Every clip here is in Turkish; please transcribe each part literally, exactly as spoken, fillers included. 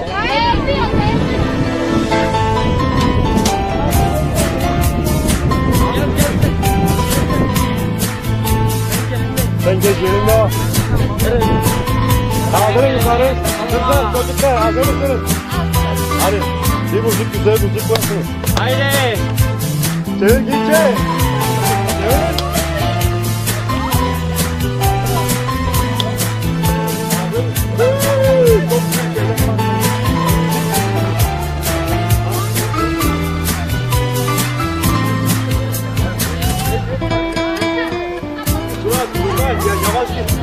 Sen geç yerinde. Kaldırın yukarı. Kızlar, çocuklar hazır mısınız? Hadi. Bir müzik güzel müzik varsınız. Haydi. Çevir gidecek. Çevir. Yavaş git.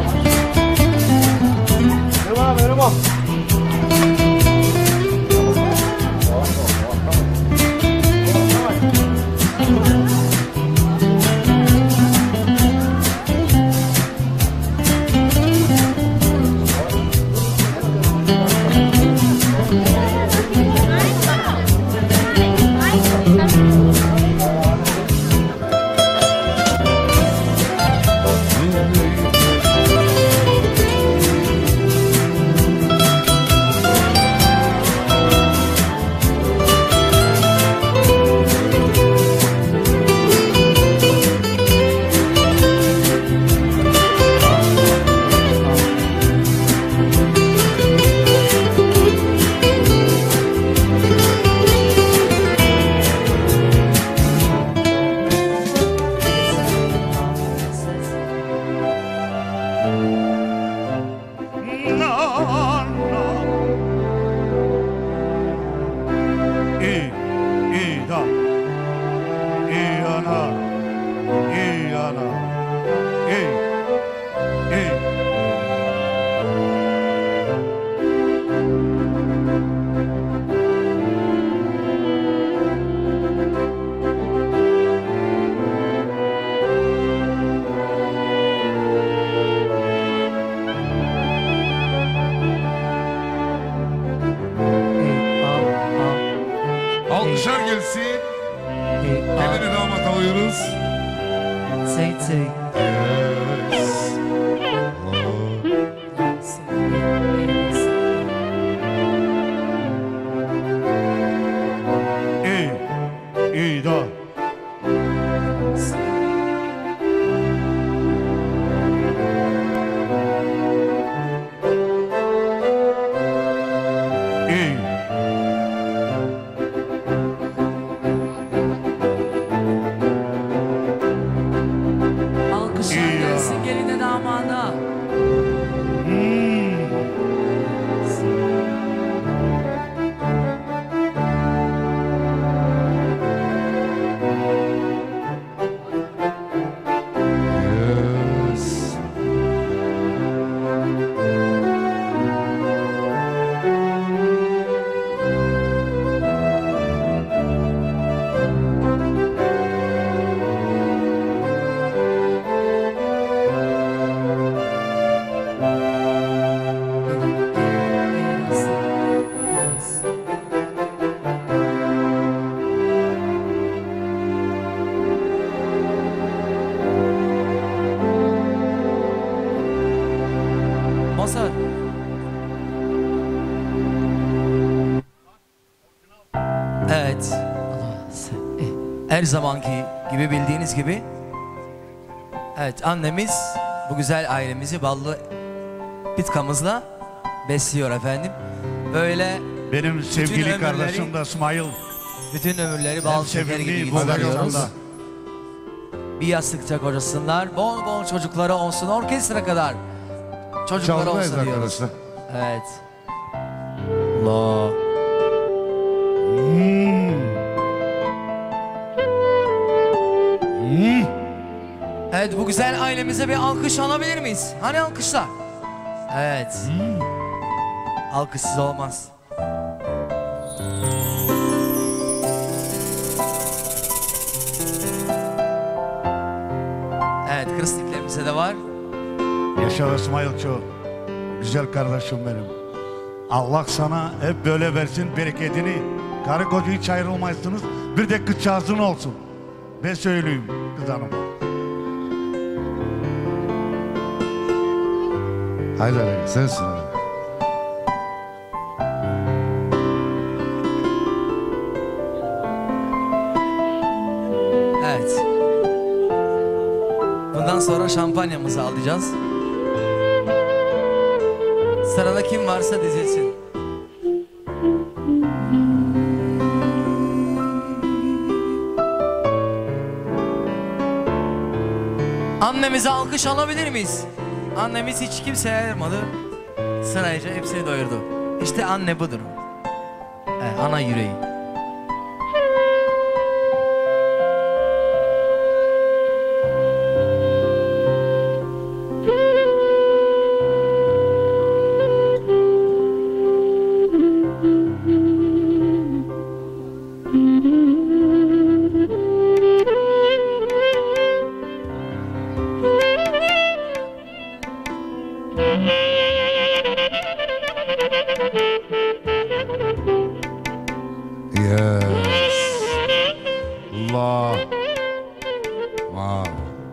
Merhaba, merhaba. Alkışlar gelsin. Gelini damat alıyoruz. Say say. Yes. İyi. İyi da. İyi. Alkışlar gelsin geline damada. Yes. Mozart. Evet. Her zamanki gibi bildiğiniz gibi. Evet, annemiz bu güzel ailemizi ballı pitkamızla besliyor efendim. Böyle Benim sevgili ömürleri- kardeşim de İsmail. bütün ömürleri bal Hem şeker gibi sevimli, geçiriyoruz. babacığım. Bir yastıkta kocasınlar. Bol bol çocukları olsun, orkestra kadar çocukları Çalmayız olsun diyoruz. arkadaşlar. Evet. Allah. Hmm. Hmm. Evet, bu güzel ailemize bir alkış alabilir miyiz? Hani alkışlar? Evet. Hmm. Alkışsız olmaz. Evet, kristiklerimize de var. Yaşa İsmail çok. Güzel kardeşim benim. Allah sana hep böyle versin bereketini. Karı koca hiç ayrılmazsınız. Bir de kızcağızın olsun. Ben söyleyeyim kız hanıma. Haydi Ali, sensin Ali. sonra şampanyamızı alacağız. Sırada kim varsa dizilsin. Annemize alkış alabilir miyiz? Annemiz hiç kimseye ayırmadı. Sırayla hepsini doyurdu. İşte anne budur. Evet, ana yüreği. Yes. Allah. Wow.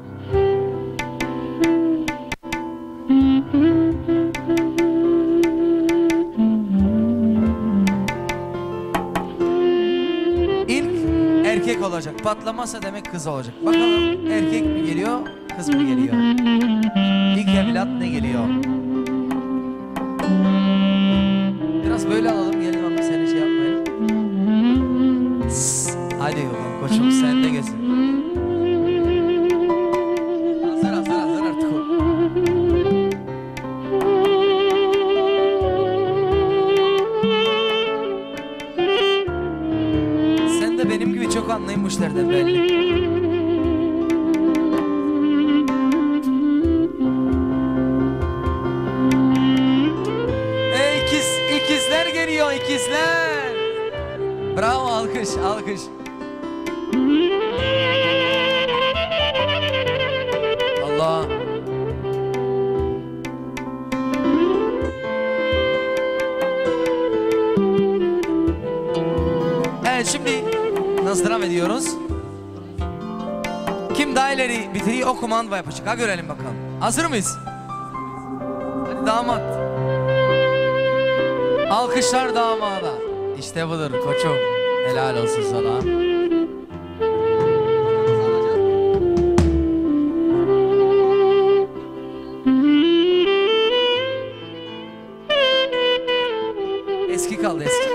İlk erkek olacak. Patlamazsa demek kız olacak. Bakalım erkek mi geliyor, kız mı geliyor? İlk evlat ne geliyor? Biraz böyle alalım, gelin hanım, seni şey yapmayın. Sss, hadi bakalım koçum, sen de gözün. Hazır hazır hazır artık o. Sen de benim gibi çok anlayın bu işlerden belli. Ey ikiz, ikizler geliyor, ikizler. Bravo, alkış, alkış. Allah. Evet, şimdi nasıl devam ediyoruz? Kim daha ileri bitiriyor o kumanda yapacak. Ha görelim bakalım. Hazır mıyız? Hadi damat. Alkışlar damada. İşte budur koçum. Helal olsun sana. Eski kaldı, eski.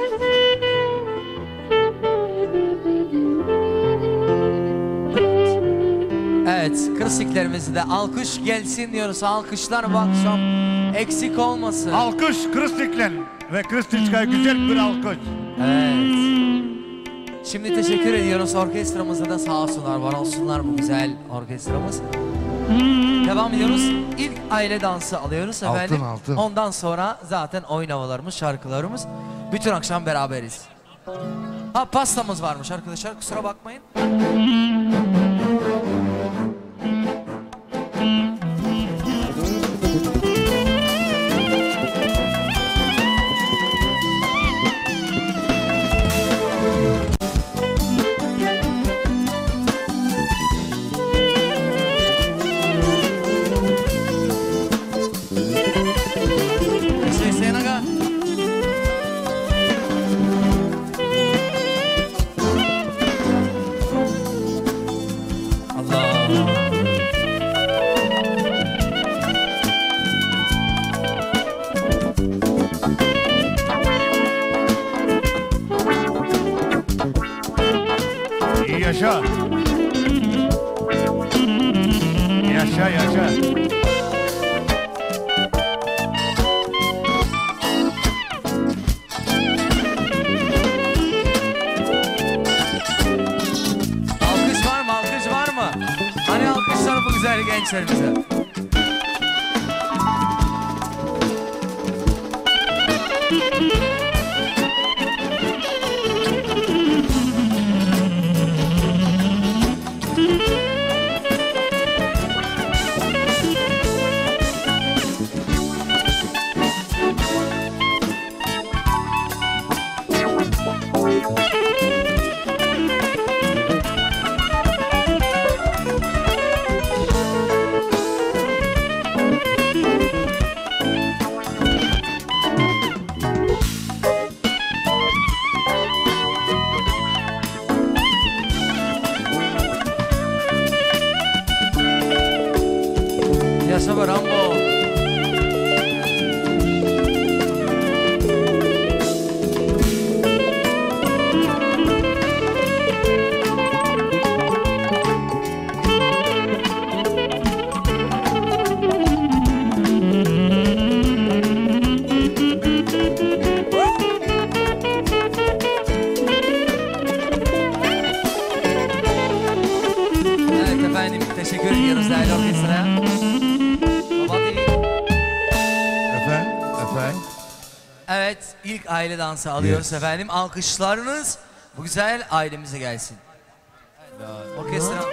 Evet, klasiklerimizi de alkış gelsin diyoruz. Alkışlar bu akşam eksik olmasın. Alkış Kristiklen ve Kristiçka'ya güzel bir alkış. Evet. Şimdi teşekkür ediyoruz orkestramıza da, sağ olsunlar, var olsunlar bu güzel orkestramız. Devam ediyoruz. İlk aile dansı alıyoruz efendim. Altın, altın. Ondan sonra zaten oyun havalarımız, şarkılarımız. Bütün akşam beraberiz. Ha, pastamız varmış arkadaşlar, kusura bakmayın. Hüseyin Aga. İyi yaşa. Yaşa yaşa. Alkış var mı? Alkış var mı? Hani alkışlar bu güzel gençlerimize. Rambo, Rambo. Evet efendim, teşekkür ediyoruz değerli orkestraya. Baba değil. Efendim, efendim. Evet, ilk aile dansı alıyoruz Yes. efendim. Alkışlarınız bu güzel ailemize gelsin. Orkestra.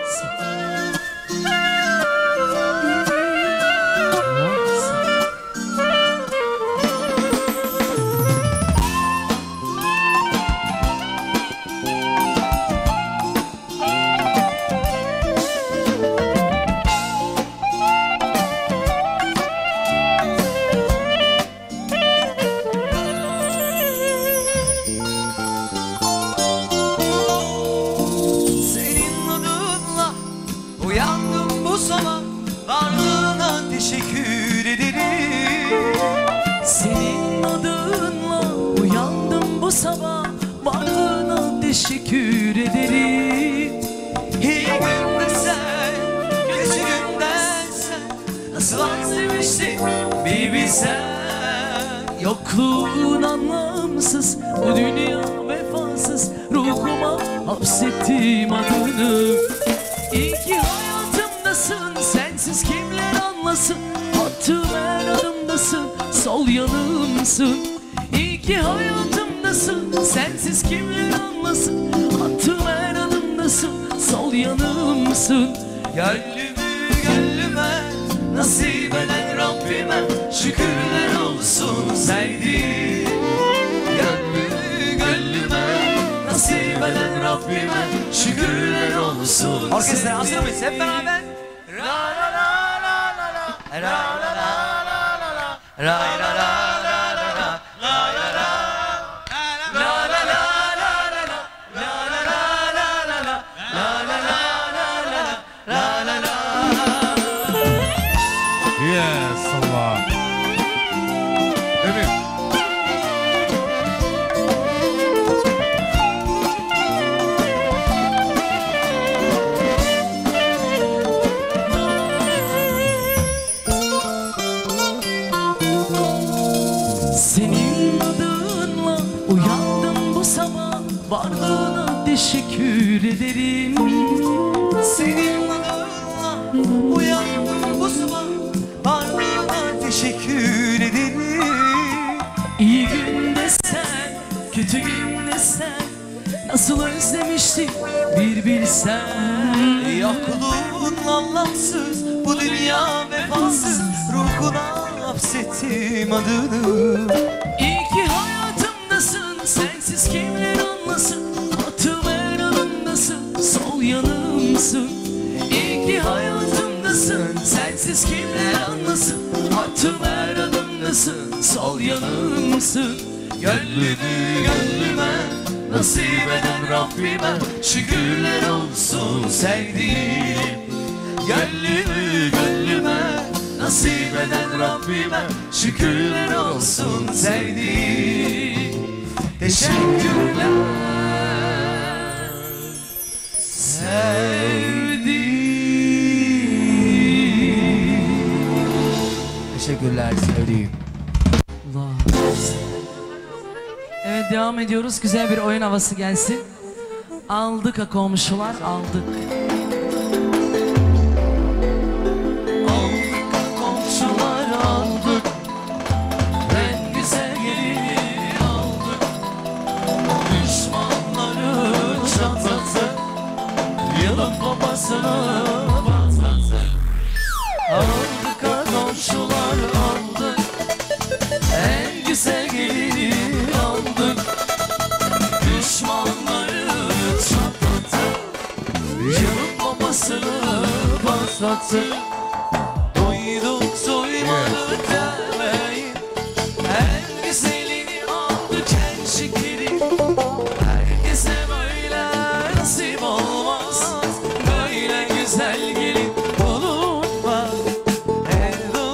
Senin adınla uyandım bu sabah, varlığına teşekkür ederim. Senin adınla uyandım bu sabah, varlığına teşekkür ederim. İyi günde sen, kötü günde sen, nasıl özlemişsin bir bilsen. Yokluğun anlamsız, bu dünya vefasız, ruhuma hapsettim adını. İyi ki hayatımdasın, sensiz kimler anlasın, attığım her adımdasın, sol yanımsın. İyi ki hayatımdasın, sensiz kimler anlasın, attığım her adımdasın, sol yanımsın. Gönlümü gönlüme nasip eden Rabbime şükürler olsun sevdiğim. Gönlümü gönlüme nasip eden Rabbime şükürler olsun. Orkestra hazır mıyız hep beraber? Ra la la la la la, ra la la la la la, ra la la la la la, la la la, la la la la la la, la la la la la la, la la la la la, la la la. Yes, Allah. Değil mi? Senin adınla uyandım bu sabah, varlığına teşekkür ederim. Senin adınla uyandım bu sabah, varlığına teşekkür ederim. İyi günde sen, kötü günde sen, nasıl özlemiştim bir bilsen. Yokluğun anlamsız, bu dünya vefasız, ruhuna hapsettim adını. İyi ki hayatımdasın, sensiz kimler anlasın, attığım her adımdasın, sol yanımsın. İyi ki hayatımdasın, sensiz kimler anlasın, attığım her adımdasın, sol yanımsın. Gönlümü gönlüme nasip eden Rabbime şükürler olsun sevdiğim. Gönlümü gönlüme nasip eden Rabbime şükürler olsun sevdiğim. Teşekkürler sevdiğim. Teşekkürler sevdiğim. Allah. Evet, devam ediyoruz. Güzel bir oyun havası gelsin. Aldık ha komşular, aldık. Aldık ha komşular, aldık. En güzel gelini aldık. Düşmanları çatlattık. Yılın babasını patlattık. Aldık ha komşular, aldık. En güzel gelini aldık. Düşmanları çatlattık. Yılın babasını patlattık. Doyduk doymadık demeyin. En güzelini aldık, en şekeri. Herkese böyle nasip olmaz. Böyle güzel gelin bulunmaz. En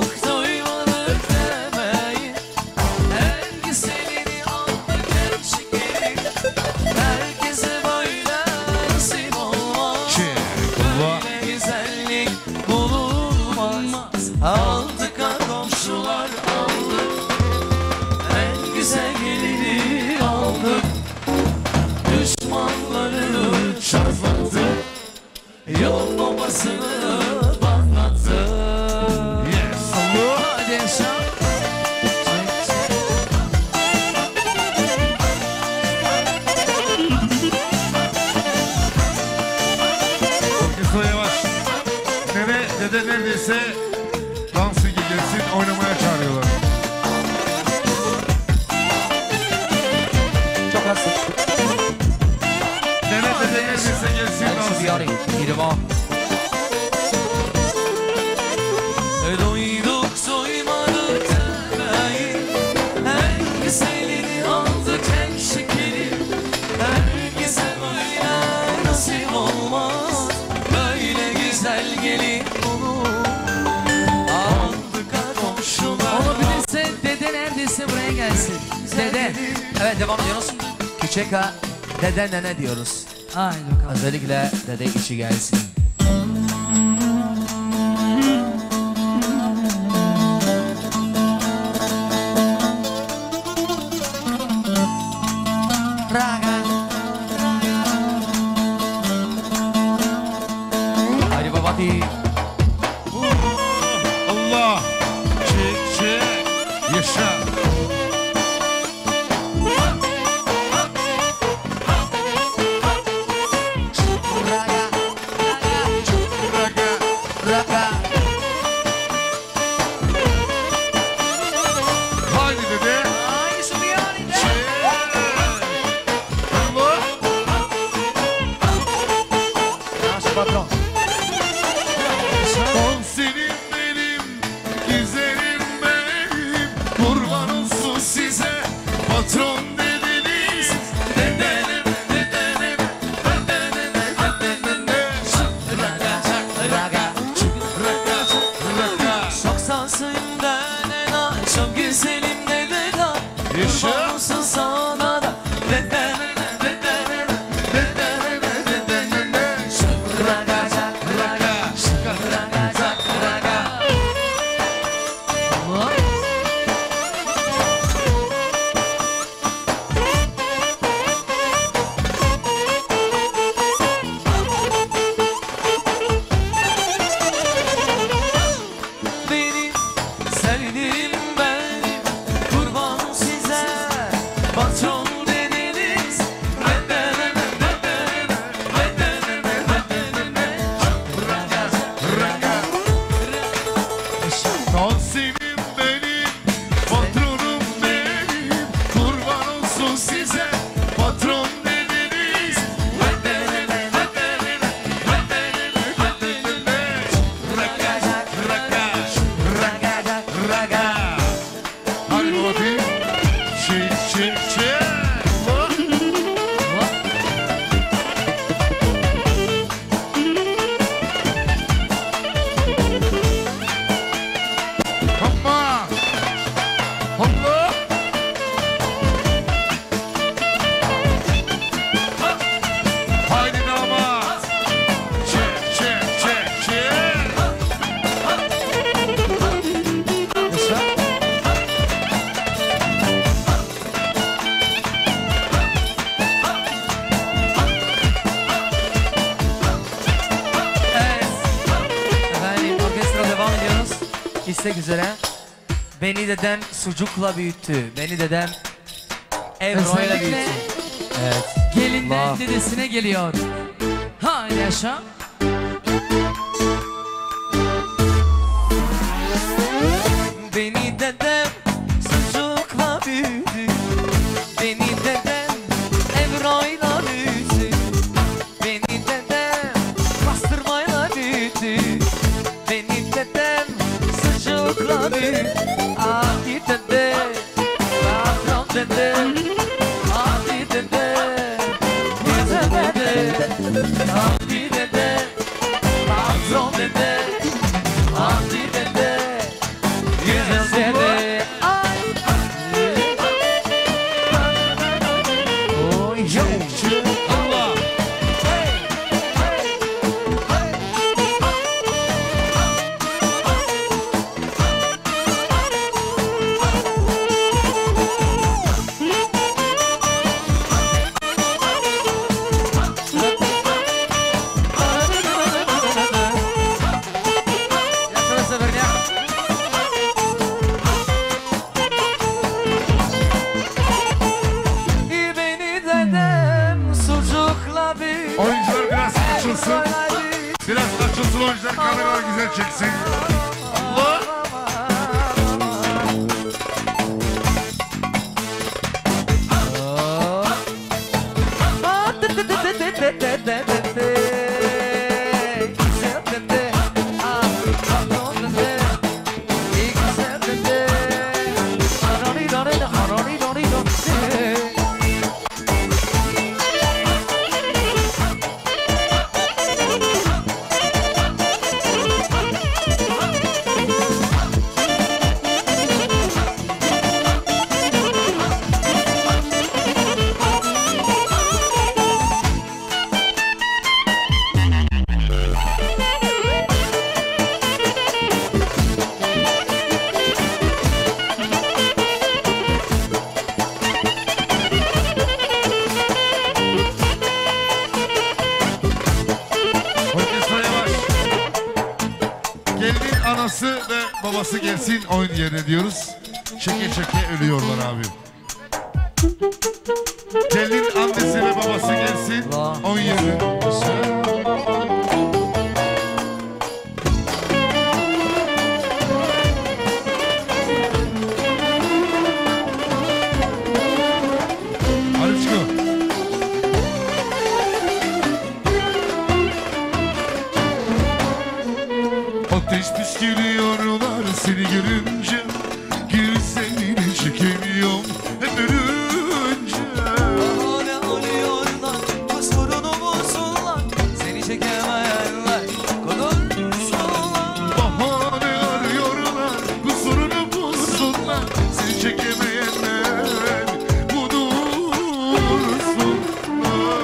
Yolun babasını patlattı. Yes. Hadi yaşa. Orkestra yavaş. Nene, dede neredeyse dans gelsin oynamaya çağırıyorlar. Çok az. Nene, dede neredeyse gelsin dans. Bir arayın. Biri var. Doyduk soymadık temeyi. Her güzelini aldık her şekeri. Herkese böyle nasip olmaz. Böyle güzel gelin olur. Aldık komşular. Olabilirse dede neredeyse buraya gelsin. Dede. Evet, devam ediyoruz. Küçük ha. Dede nene diyoruz. Haydi bakalım. Özellikle dede işi gelsin. Raga. Haydi babati. Allah. Çek çek. Yaşa. Raga. Raga. Raka. Haydi dede. Ay şu bir yani de. Çek. Allah. Yaş patron. Son senin benim, güzelim benim. Kurban olsun size, patron dediniz. Dedenim, dedenim, dedenim, dedenim. Raka. Raka, raka. Çok sansın benena, çok güzelim de veda. Yaşa. Kurban olsun sana da. Dedene, dedene, dedene, dedene. Raka, raka, raka, raka. Beni sevdim ben, kurban size, patron dediniz. Dedene, dedene, dedene, dedene. Raka. Son senin benim, patronum benim. Kurban olsun size, patron dediniz. Dedenim, dedenim, dedenim, dedenim. Raka, raka, raka, raka. Hadi babacığım. Çek, çek, çek. Hoppa. Hoppa. Haydi damat. Çek, çek, çek, çek. Evet. Efendim, orkestra devam ediyoruz. İstek üzere. Beni dedem sucukla büyüttü. Beni dedem Ebro'yla Özellikle büyüttü. Evet. gelinden Allah. dedesine geliyor. Haydi yaşa. Beni dedem sucukla büyüdü. Beni dedem Ebro'yla büyüdü. Beni dedem pastırmayla büyüdü. Beni dedem sucukla büyüdü. Hadi dede, patron dede. Hadi dede, güzel dede. Hadi dede, Montajlar kameralar güzel çeksin. Allah. Babası gelsin oyun yerine diyoruz. Çeke çeke ölüyorlar abim. Gelin annesi ve babası gelsin oyun yerine. Ateş püskürüyorlar seni görünce, güzelliğini çekemiyorum hep ölünce. Bahane arıyorlar, kusurunu bulsunlar, seni çekemeyenler kudursunlar. Bahane arıyorlar, kusurunu bulsunlar, seni çekemeyenler kudursunlar.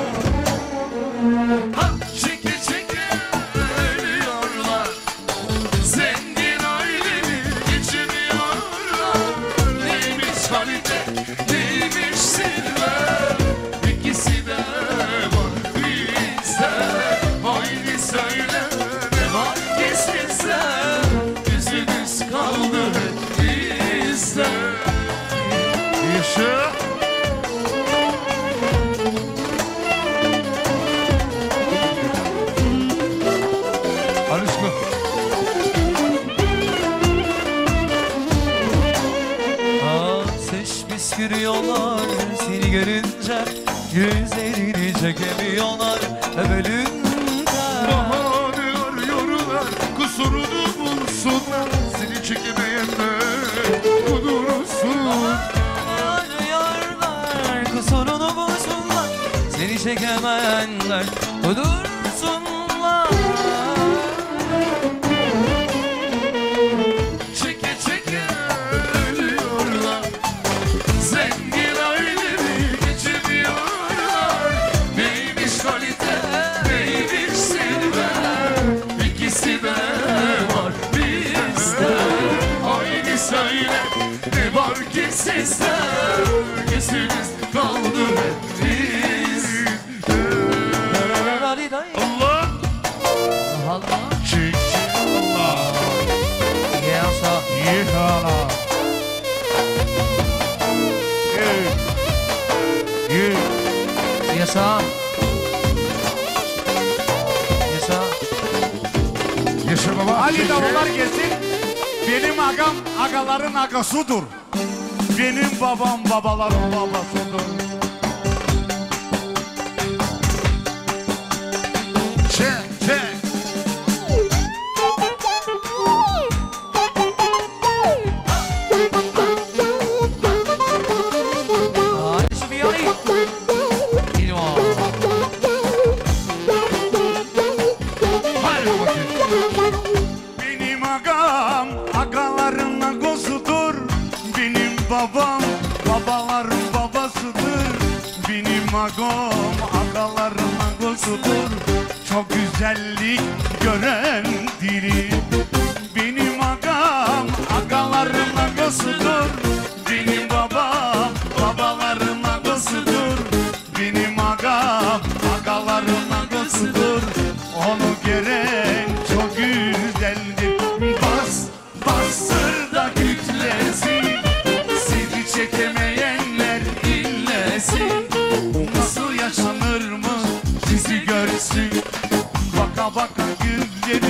Ha, çeke çeke ölüyorlar, zengin aileni geçemiyorlar. Neymiş kalite, neymiş zirve, ikisi de var bizde. Haydi söyle ne var ki sizde, yüzünüz kaldı hep bizde. Yaşa. Alışma. Ateş püskürüyorlar seni görünce, yüzlerini çekemiyorlar hep ölünce. Bahane arıyorlar, kusurunu bulsunlar, seni çekemeyenler kudursunlar. Arıyorlar, kusurunu bulsunlar, seni çekemeyenler kudursunlar. Çeke çeke ölüyorlar, zengin aileni geçemiyorlar. Neymiş kalite, neymiş zirve, ikisi de var bizde. Haydi söyle ne var ki sizde, yüzünüz kaldı hep bizde. Allah. Allah. Çek çek Allah. Yasa. Yıkala. Yık. Yık. Yasa. Yasa. Yaşa baba. Ali davalar gelsin. Benim agam agaların agasudur. Benim babam babaların babasıdır. Çek çek. Hadi şimdi yanayım. Hadi bakayım. Benim agam agaların agosudur. Benim babam babaların babasıdır. Benim agam agaların agosudur. Çok güzellik gören diri. Benim agam agaların agosudur. Benim babam babaların agosudur. Benim agam agaların agosudur. Onu gören çok güzeldir. Bas, bastır da kütlesin. Sizi çekemeyenler inlesin. Nasıl yaşanır mı bizi görsün. Baka baka gözleri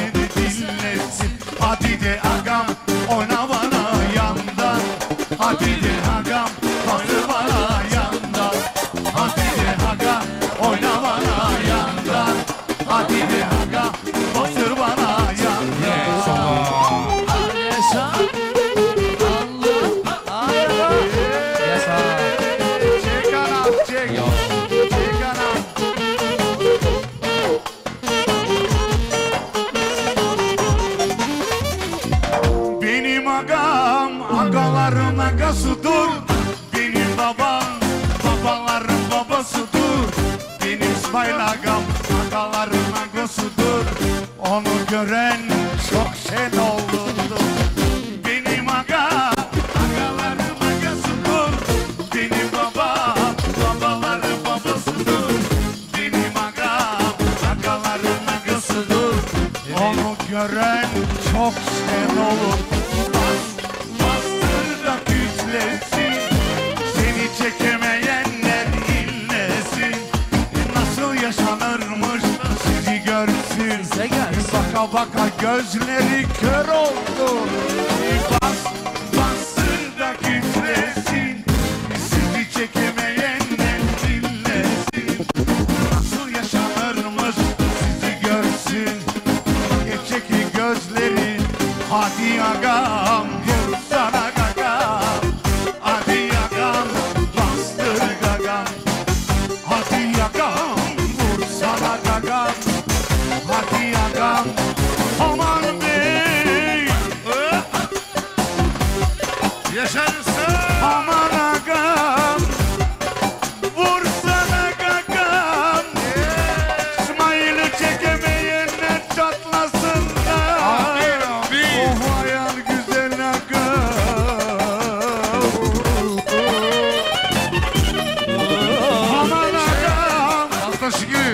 gören çok sen olurdu. Benim aga, agalarım agasıdır. Benim baba, babalarım babasıdır. Benim aga, agalarım agasıdır. Onu gören çok sen olur. Bas, bastır da kütlesin. Seni çekemeyenler inlesin. Nasıl yaşanırmış sizi görsün. Baka baka gözleri kör oldu. Bas, bastır da kütlesin. Sizi çekemeyenler inlesin. Nasıl yaşanırmış sizi görsün. Geçecek gözleri. Hadi agam vur sana gagam. Hadi agam bastır gagam. Hadi agam vur sana gagam. Hadi agam aman bey. Yaşarsın. Aman agam vur sana gagam. İsmail'i çekemeyenler çatlasın da. Amin, amin. Oh hayal güzel agam. Aman agam. Hafta şükür.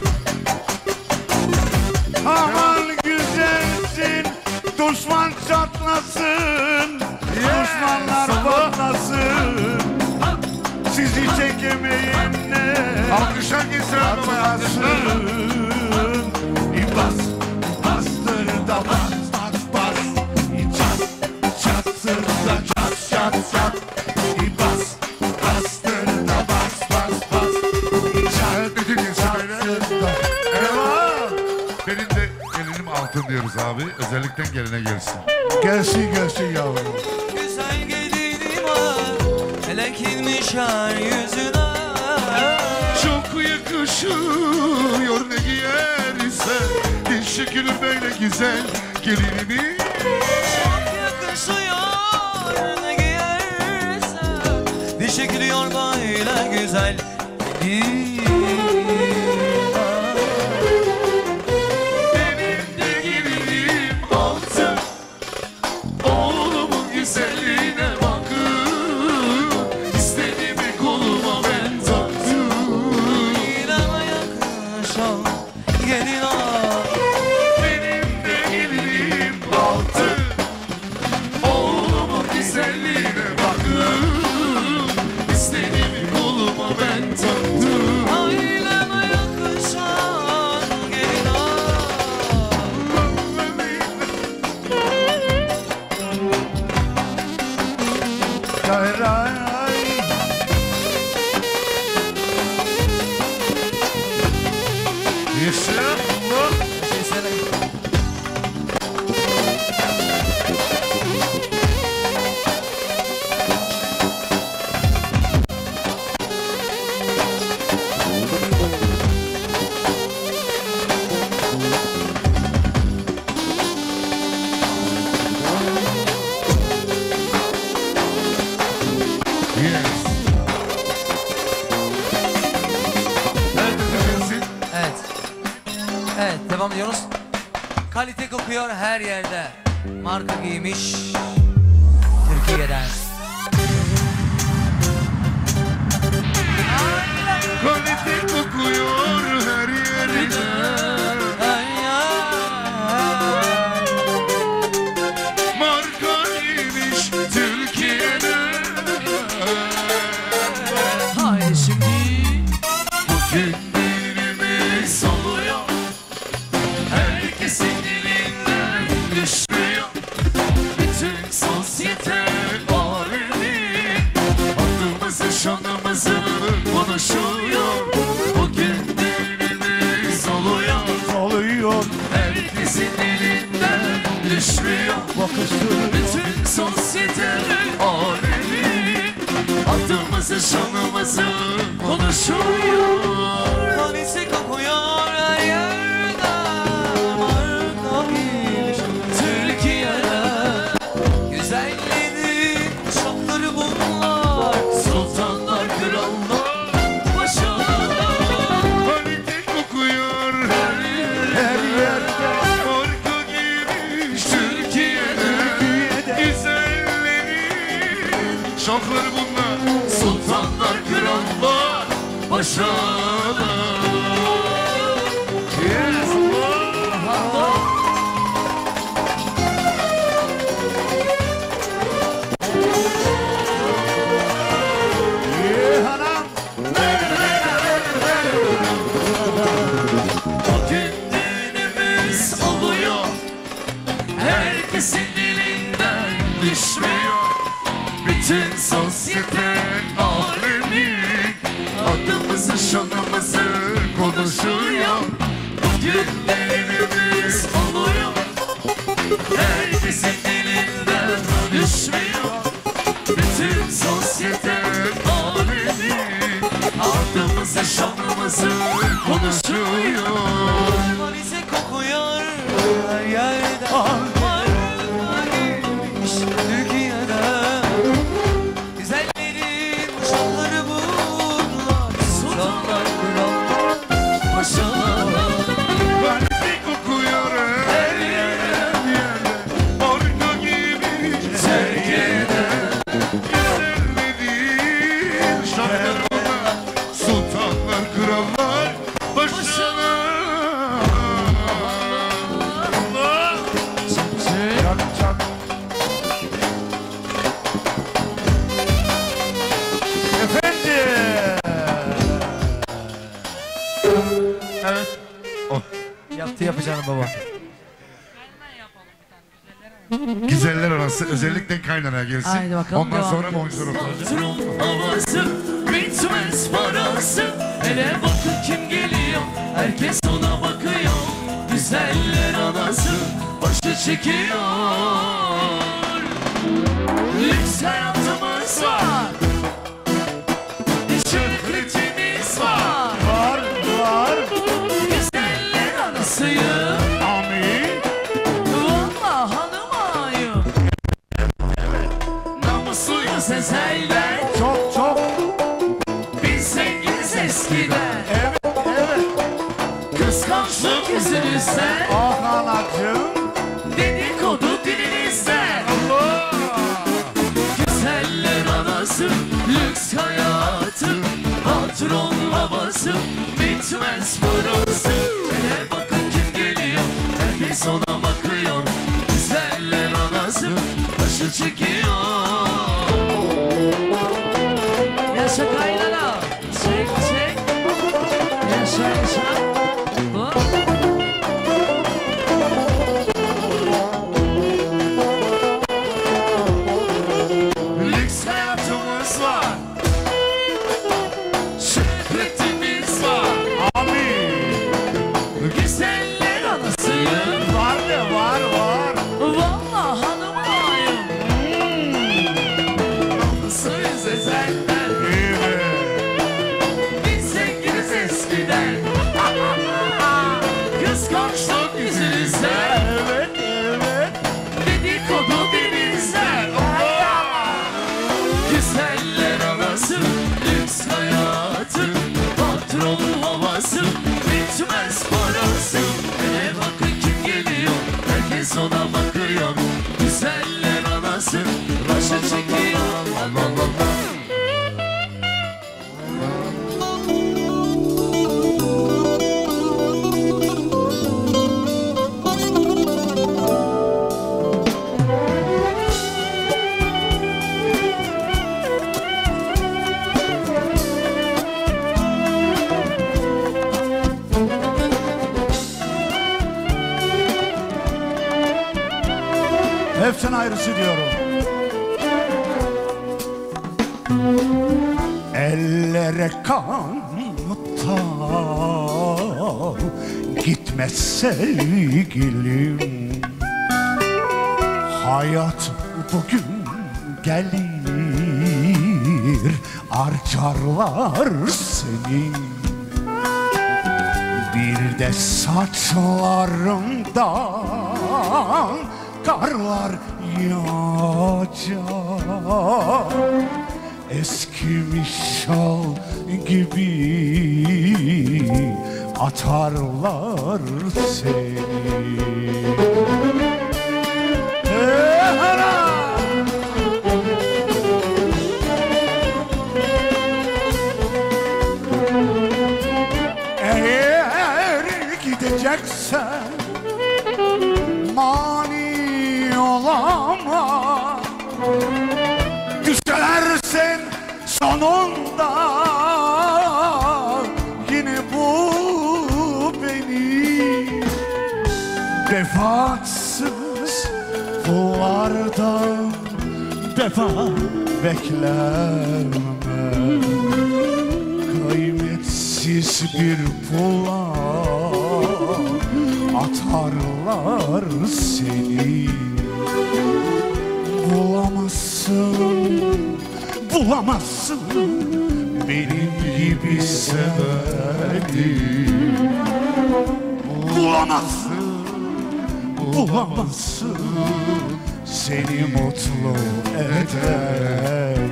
Aman güzelsin. Düşman çatlasın. Düşmanlar patlasın. Sizi çekemeyenler Alkışlar gitsin abi. çatlasın. Bas, bastır da bas, bas, bas. Çat, çatsın da çat, çat, çat. Bas, bastır da bas, bas, bas. Çat, Bütün insanlara. çatsın da. Eyvah. Benim de gelinim altın diyoruz abi. Özellikle geline gelsin. Gelsin gelsin yavrum. Güzel gelinim var, melek inmiş her yüzüne. Çok yakışıyor ne giyerse. Teşekkür böyle güzel gelinimi. Çok yakışıyor ne giyerse. Diş ekiliyor böyle güzel. Benim de gelinim altın. Oğlumun güzelliğine bakın. İstediğimi koluma ben taktım. İleme yakışan gelin ağ. Benim de gelinim altın. Oğlumun güzelliğine bakın. İstediğimi koluma ben taktım. Aileme yakışan gelin ağ. Ray ray. Yaşa bu. Yes. Evet. Evet, devam ediyoruz. Kalite kokuyor her yerde. Marka giymiş Türkiye'den. Kalite kokuyor her yerine. Ay, ay. Marka giymiş Türkiye'de. Haydi şimdi. Bugün birimiz oluyor. Herkesin dilinden düşmüyor. Bütün sosyete alemi adımızı şanımızı konuşuyor. Bugün birimiz oluyor. Oluyor Herkesin dilinden düşmüyor. bakışları. Bütün sosyete alemi adımızı şanımızı konuşuyor. Kalite kokuyor her yerde. Marka giymiş Türkiye'de. Güzelliğinin şartları bunlar. Sultanlar, krallar, paşalar. Kalite kokuyor her yerde. Her yerde Marka başına. Yes. Yeah, anam. Bugün düğünümüz oluyor, herkesin dilinden düşmüyor. Bütün sosyete alemi adımızı şanımızı konuşuyor. Bugün düğünümüz oluyor, herkesin dilinden düşmüyor. Bütün sosyete alemi adımızı şanımızı konuşuyor. Valize kokuyor her yerde, parma girmiş Türkiye'de. Güzellerin şalları bunlar, sultanlar krallar paşalar. Valize kokuyor her yerde, orta gibi Sergide güzellerin şarkılarına sultanlar krallar başına. Çak çak. Efendim. Evet. Oh. yaptı yapacağını baba. Güzeller arası özellikle kaynana gelsin. Haydi bakalım, Ondan devam sonra ediyoruz. boncuğu olacak. Patron havası, bitmez parası. Hele bakın kim geliyor, herkes ona bakıyor. Güzeller anası başı çekiyor. Lüks hayatımız var, şöhretimiz var. Var var. Güzeller anasıyım, Amin. Valla hanım ağayım. namusluyuz ezelden. Çok çok. Biz zenginiz eskiden. Evet evet. Kıskançlık yüzünüzden, Ah anacığım. dedikodu dilinizden. Allah. Güzeller anası, lüks hayatı, patron babası, bitmez parası. Hele bakın kim geliyor, herkes ona bakıyor. Güzeller anası başı çekiyor. Yaşa kaynana. Çek çek. Yaşa yaşa. Hop. Lüks hayatımız var, şöhretimiz var. Amin. Güzeller anasıyım, Var ne var var. Valla hanım ağayım. namusluyuz ezelden. Evet. Biz zenginiz eskiden. Kıskançlık yüzünüzden, Evet evet. dedikodu dilinizden. Güzeller anası, lüks hayatı, patron havası, bitmez parası. Hele bakın kim geliyor, herkes ona bakıyor. Güzeller anası başı çekiyor. Allah Allah. Hepsine ayrısı diyorum. Ellere kanıta gitmez sevgilim. Hayat bugün gelir, harcarlar seni. Bir de saçlarımdan karlar yağacak. Eskimiş şal gibi atarlar seni. Hey, hala! gideceksen mani olama. Düşersen sonunda yine bu beni vefatsız kullardan defa bekleme. Kıymetsiz bir pula atarlar seni. Bulamazsın, bulamazsın benim gibi seveni. Bulamazsın, bulamazsın seni mutlu eder.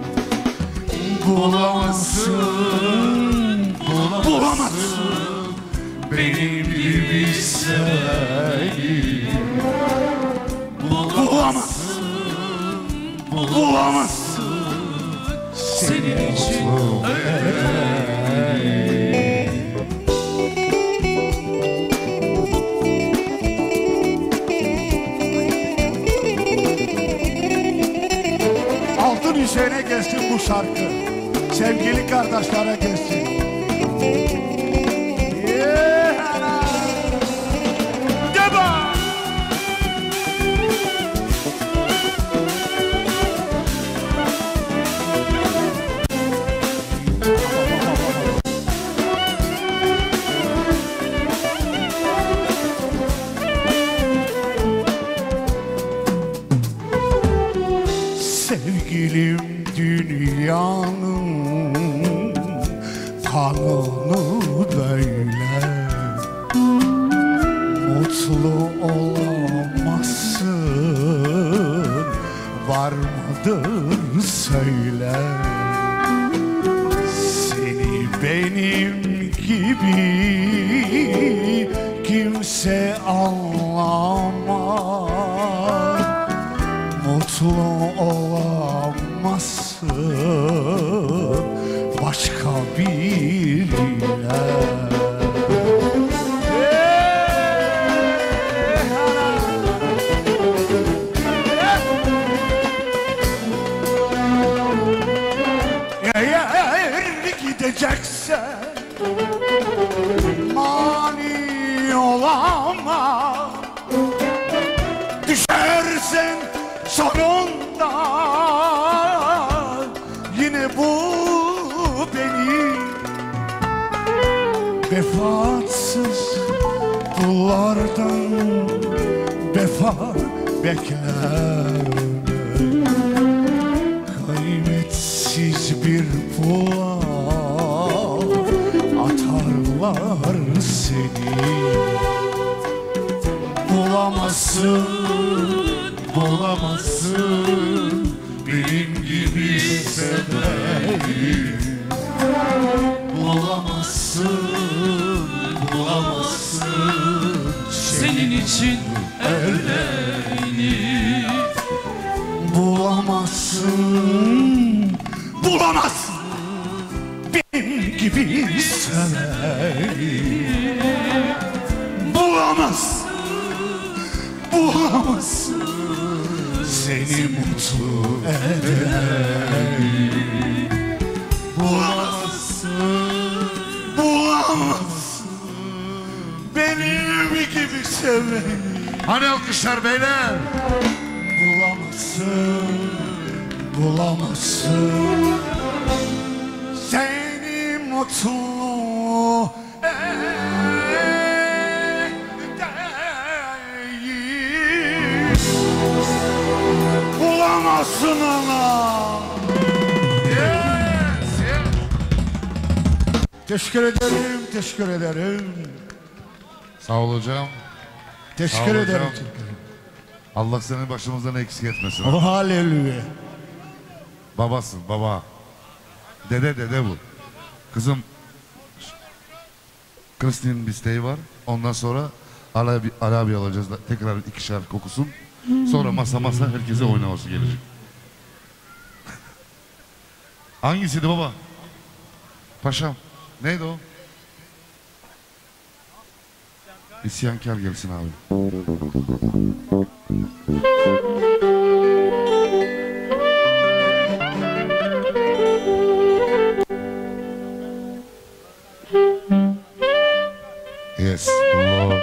Bulamazsın, bulamazsın benim gibi seveni. Bulamazsın, bulamazsın senin için öyle. Altın Hüseyin'e gelsin bu şarkı, sevgili kardeşlere gelsin. Yeah. Deba. Sevgilim dünyanın kanunu böyle. Mutlu olamazsın, var mıdır söyle. Seni benim gibi kimse anlamaz. Mutlu olamazsın başka biriyle. Eğer gideceksen mani olama. Düşersen sonunda yine bu beni vefatsız kullardan vefa bekler. Kıymetsiz bir pula atarlar seni. Bulamazsın, bulamazsın benim gibi seveni. Bulamazsın, bulamazsın Senin için öleni. bulamazsın, bulamazsın benim gibi seveni. Bulamazsın, bulamazsın seni mutlu eder. Bulamazsın, bulamazsın benim gibi seveni. Hani alkışlar beyler? Bulamazsın, bulamazsın seni mutlu eder. Bulamazsın ana. Yes, yes. Teşekkür ederim, teşekkür ederim. Sağ ol hocam. Teşekkür Sağ ol ederim. hocam. Allah seni başımızdan eksik etmesin. Oh, haleluya. Babasın baba. Dede dede bu. Kızım Kristin'in bir isteği var. Ondan sonra Arabi, Arabi alacağız. Tekrar iki şarkı okusun. Sonra masa masa herkese oynaması gelecek. Hangisiydi baba? Paşam. Neydi o? İsyankar gelsin abi. Yes, Allah.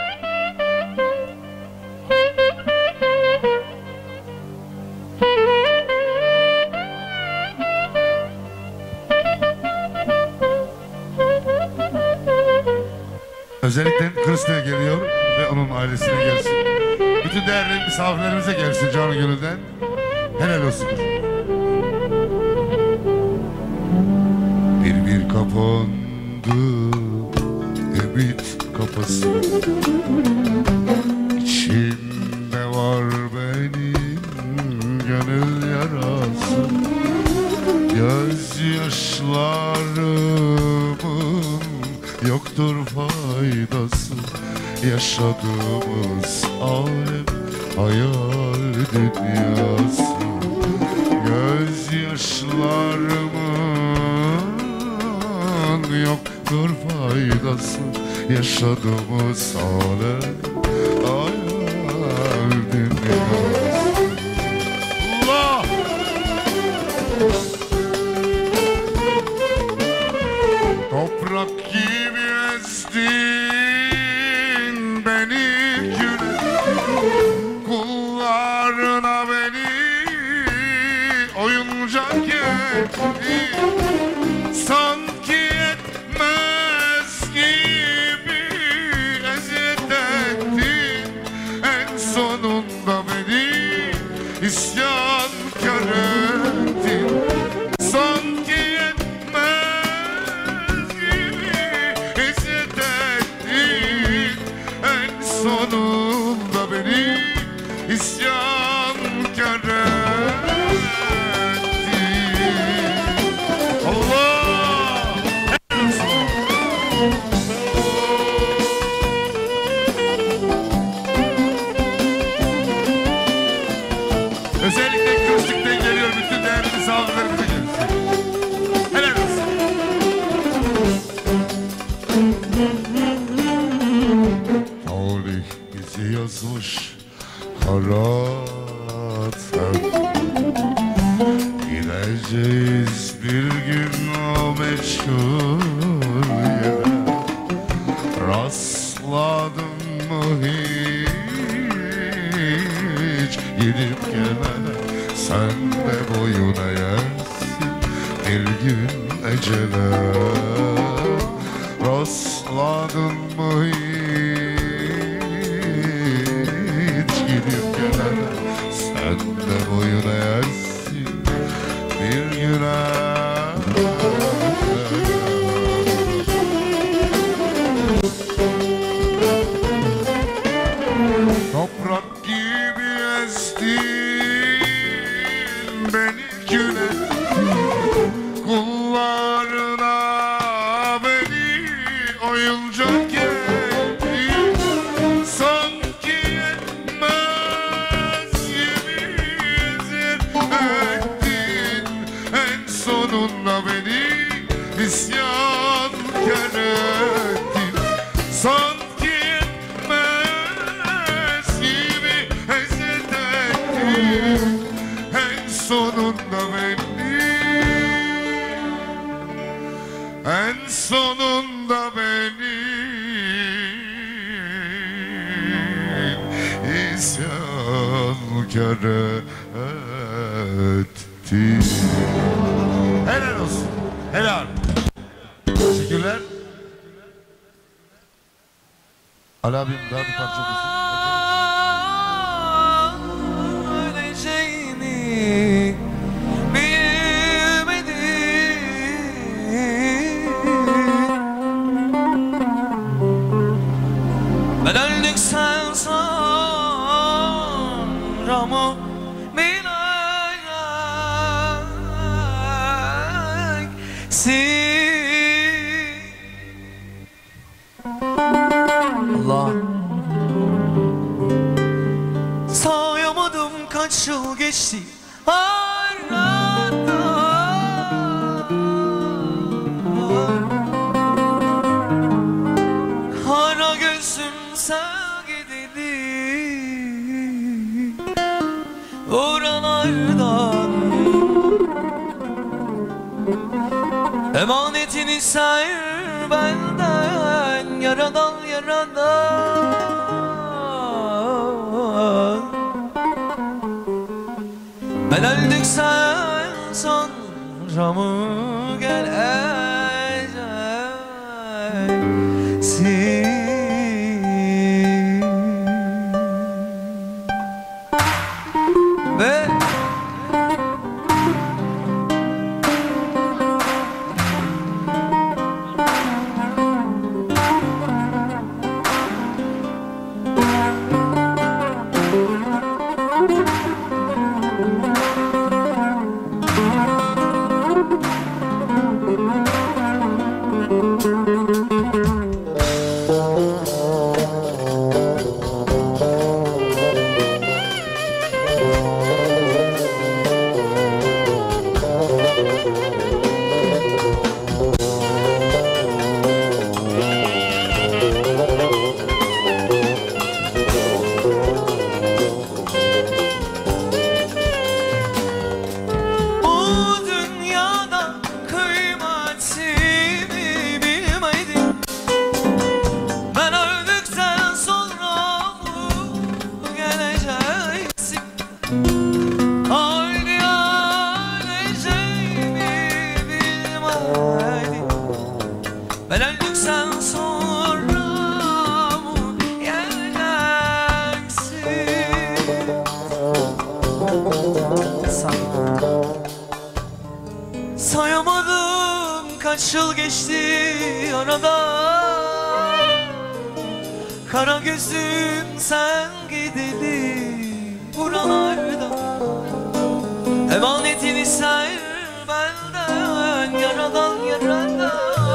Özellikle Kırıslı'ya geliyor ve onun ailesine gelsin. Bütün değerli misafirlerimize gelsin canı gönülden. Helal olsun. Bir bir kapandı ümit kapısı. İçimde var benim gönül yarası. Gözyaşlarımın yoktur faydası. Yaşadığımız alem hayal dünyası. Gözyaşlarımın yoktur faydası. Yaşadığımız alem hayal dünyası. Allah! Toprak gibi ezdin beni güne, kullarına beni oyuncak ettin. Sanki etmez gibi eziyet ettin. En sonunda beni isyankar ettin. Sanki sonunda beni isyankar ettin. Allah! Özellikle Kırışlık'tan geliyor, bütün değerli misafirlerimize gelsin. Helal olsun. Tarih bizi yazmış kara sen. Gideceğiz bir gün o meşhur yere. Rastladın mı hiç gidip gelene? Sen de boyun eğersin bir gün ecele. Rastladın mı hiç gidip gelene? Sen de boyun eğersin bir güne. Toprak gibi ezdin beni güne, kullarına beni oyuncak ettin. Sanki etmez gibi eziyet ettin. En sonunda beni isyankar ettin. Sanki etmez gibi eziyet ettin. En sonunda beni, en sonunda beni isyankar ettin. Helal olsun. Helal. Teşekkürler. Ali abim daha bir parça okusun. Öleceğini bilmedin. Ben öldüksen sonra mı bileceksin? Allah. Sayamadım kaç yıl geçti aradan. Kara gözüm Emanetini sayır benden, yaradan yaradan. Ben öldüksen sonra mı geleceksin? Ve ben öldüksen sonra mı geleceksin? Sayamadım kaç yıl geçti aradan. Kara gözüm sen gideli buralarda. Emanetini sayır benden, yaradan yaradan.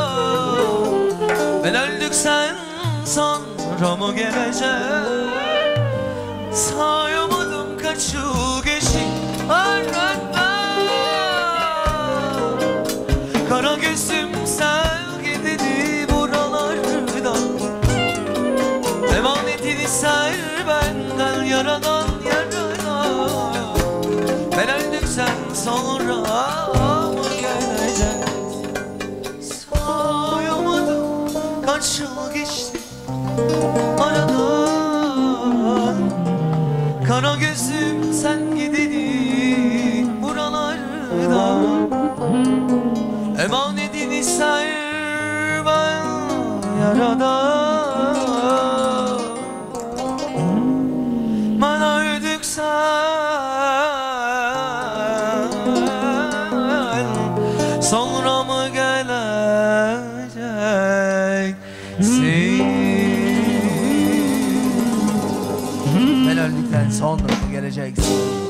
Ben öldüksen sonra mı gelecek? Sayamadım kaç yıl geçti aradan. Kara gözüm sen gideli buralarda. Emanetini sayır benden, yaradan yaradan. Ben öldüksen sonra mı gelecek? Sayamadım kaç yıl geçti aradan. Kara gözüm sen gideli buralarda. Emanetini sayır ben yaradan. Ben öldüksen sonra mı geleceksin? Ben öldükten sonra mı geleceksin?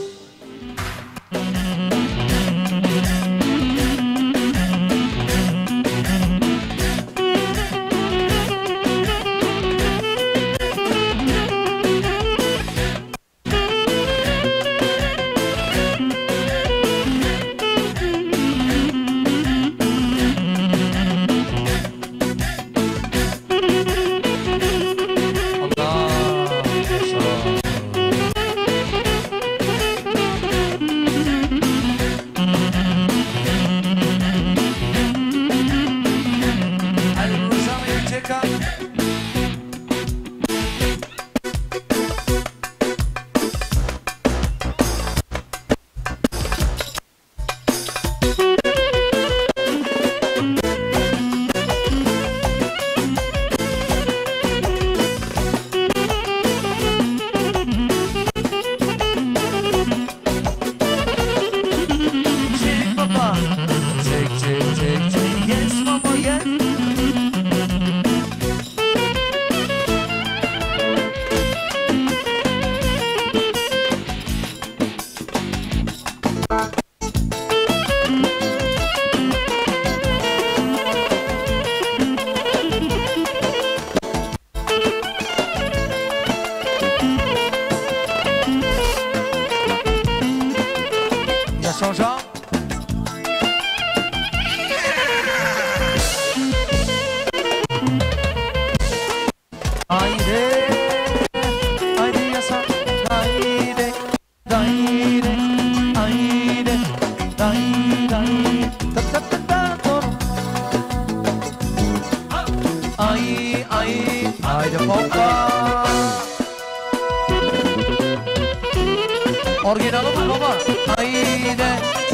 Haydi pompa. Orijinalı mı baba? Haydi.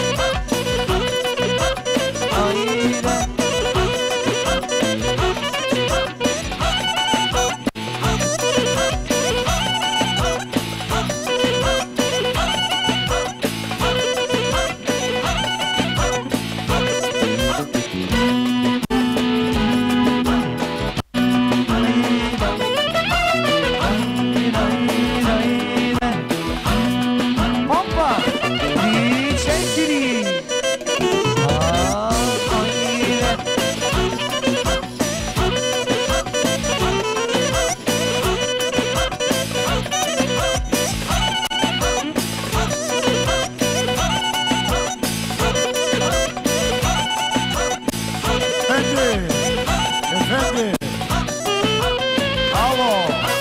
Haydi. Efendi. Efendi. Alo.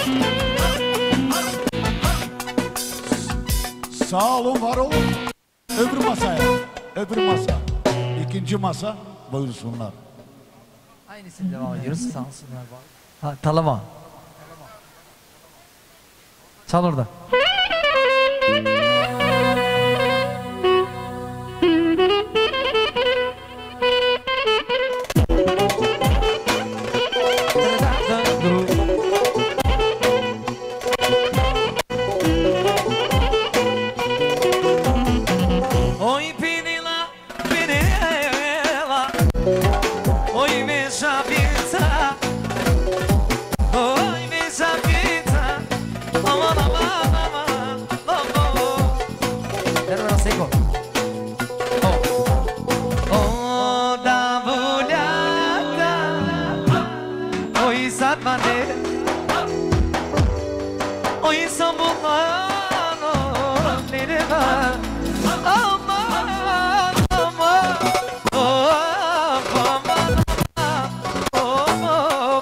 Sağ olun, var olun. Öbür masaya. Öbür masa. İkinci masa. Buyursunlar. Aynısını devam ediyoruz. Sağ olsunlar. Ha, talama. Çal orada. Oi Pinila, Pinela, oi meja pizza, oi meja pizza, aman aman aman, aman. Ver bana Seko. Oh da bulhada, oi satmane, oi sambulano, nereva. Aman aman, oh aman aman, oh.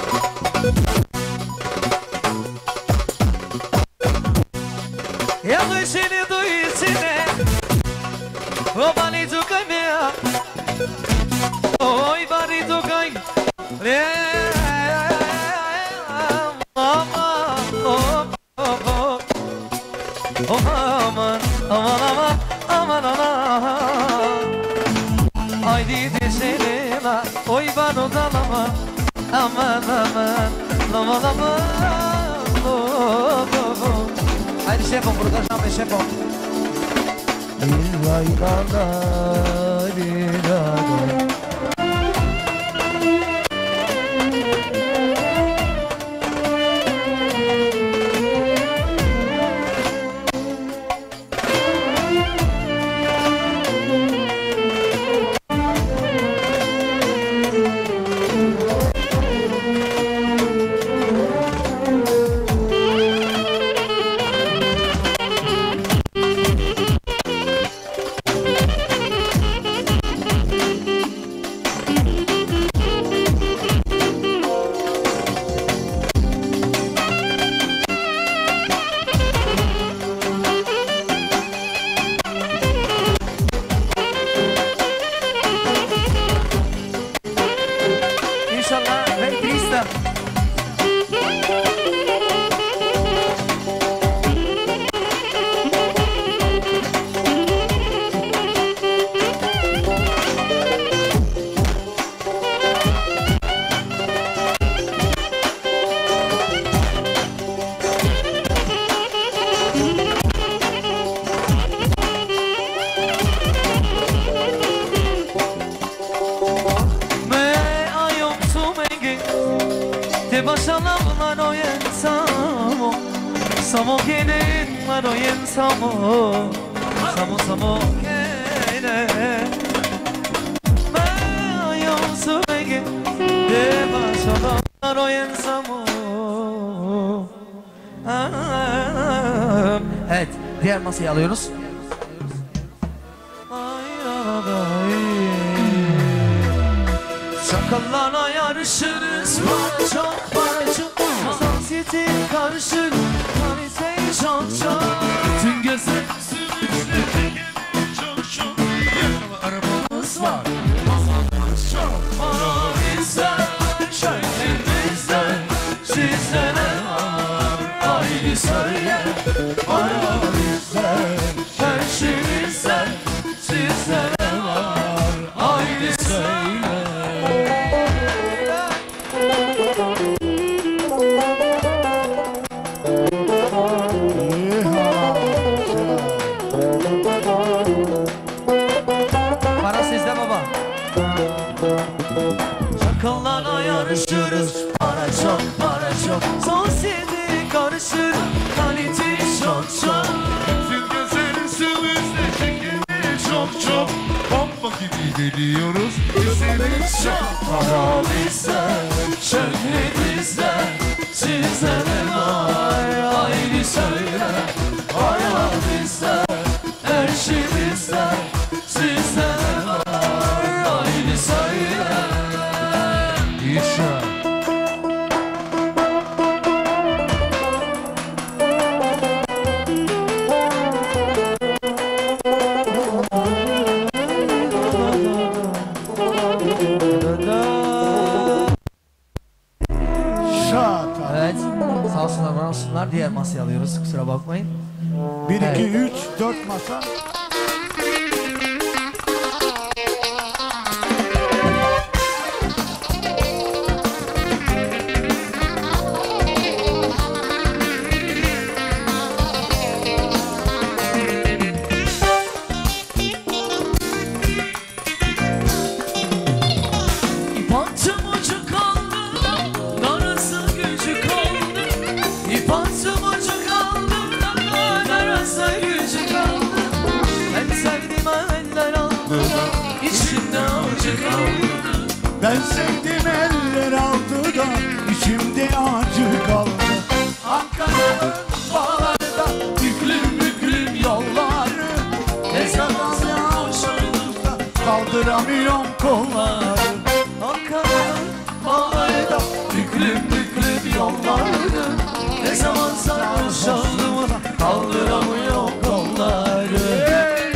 Eu do Chile do Chile, o Bali do Caminho, oi Bali do Caminho, aman, oh oh oh, oh aman, aman aman. Aman aman, haydi deşelim, oy bana dalama. Aman aman, aman aman, oh, oh, oh. Haydi şefim, burada şambe şefim. İnşallah ve Krista. Samo kene maroyen samo, samo samo kene. Mayom suvege de başala maroyen samo. Evet, diğer masayı alıyoruz. Sakallara yarışırız, para çok para çok. Sosyete karışır, kalite çok çok. Tüm gözler çok çok. Arabamız var, çok. Para bizden, şöyle bizden. Siz Akıllara yarışırız. Para çok, para çok. Sosyete karışır. Kalite çok çok. Sizin güzelisiniz de şekeri çok çok. Bomba gibi geliyoruz. Güzeliniz çok. Para bizde, şöhret bizde. Sizde ne var? Haydi söyle. Para bizde, her şey bizde. Sizde ne var? Haydi söyle. İnşallah. Şat. Evet. Sağ olsunlar, var olsunlar. Diğer masaya alıyoruz. Kusura bakmayın. Bir, Evet. iki, üç, dört masa. İpantım ucu kaldı, darası gücü kaldı. İpantım ucu kaldı, darası gücü kaldı. Ben sevdim eller aldı, içimde acı kaldı. Ben sevdim eller aldı da içimde acı kaldı. Ankara'nın bağlarda büklüm büklüm yolları. Ne zaman koşuldum da Kaldıramıyorum kolları. Ankara'nın bağlarda büklüm büklüm yolları. Ne zaman sarhoş oldum da kaldıramıyorum kolları.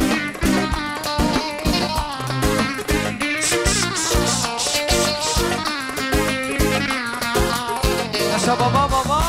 Yaşa baba baba.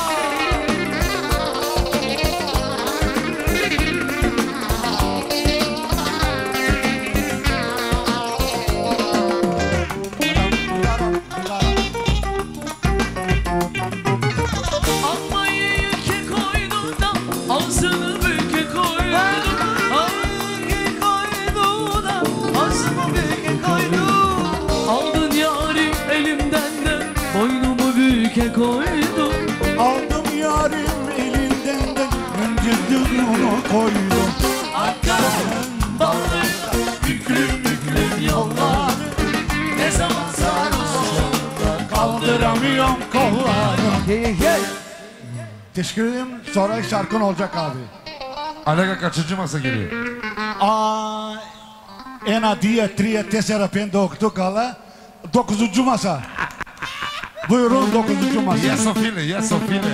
Almayı yüke koydu da ağzını büke koydu. Yüke koydu da ağzımı büke koydu. Aldın yarim elimden de boynumu büke koydu. Aldım yarim elinden de önceden onu koydum. Ankara'nın bağlarında büklüm büklüm yollar. Ne zaman sarhoş oldum da Kaldıramıyorum kolları. Hey hey hey. Teşekkür ederim. Sonra şarkın olacak abi. Alaga kaçıncı masa geliyor? A ena diye triye tesera pendoktu kala dokuzuncu masa. Buyurun dokuzuncu masa. Yes o file, yes o file.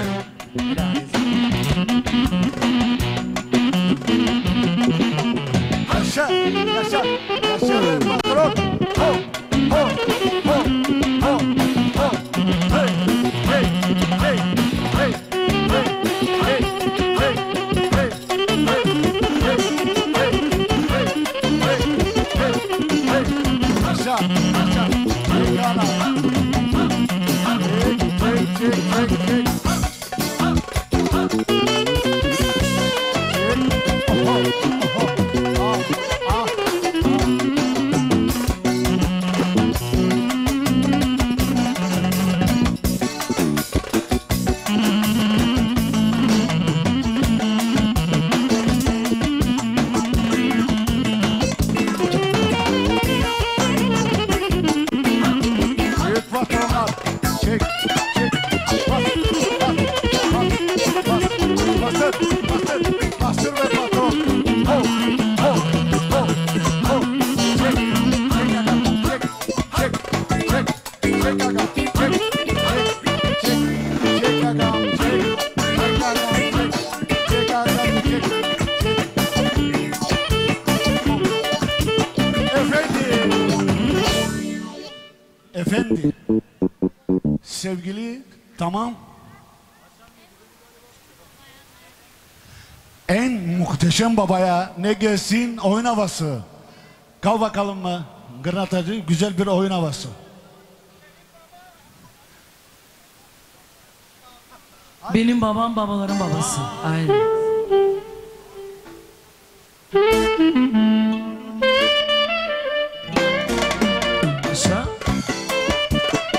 Yaşa, yaşa, yaşa patron. Ho, ho, ho, ho, ho. Hey, hey, hey, hey, hey, hey, hey, hey, hey, hey, hey, hey, hey, hey. Yaşa, yaşa. Yegana. Hey, hey, hey, hey, hey. Büyük patronlar. Çek, çek. Bas, bas, bas, bas. Bastır, bastır, bastır ve patron. Ho, ho, ho, ho. Çek, çek aga, çek, çek, çek, çek aga, çek, çek, çek, çek aga, çek, çek aga, çek, çek aga, çek, çek. Efendi. Efendi. Sevgili, tamam. En muhteşem babaya ne gelsin oyun havası. Kal bakalım mı? Granatacı güzel bir oyun havası. Benim babam babaların babası. Aynen. Yaşa.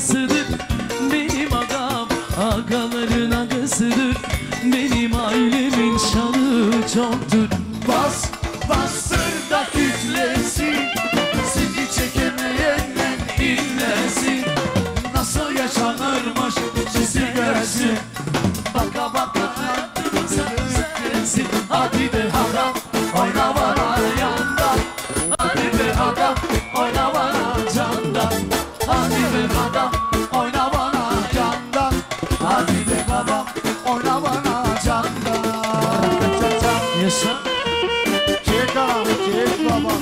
babasıdır. Benim agam agaların agısıdır. Benim ailemin şanı çoktur. Bas, bastır da kütlesin. Sizi çekemeyenler inlesin. Nasıl yaşanırmış sizi görsün. Baka baka hayatımıza sensin. Hadi be adam, oyna bana yandan. Hadi be adam, oyna bana candan. Hadi be adam, oyna bana candan. Hadi be babam, oyna bana candan. Yaşa. Çek abi, çek baba.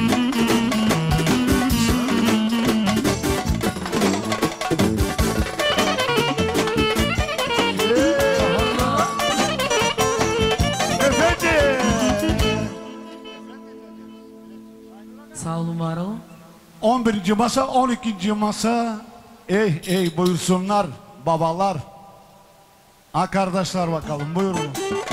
Sağ olun, var olun. on birinci masa, on ikinci masa. Ey ey buyursunlar babalar. Ha kardeşler bakalım buyurun.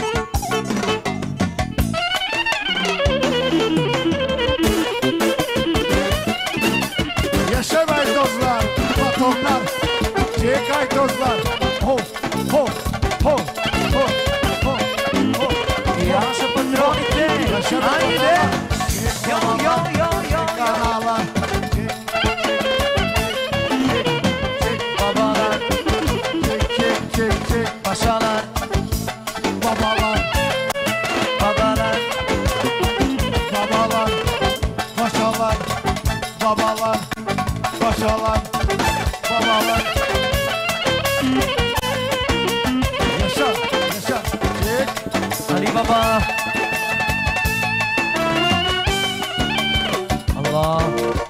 Yaşa baydozlar, batonlar, çek aydozlar. Ho ho ho ho ho ho. Yaşa patronite. Yaşa Haydi. batonlar. Yo yo yo yo. Kanalar. Babalar, Çek çek çek çek. paşalar, Babalar, babalar, babalar, paşalar, babalar, paşalar, babalar. Yaşa, yaşa. Çek. Ali Baba. Allah.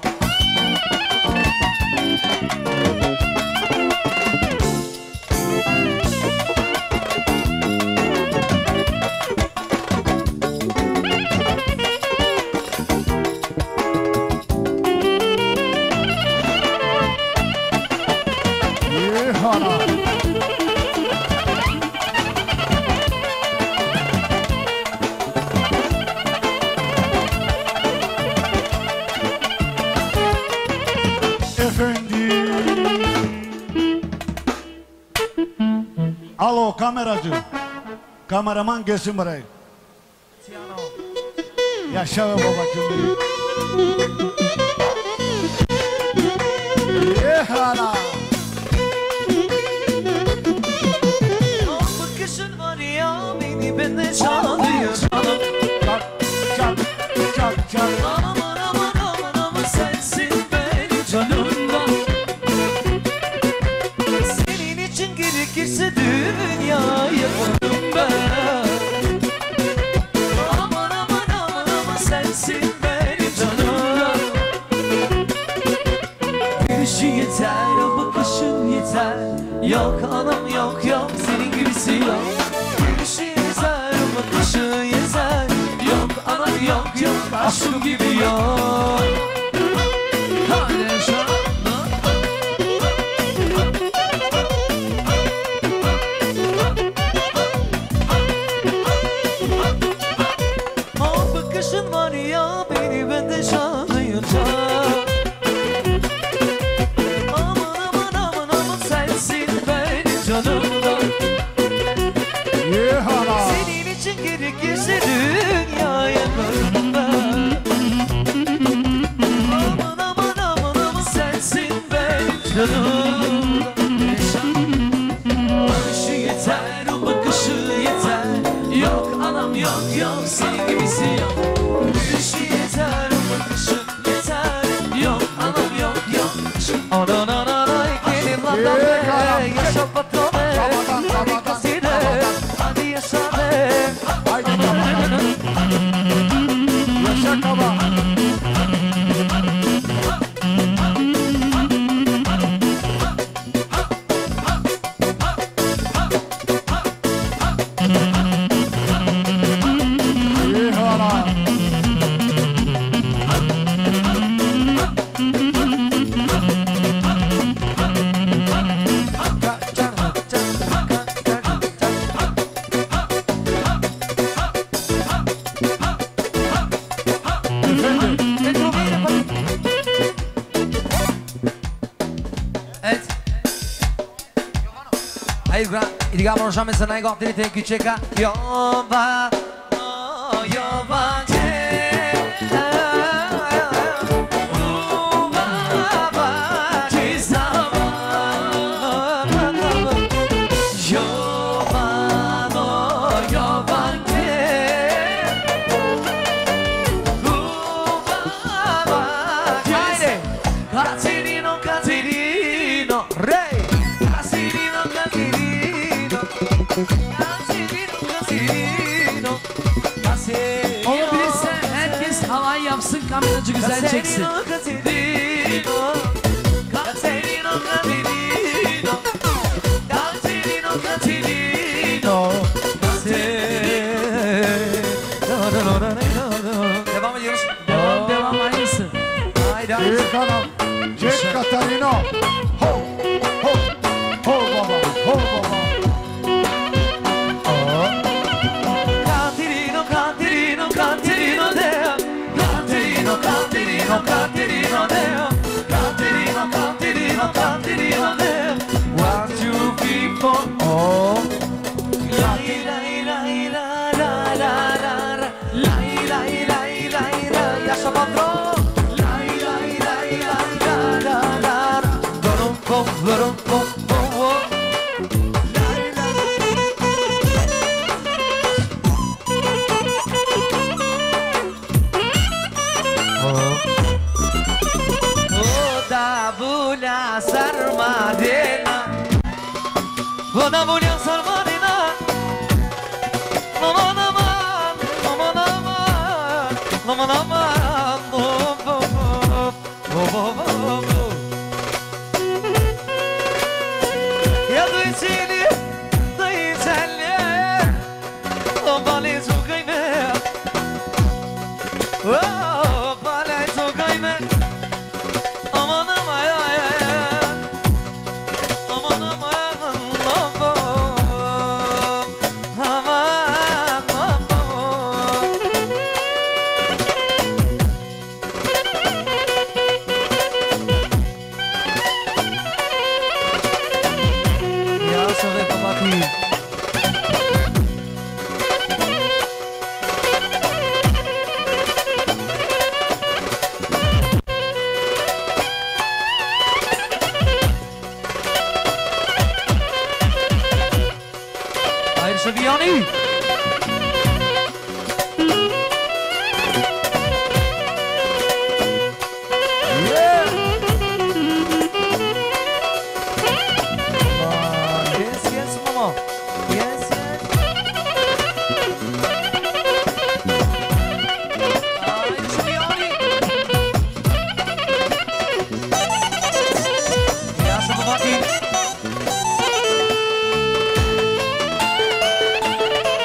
Yehana. Efendim. Alo kameracı. Kameraman gelsin buraya. Yaşa be babacığım benim. Yehana. Bakışın var ya beni benden çalıyor. Canım. Çak çak çak çak. Aman aman aman aman sensin benim canımdan. Senin için gerekirse dünyayı yaparım ben. Aman aman aman aman sensin benim canımdan. Gülüşü yeter, o bakışın yeter. Yok anam yok yok senin gibisi yok. Gülüşü yeter, o bakışın yeter. Yok anam yok yok aşkım gibi yok. Hadi yaşa. O bakışın var ya beni benden şanlayacak. Aman aman aman aman sensin benim canımdan. Yehana. Senin için gerekirse dünya yakarım ben. Aman aman aman aman sensin benim canımdan. Bakışı yeter, o bakışı yeter. Yok anam yok yok senin gibisi yok. Gülüşü yeter, o bakışın yeter. Yok anam yok yok. Ona na na na gelin lan lan be. Yaşa patron be. Babadan, babadan, Harikasıydı. babadan. Hadi yaşa be. Haydi babadan. Yaşa kaba. Yehana. Evet. Aygra, digamos já me sanai got dele que checa. Yova, oh yova te. Olabilirse herkes havayı yapsın, kameracı güzel çeksin. Devam ediyoruz. Devam devam aynısı. Haydi haydi. İyi kanal. Çek Katarina. Ho, ho, ho baba, ho baba. Caterino, Caterino, Caterino Deo. Caterino, Caterino, Caterino Deo. Caterino, Caterino, Caterino Deo. One, two, three, four. Oh. La la la la la la la la. La la la la la. Yaşa patron. La la la la la la la. Lorum pom, lorum pom, pom, pom. Bula sarmadina, Oda bula sarmadina, aman aman, aman aman, aman aman, hop hop hop, hop hop hop. Ya do içini, do içini, o bale sokayım, o bale sokayım. Aman aman aman aman aman ya sobre papati. Hayır Saviani. Yeah. Ah, yes, yes, mama. Yes, yes. Hayır Saviani. Ya Saviani.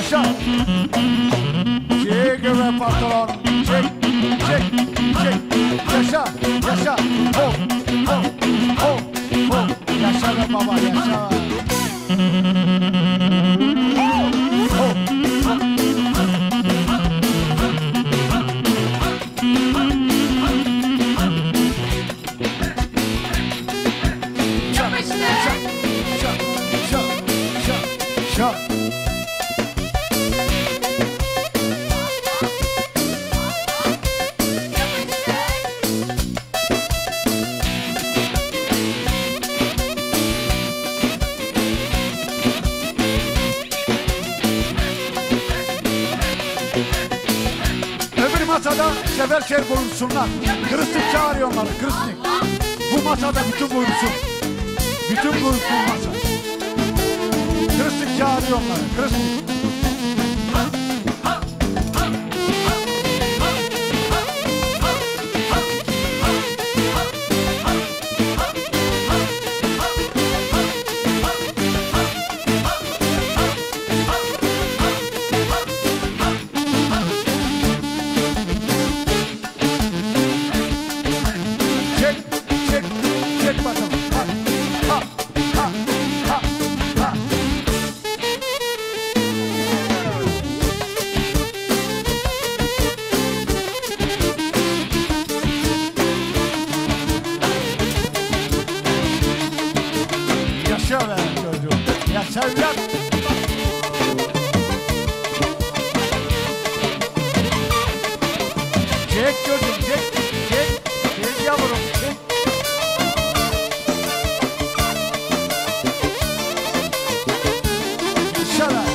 Yaşa. Çek be patron. Çek, çek, çek. Yaşa, yaşa. Ho, ho, ho, ho. Yaşa be baba, yaşa. Ho, ho. Öbür masada sefer şer buyursunlar. Kırıstık çağırıyor onları, kırıstık. Bu masada bütün buyursun. Bütün buyursun masa. Kırıstık çağırıyor onları, kırıstık. Çek, çek, çek bakalım. Ha, ha, ha, ha, ha. Yaşa be çocuğum, yaşa evlat. Çek çocuğum, çek, çek, çek yavrum, çek. Yaşa be.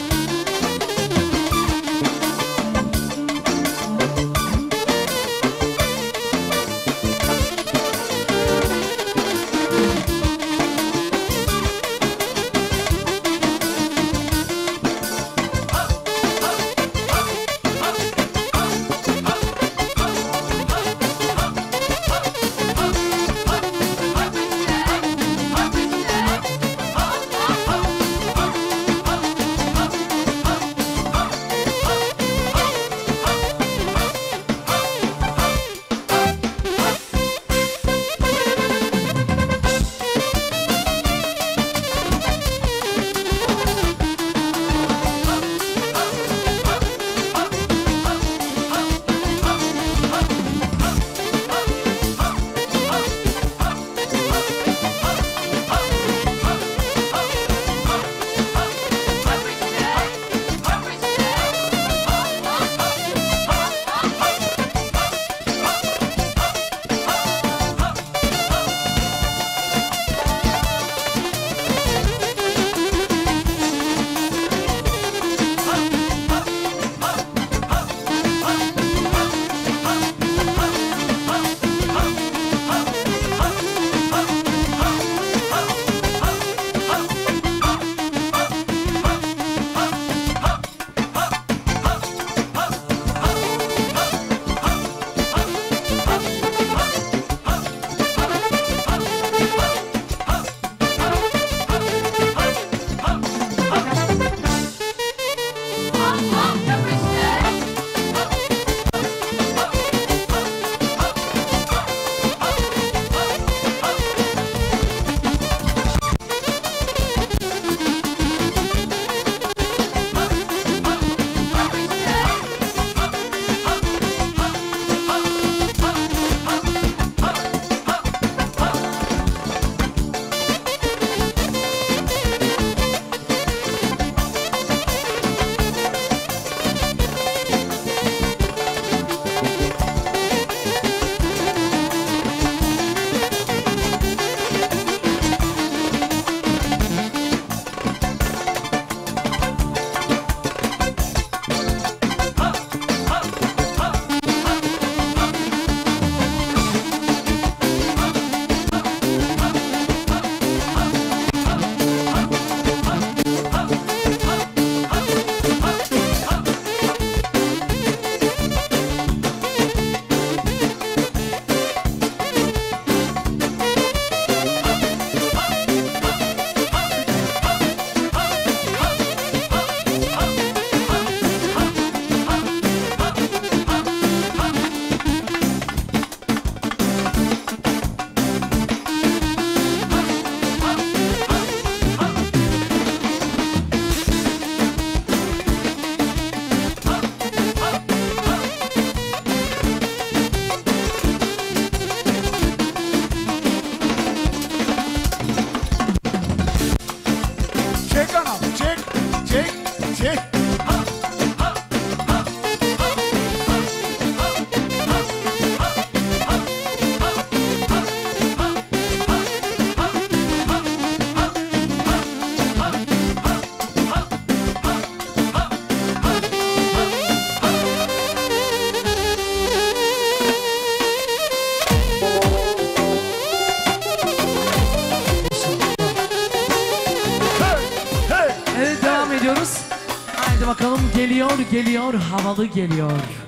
geliyor, havalı geliyor.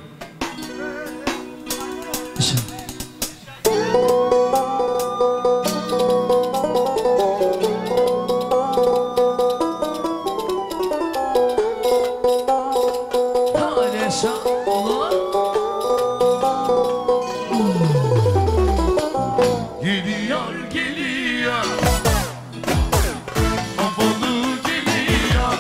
Düşün. Hadi şanlı. Geliyor geliyor, havalı geliyor,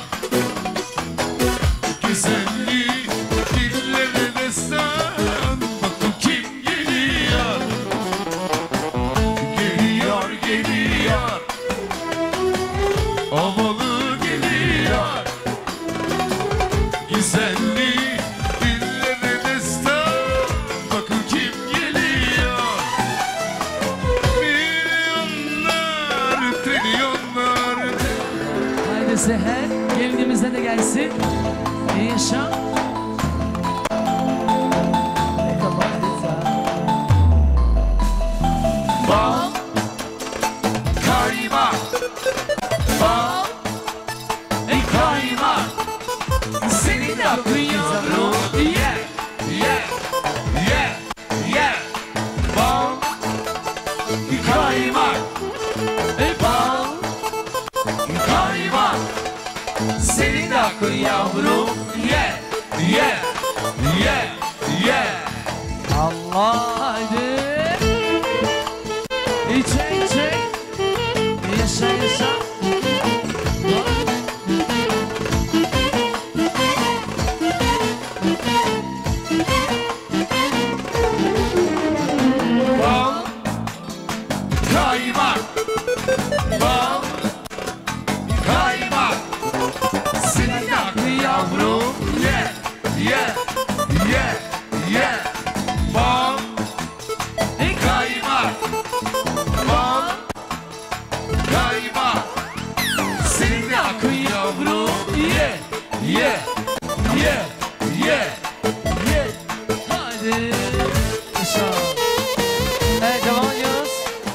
güzelliği dillere destan. Bakın kim geliyor, geliyor geliyor, havalı geliyor, güzelliği dillere destan. Bakın kim geliyor. Milyonlar, trilyonlar. Haydi Seher, gelinimize de gelsin. İnşallah. Bal, kaymak, bal, ey kaymak. Senin aklın yavrum, ye, ye, ye, ye. Bal, kaymak, ey bal, kaymak. Senin aklın yavrum, ye, ye, ye, ye. Allah haydi. İçek çek. Yaşa yaşa. Bal, kaymak, bal, kaymak. Senin aklın yavrum, ye, ye, ye, ye. Bal, kaymak, bal, kaymak. Senin aklın yavrum, ye, ye, ye, ye, ye. Haydi. Yaşa. Evet, devam ediyoruz.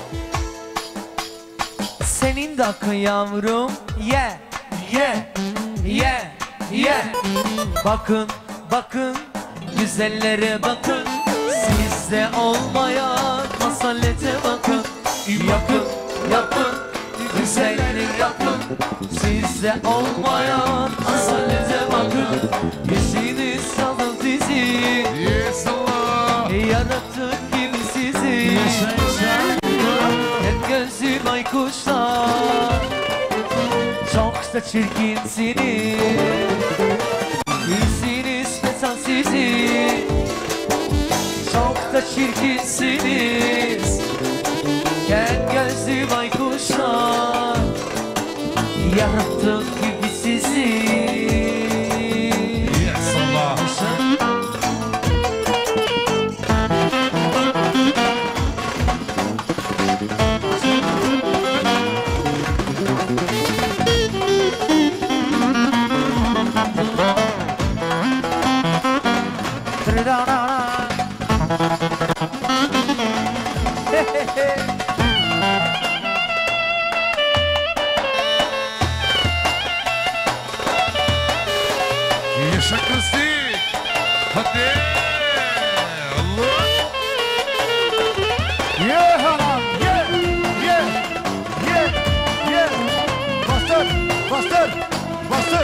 Senin de akın yavrum, ye, ye, ye, ye. Bakın, bakın, güzellere bakın. Sizde olmayan masalete bakın. Yakın, yakın, güzellik yakın. Sizde olmayan masalete bakın. Yüzünüz salın dizi, Yes Allah. yarattık gibi sizi. Hep gözü baykuşlar, çok da çirkinsiniz. İyisiniz mesela sizi, çok da çirkinsiniz. Kel gözlü baykuşlar, yarattık gibi sizi. Yes Allah. Yaşa kızdık. Hadi. Allah. Ye hanım, ye, ye, ye, ye. Bastır, bastır, bastır.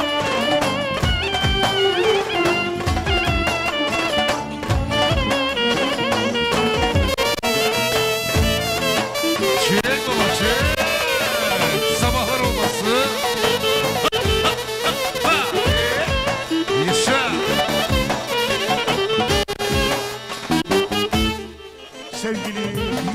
Çilek baba çilek. Sabahlar olması. Yaşa. Sevgili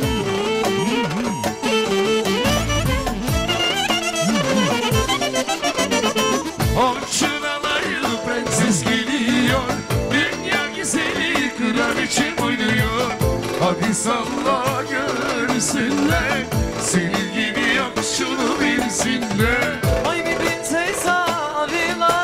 Orçunalar prenses geliyor. Dünya güzeli kraliçem oynuyor. Hadi salla görsünler. Senin gibi yok şunu bilsinler. Ay mi princesa viva,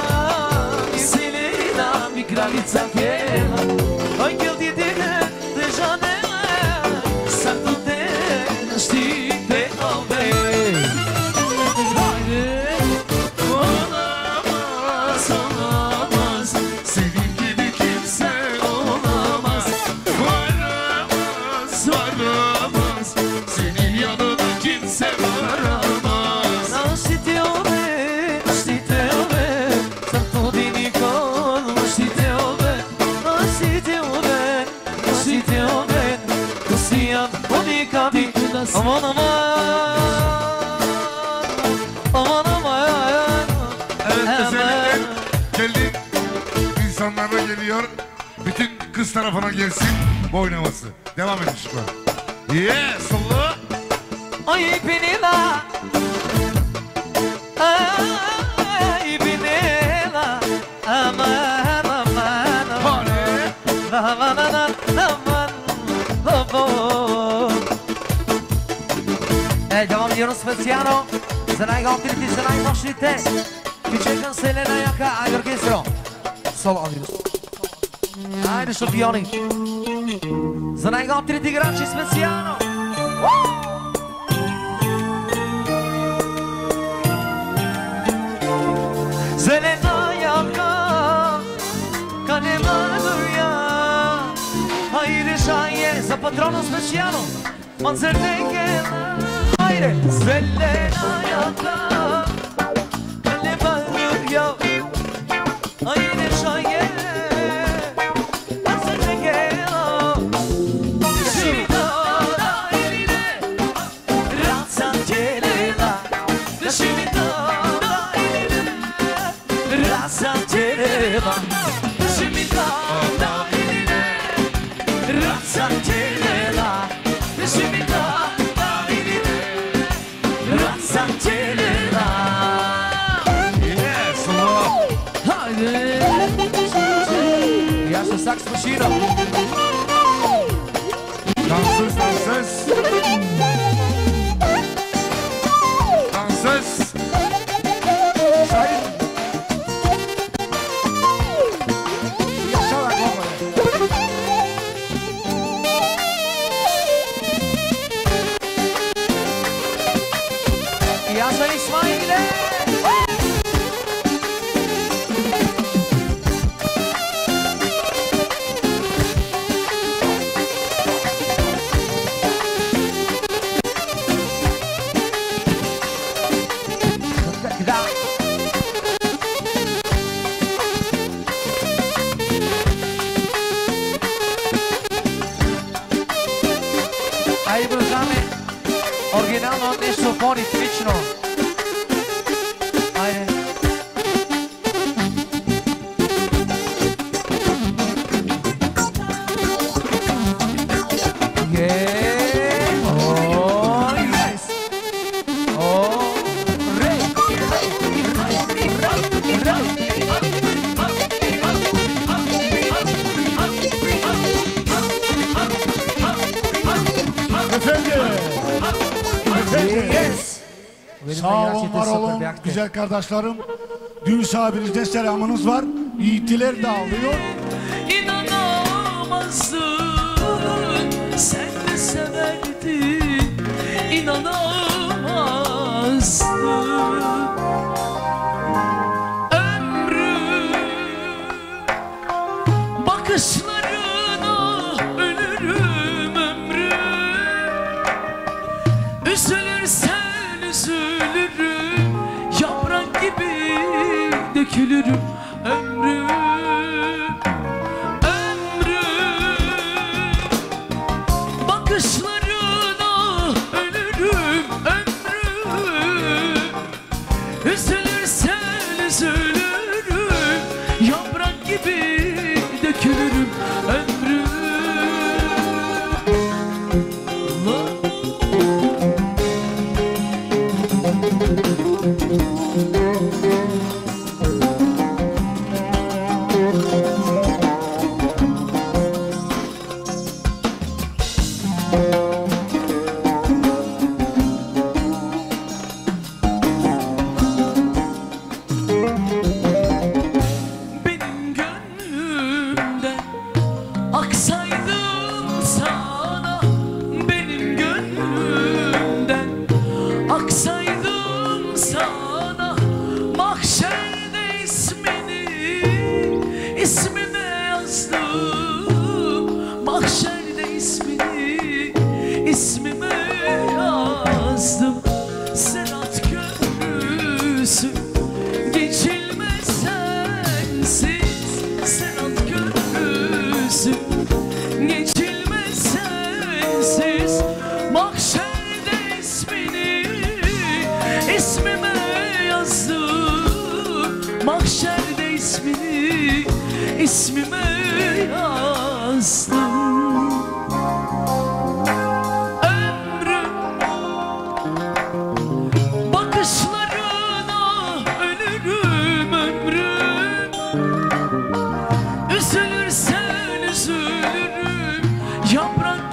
Selena mi kraljica pjeva. Oj gdje ti dine držane, sad tu te štite ove. Haydi. Olamaz olamaz. kadi. Aman aman. Aman aman. Evet, Aman. özellikle geldi insanlara geliyor. Bütün kız tarafına gelsin bu oynaması. Devam edin çocuklar. Yes Allah. Ay binila. Ay binila. Aman aman aman. Aman aman aman. E devam ediyoruz Feliciano. Zanay Gautrilti, Zanay Başlite. Küçükten Selena Yaka, ay orkestro. Solo alıyoruz. Haydi şu piyano. Zanay Gautrilti, grazie Feliciano. Selena Yaka, Canemaduya. Haydi şaye, za patrono Feliciano. Manzerdeke. Haydi Selena Yaka, Canemaduya. Haydi şaye, Manzerdeke. Sax machine. Dansöz, dansöz. Dansöz. Şahin. Yaşa lan baba. Yaşa İsmail'e. Aí Bruzame, original non adesso fuori Twitch. Aynen. Yeah. Oh yes. Oh Ray. Yes. Sağ olun, var olun güzel kardeşlerim. Düğün sahibinizden selamınız var. Yiğitler dağılıyor. İnanamazsın, sen de severdin. İnanamazsın. Ömrüm bakışlarına ölürüm ömrüm. Üzülürsen üzülürüm, yaprak gibi dökülürüm ömrüm. Ömrüm bakışlarına ölürüm ömrüm. Üzülürsen üzülürüm, yaprak gibi dökülürüm ömrüm. Benim gönlümden aksaydım sana, benim gönlümden aksaydım sana. Mahşerde ismini ismime yazdım, mahşerde ismini ismime yazdım. Serhat Köprüsü geçilmez sensiz, Serhat Köprüsü geçilmez sensiz.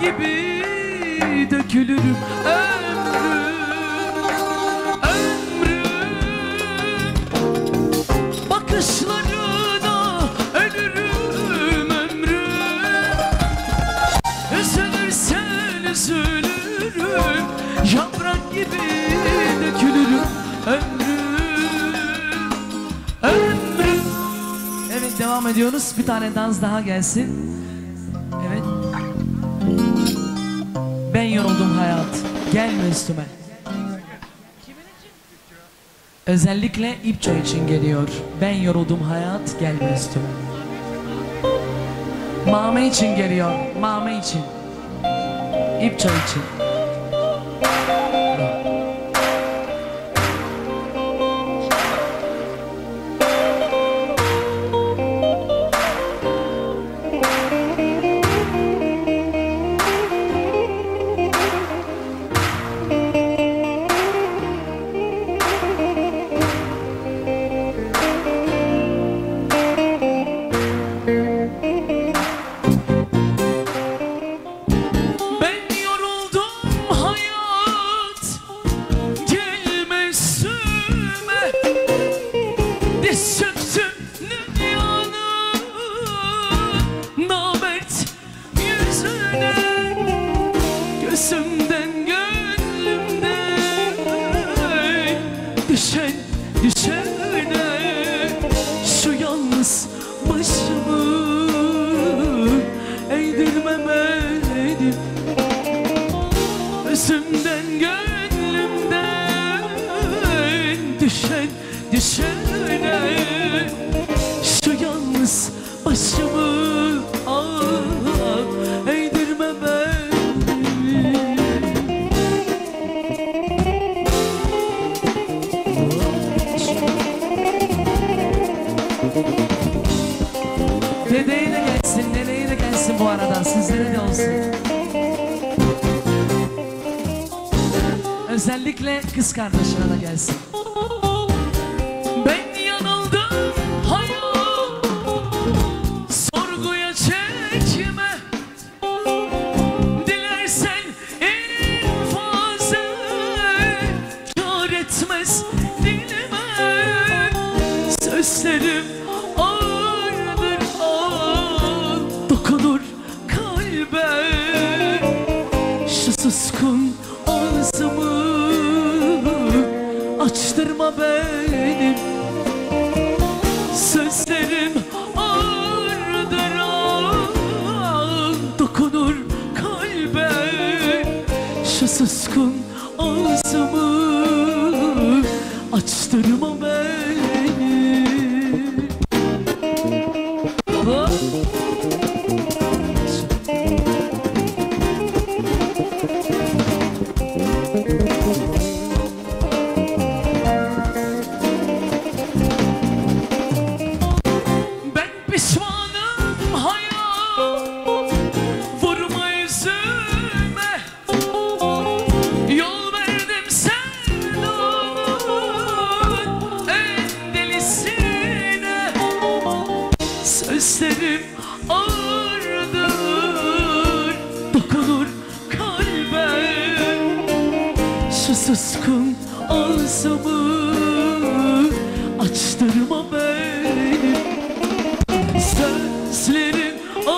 gibi dökülürüm ömrüm, ömrüm. Bakışlarına ölürüm ömrüm. Üzülürsen üzülürüm, yaprak gibi dökülürüm ömrüm, ömrüm. Evet, devam ediyoruz. Bir tane dans daha gelsin. Evet. Ben yoruldum hayat, gelme üstüme. Özellikle İpço için geliyor. Ben yoruldum hayat, gelme üstüme. Mame için geliyor, Mame için. İpço için. Dedeye de gelsin, neneye de gelsin bu arada, sizlere de olsun. Özellikle kız kardeşine de gelsin. Ben yanıldım hayat, sorguya çekme. Dilersen infaz et, kâr etmez dilime. Sözlerim ağırdır ağır, dokunur kalbe. Şu suskun ağzımı açtırma benim. Sözlerim ağırdır ağır, dokunur kalbe. Şu suskun ağzımı açtırma benim. Oh. Sözlerim ağırdır, dokunur kalbe. Şu suskun ağzımı açtırma benim. Sözlerim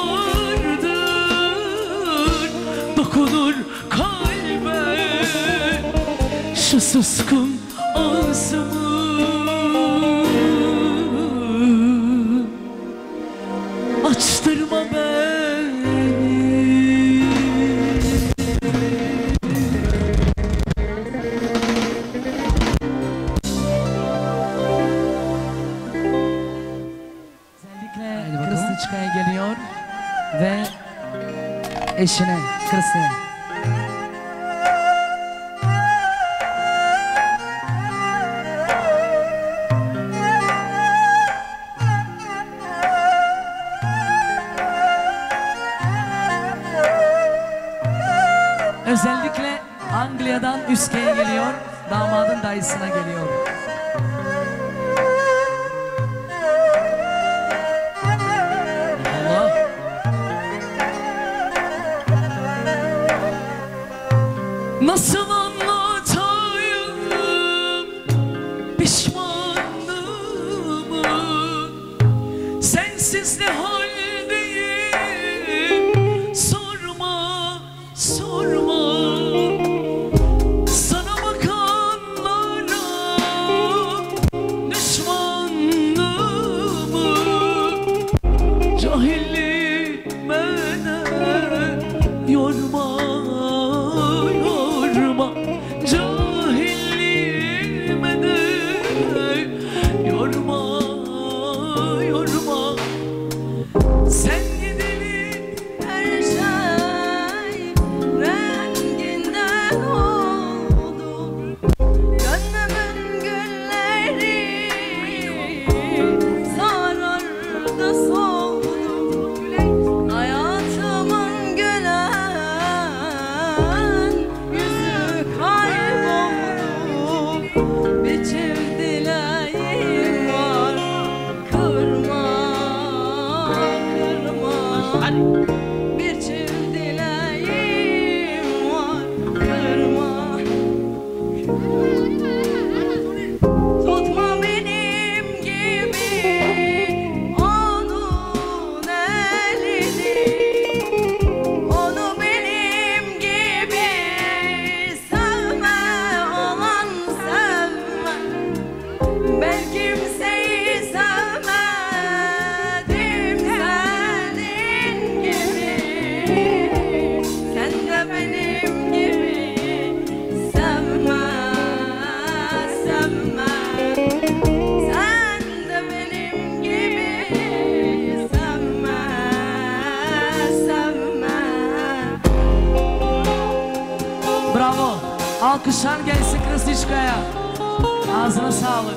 ağırdır, dokunur kalbe. Şu suskun ağzımı açtırma beni. Özellikle Krıstıçka'ya geliyor ve eşine Krıstı'ya. Özellikle Anglia'dan Üskü'ye geliyor, damadın dayısına geliyor. Allah. Bir çift dileğim var, kırma. Tutma benim gibi onun elini, onu benim gibi sevme, aman sevme. Ben kimseyi sevmedim senin gibi. Sen de benim gibi sevme, sevme. Sen de benim gibi sevme, sevme. Bravo. Alkışlar gelsin Krasniçka'ya. Ağzına sağlık.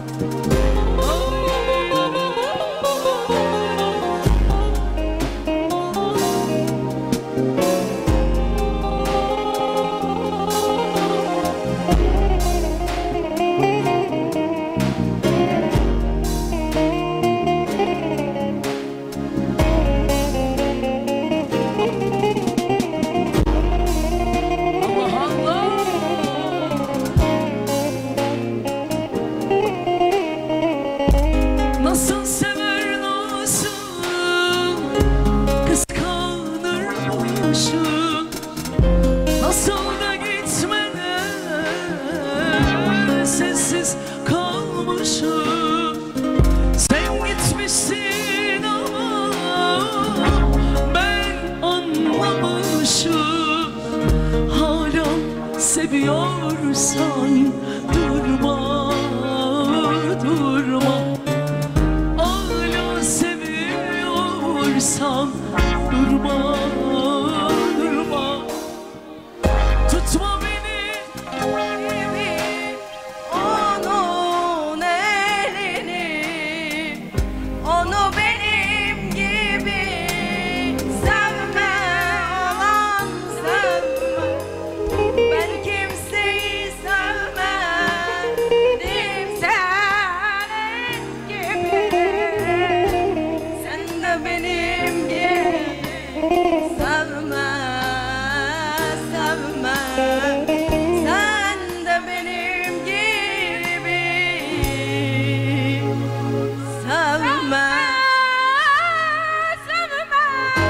Allah Allah. Nasıl sever, nasıl kıskanırmışım, nasıl da gitmeden sessiz kalmışım. Sen gitmişsin ama ben anlamışım. Hala seviyorsan durma, durma. Hala seviyorsan durma, durma. Tutma beni Onun elini, onu benim gibi sevme, aman sevme. Ben kimseyi sevmedim senin gibi. Sen de benim gibi sevme, sevme. Sen de benim gibi sevme, sevme.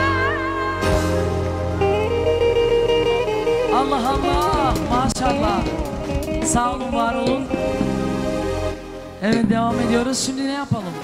Allah Allah, maşallah. Sağ olun, var olun. Evet, devam ediyoruz. Şimdi ne yapalım?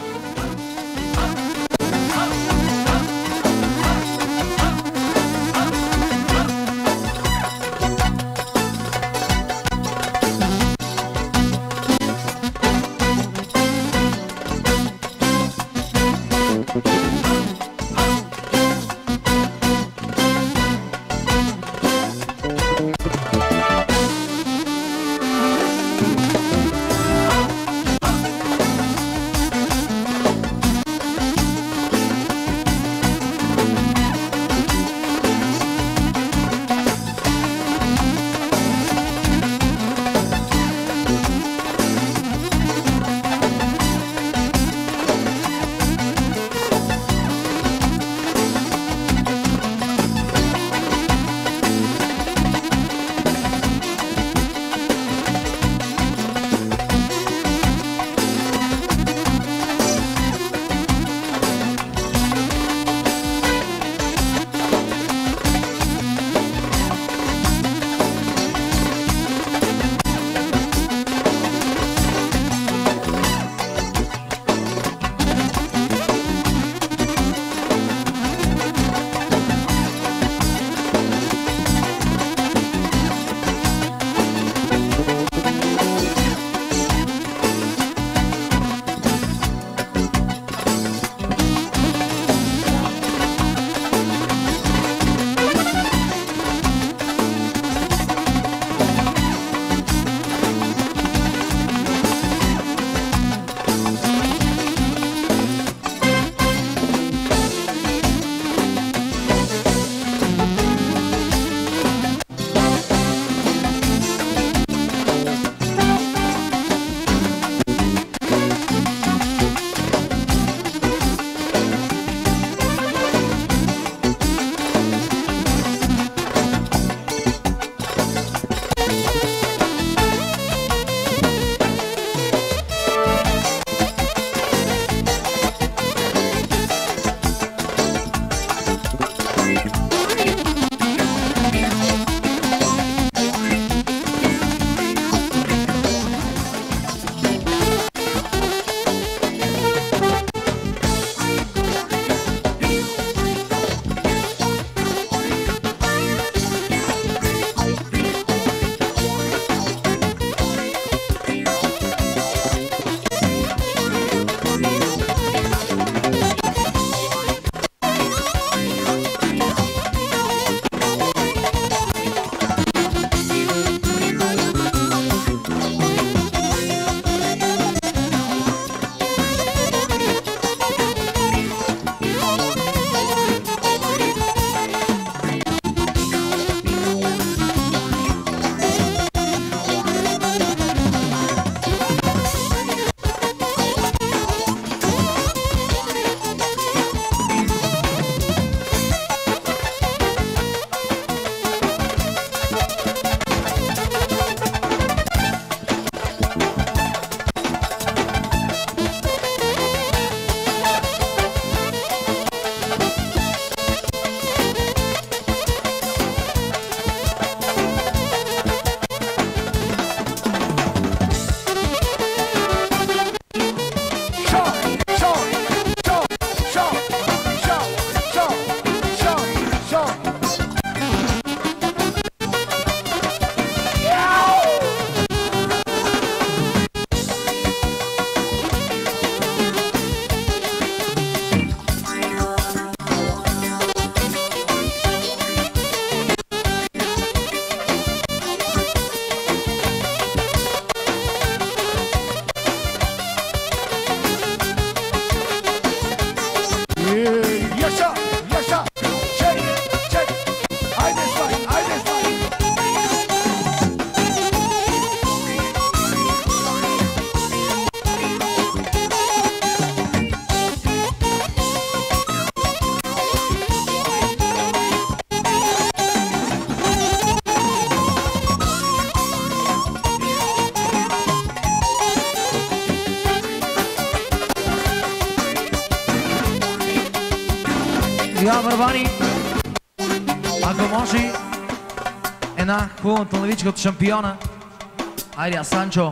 барабани. Ако може, една хубава талавичка от шампиона. Айде, Асанчо.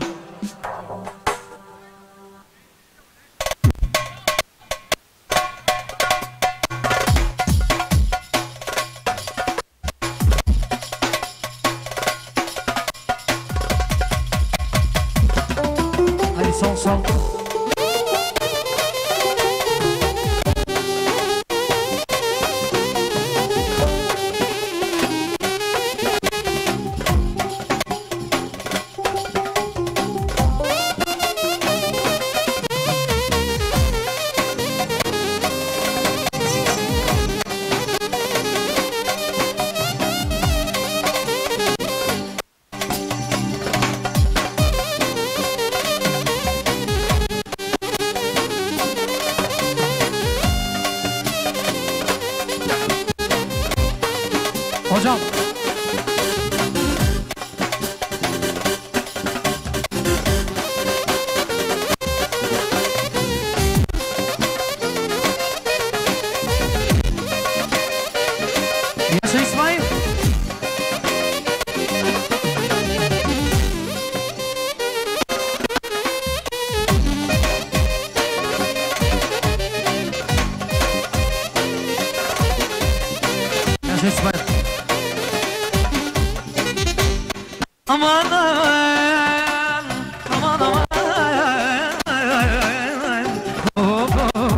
Айде, сон, сон. Hocam. Yaşa İsmail. Yaşa İsmail. Aman aman, aman aman, oh, oh.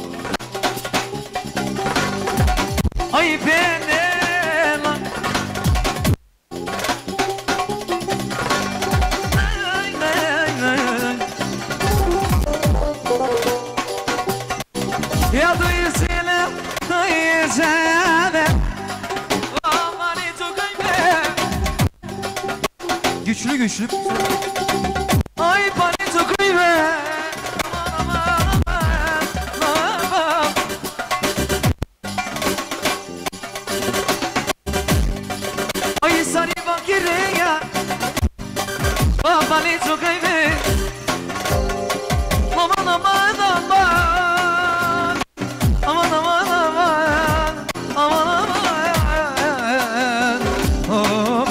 Ay benim, ay, ay, ay, ay. Ya duyusuyla, duyusuyla, aman çok ayıp. Güçlü güçlü. Ay panito kıyme. Aman aman aman. Ay sani bakire ya. Panito kıyme. Aman aman aman. Aman aman aman. Aman aman. Oh.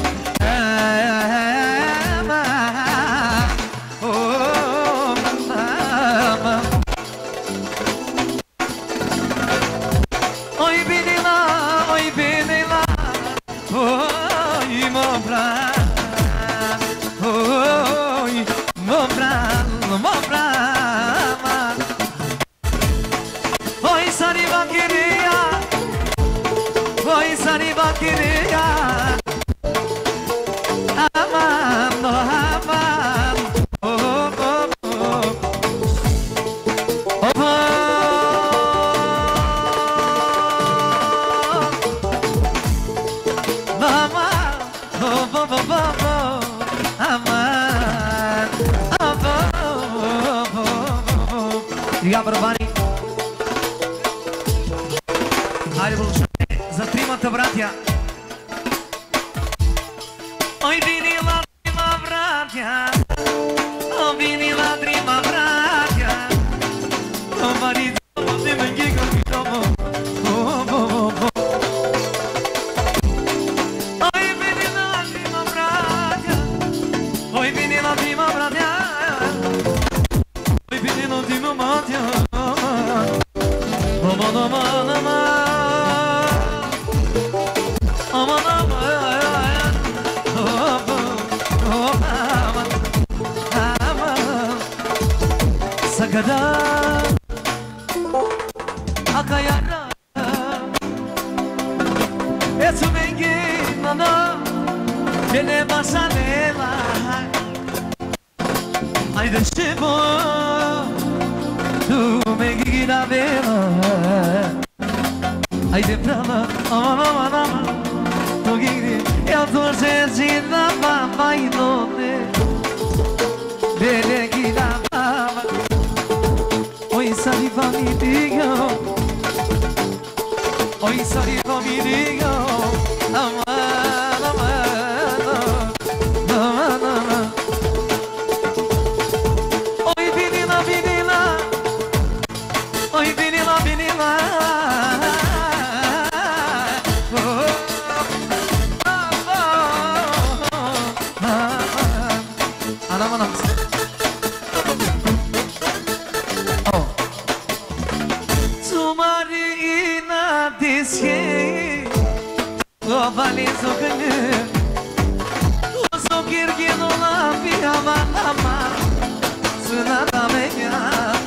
Сега барабани. Хайде buluşаме за тримата братя. Ой, винила трима братя. Ой, винила трима братя. Ой, марито, не ме ги гърмитомо. Ой, винила трима братя. Ой, винила трима братя. Ой, винила трима братя. Aman aman aman. Aman aman. Oh, aman. Aman. Sagada akayara. Esu mengi nana. Bene basanela. Ay de shibo. Tu me gira vela. Ay de prana, aman aman aman. Tu giri, ya tu se zina mama y donde. Bene gira mama. Hoy salí pa mi digo. Hoy salí pa mi digo. Aman aman aman aman. Hoy vinila vinila. Oi, vinila, vinila. vale so gönlüm so girgin olan bir aman ama sına da menya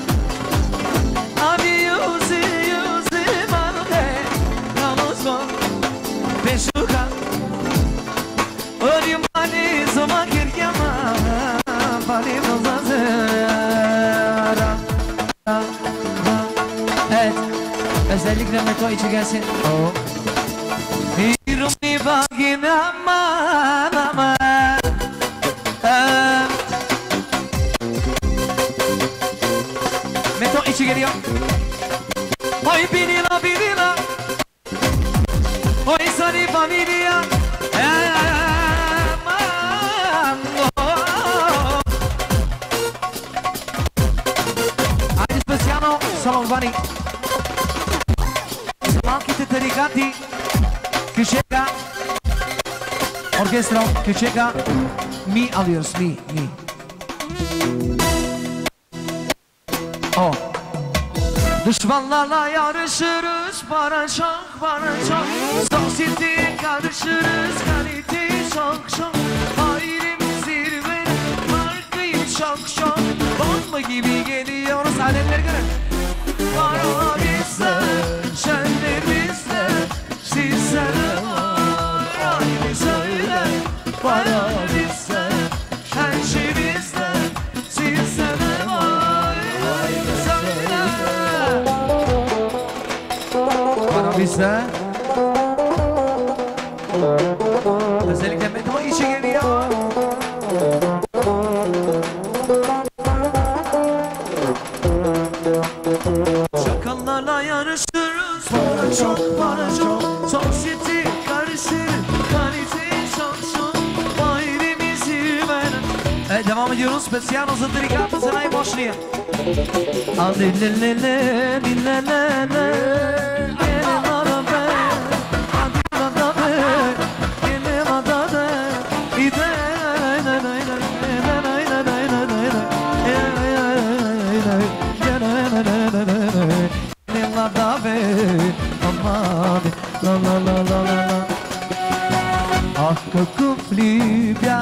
abi yüzü yüzü mande namusun beşuka Orim vale so ma girgin ama vale so zazera Evet özellikle Meto içi gelsin oh. Hirumni bagin aman aman Meto içi geliyor Oy binila binila Oy sani familia Aman oh. Adi Speciano Salonvani Smakite Terigati Küçeka Orkestra Küçeka Mi alıyoruz mi mi Oh Düşmanlarla yarışırız para çok para çok Sosyete karışırız kalite çok çok Ayrım zirve farkıyım çok çok Bomba gibi geliyoruz alemleri görün Para bizde şenler bizde Sizlere var aynı söyle Para bizde her şey bizde Sizlere var aynı söyle Para bizde Özellikle Meto içi geliyor Çakallarla yarışırız Para çok para çok Sosyete karışır Kalite çok çok Ayrımızı ver Evet devam ediyoruz Speciano Zıdırika Sırayı boşlayın Al dillelele dillelele Gelin arabe Hadi arabe Gelin arabe İde La la la la la la Ah que conflibia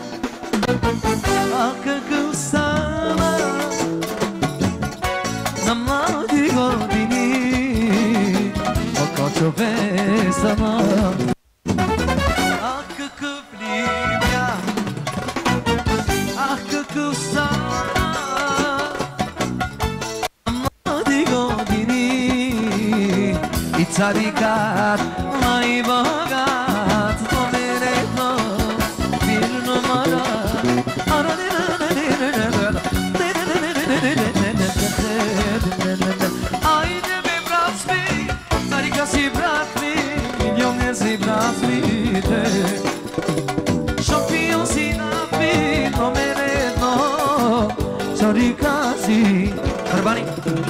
Ah que gustava Nama digo dini O kocho besama Ah que conflibia Ah que gustava Nama digo dini İtarikat Ay bagat O merekno Bir numara Ara Ajde me bratmi Tarika si bratmi Milioner si bratmi Champion si napi O merekno Tarika si Karbani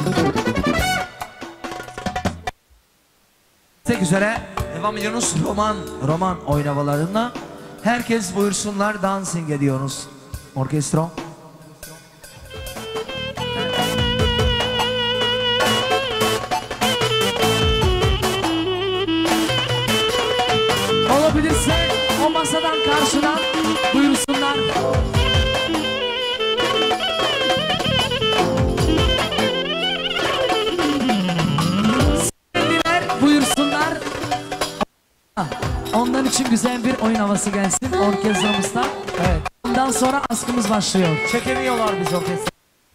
Tek üzere devam ediyoruz roman roman oynamalarına. Herkes buyursunlar dancing ediyoruz. Orkestro. Olabilirse o masadan karşıdan buyursunlar. Buyursunlar. Onlar için güzel bir oyun havası gelsin orkestramızda. Evet. Ondan sonra askımız başlıyor. Çekemiyorlar biz orkestra.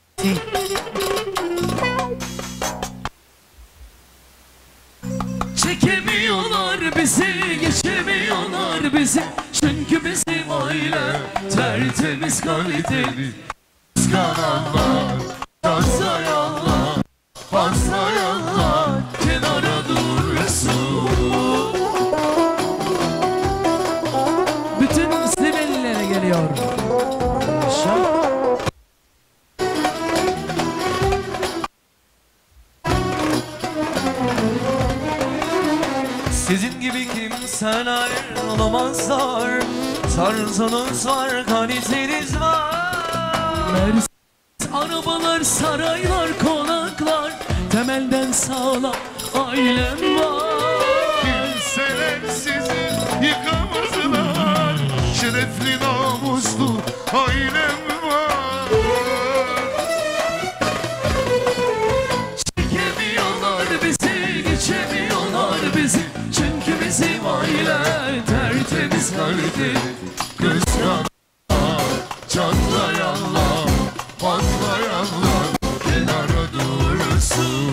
Çekemiyorlar bizi, geçemiyorlar bizi. Çünkü bizim aile tertemiz kaliteli. Kıskananlar, taslayanlar, paslayanlar kenara dursun. Bütün Sivelilere geliyor. Sizin gibi kimseler olamazlar. Tarzınız var, kaliteniz var. Mersi Arabalar, saraylar, konaklar, temelden sağlam ailem var. Kimseler sizi şerefli namuslu ailem var. Çekemiyorlar bizi, geçemiyorlar bizi. Çünkü bizim aile tertemiz kalpli. Kıskananlar, çatlayanlar, patlayanlar kenara dursun.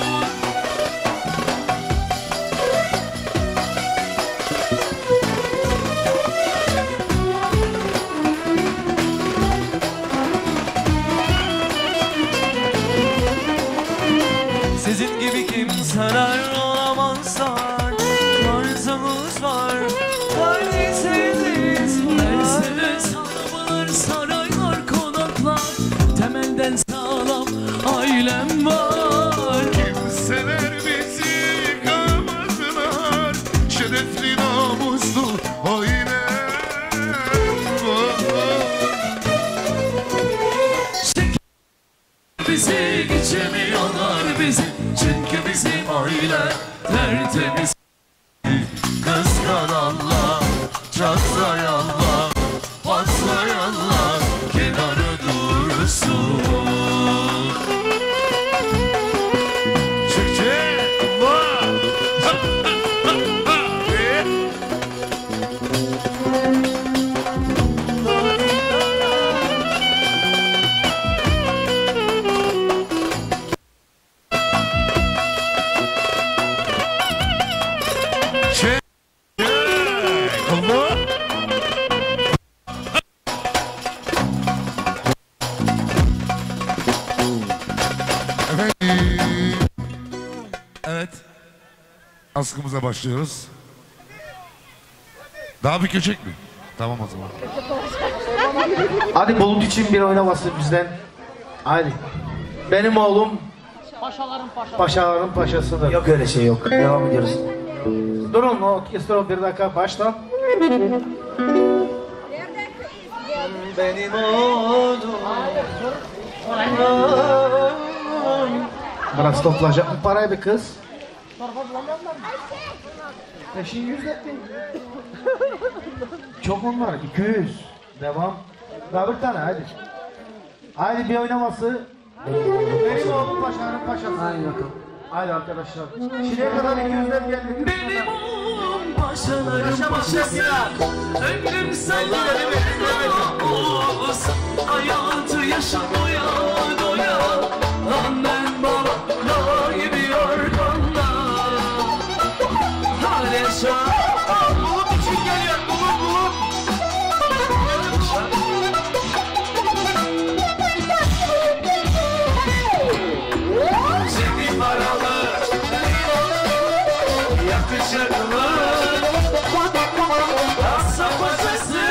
Sizin gibi kimseler olamazlar. Tarzımız var, haydi sevdiğiniz var. Mercedes, arabalar, saraylar, konaklar. Temelden sağlam ailem var. Kimseler bizi yıkamazlar. Şerefli namuslu ailem var. Bizi geçemiyorlar bizi. Çünkü bizim aile tertemiz. Kıskananlar, çatlayanlar, patlayanlar kenara dursun. Çekçe, Allah! Ha, ha, ha, ha! Ve Çek, Allah! Efendim, Evet. askımıza başlıyoruz. Daha bir köçek mi? Tamam o zaman. Hadi Bulut için bir oynaması bizden. Hadi. Benim oğlum Paşaların paşası. paşaların paşasıdır. Yok öyle şey yok. Devam ediyoruz. Durun o orkestra bir dakika baştan. Benim oğlum. Biraz toplayacak mı parayı bir kız? Peşin yüz etti. Çok onlar. iki yüz. Devam. Daha bir tane hadi. Haydi bir oynaması. Benim oğlum paşanın paşası. Haydi bakalım. Haydi arkadaşlar. Şimdiye kadar iki yüzler geldi. Benim oğlum paşaların paşası. Ömrüm sana olsun. Hayatı yaşa doya doya. Annen baba dağ gibi yorganda. Hale şah. Bulut için geliyor bulut bulut. Şimdi paralı, yakışıklı, asla paşası,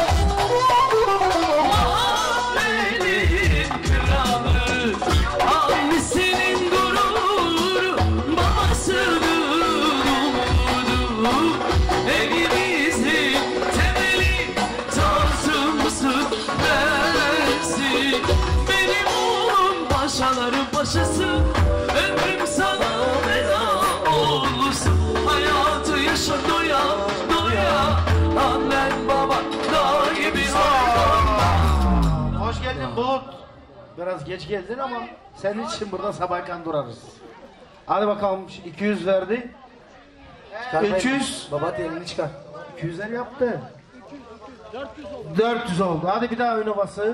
mahallenin kralı, annesinin gururu, babasının umudu, evimizin temeli, tarzımızı versin. Benim oğlum paşaların paşası, ömrüm sana veda olsun. Hayatı yaşa doya doya, annen baba dağ gibi ormanda. Hoş geldin Bulut. Biraz geç geldin ama senin için burada sabahkan durarız. Hadi bakalım iki yüz verdi. üç yüz. Baba elini çıkar. iki yüzler yaptı. dört yüz oldu. Hadi bir daha oynaması.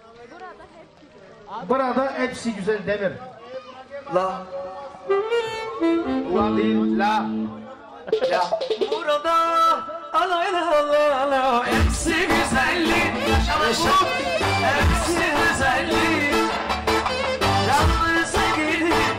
Burada hepsi güzel demir. La. La değil la. La. Burada ala ala ala ala, hepsi güzellik, hepsi güzellik. Yalnız gidip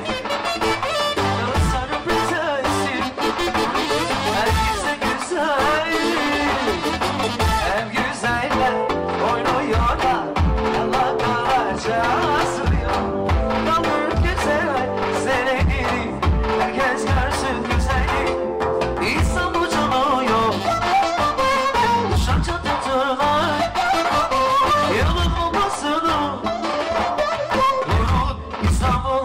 sarıp bitersin. Herkese güzellik, hem güzeller oynuyorlar. Allah karşısı yok. Kalır güzel sevgili, herkes görsün güzellik. İnsan ucunu yok. Şança tuturlar. Yılın olmasını. Bulut İstanbul.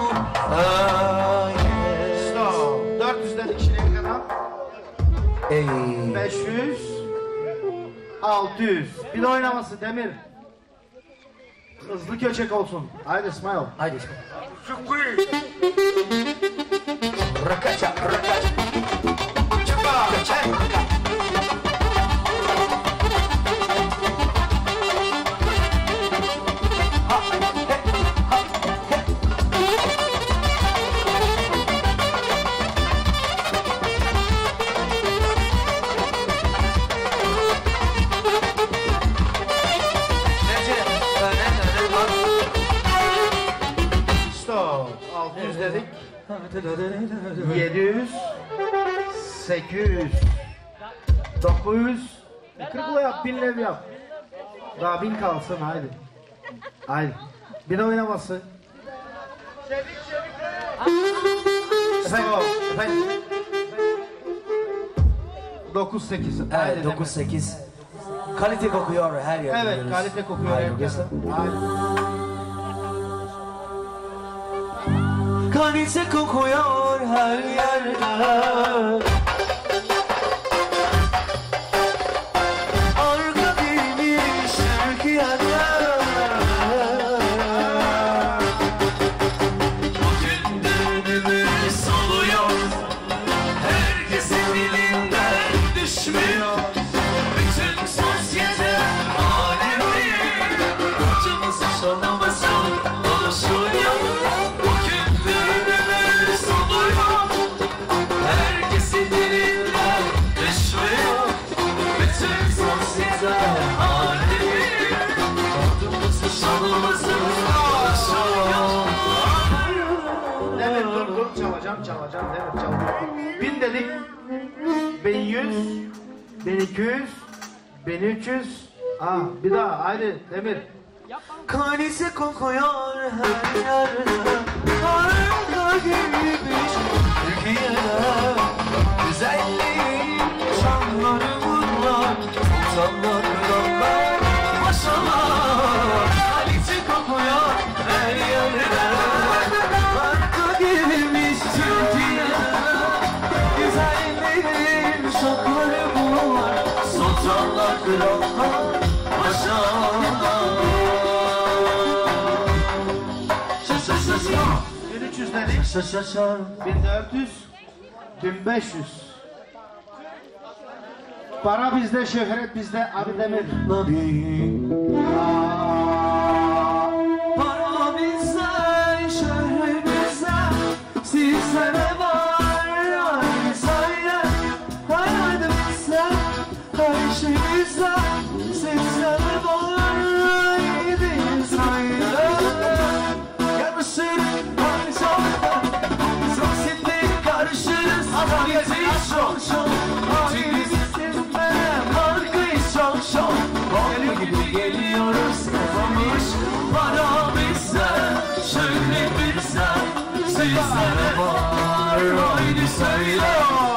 Stop. dört yüzden ikiliye kadar. beş yüz. altı yüz. Bir de oynaması Demir. Hızlı köçek olsun. Haydi İsmail. Haydi. Şükür. Rakaça, rakaça. Çıpa, çay. Stop. altı yüz dedik. yedi yüz. sekiz yüz. dokuz yüz. kırkla yap, binle yap. Daha bin kalsın haydi. Haydi. Bir de oynaması. Efendim, efendim. dokuz sekiz. Evet, dokuz sekiz. Kalite kokuyor her yerde. Evet, görüyoruz. kalite kokuyor. Haydi, Haydi. göster. Haydi. Kalite kokuyor her yerde. Arka bir şarkı yerler. Bugün düğünümüz oluyor. Herkesin dilinden düşmüyor. Bütün sosyete alemi acımızı şanımızı oluşuyor. Bugün düğünümüz oluyor. Herkesin dilinden düşmüyor. Bütün sosyete alemi acımızı şanımızı oluşuyor. Demir dur dur çalacağım çalacağım Demir çalacağım. Bin dedik. Bin yüz. Bin iki yüz. Bin üç yüz. Ah bir daha haydi Demir. Kalite kokuyor her yerde. Arka giymiş Türkiye'de. Güzelliğin şanları bunlar. Sultanlar krallar maşallah. Kalite kokuyor her yerde. Arka giymiş Türkiye'de. Güzelliğin şanları bunlar. Sultanlar krallar maşallah. bin üç yüz dedik. Şaşaşa. bin dört yüz. bin beş yüz. Para bizde, şöhret bizde abi Demir. Para bizden, şöhret bizden. Sizde ne var? Haydi söyle. Haydi bizden. Her şey bizden. Sizde ne var? Haydi söyle. Yarışırız, haydi söyle. Sosyetle karışırız. Haydi şov şov. Haydi sizinle markayız şov şov. Geliyor gibi geliyoruz. Kafamış para bizden. Şöhret bizden. Sizde ne var? Haydi söyle.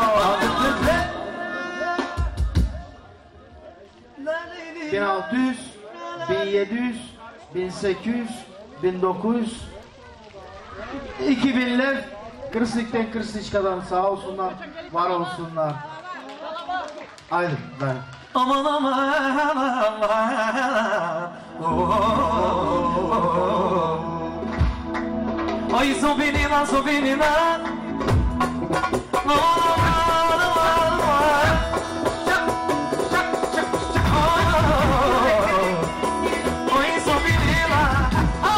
bin altı yüz. bin yedi yüz. bin sekiz yüz. bin dokuz yüz. iki binler. Kırsık'tan Kırsıçka'dan sağ olsunlar, var olsunlar. Haydi ben. Aman aman aman. Ay so benim an so benim an. Ay so benim an.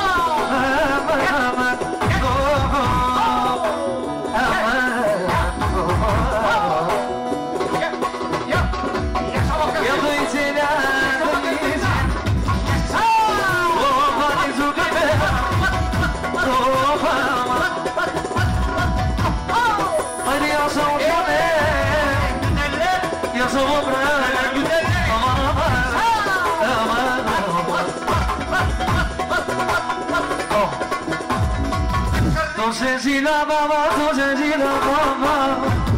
Entonces la mamá, entonces la mamá.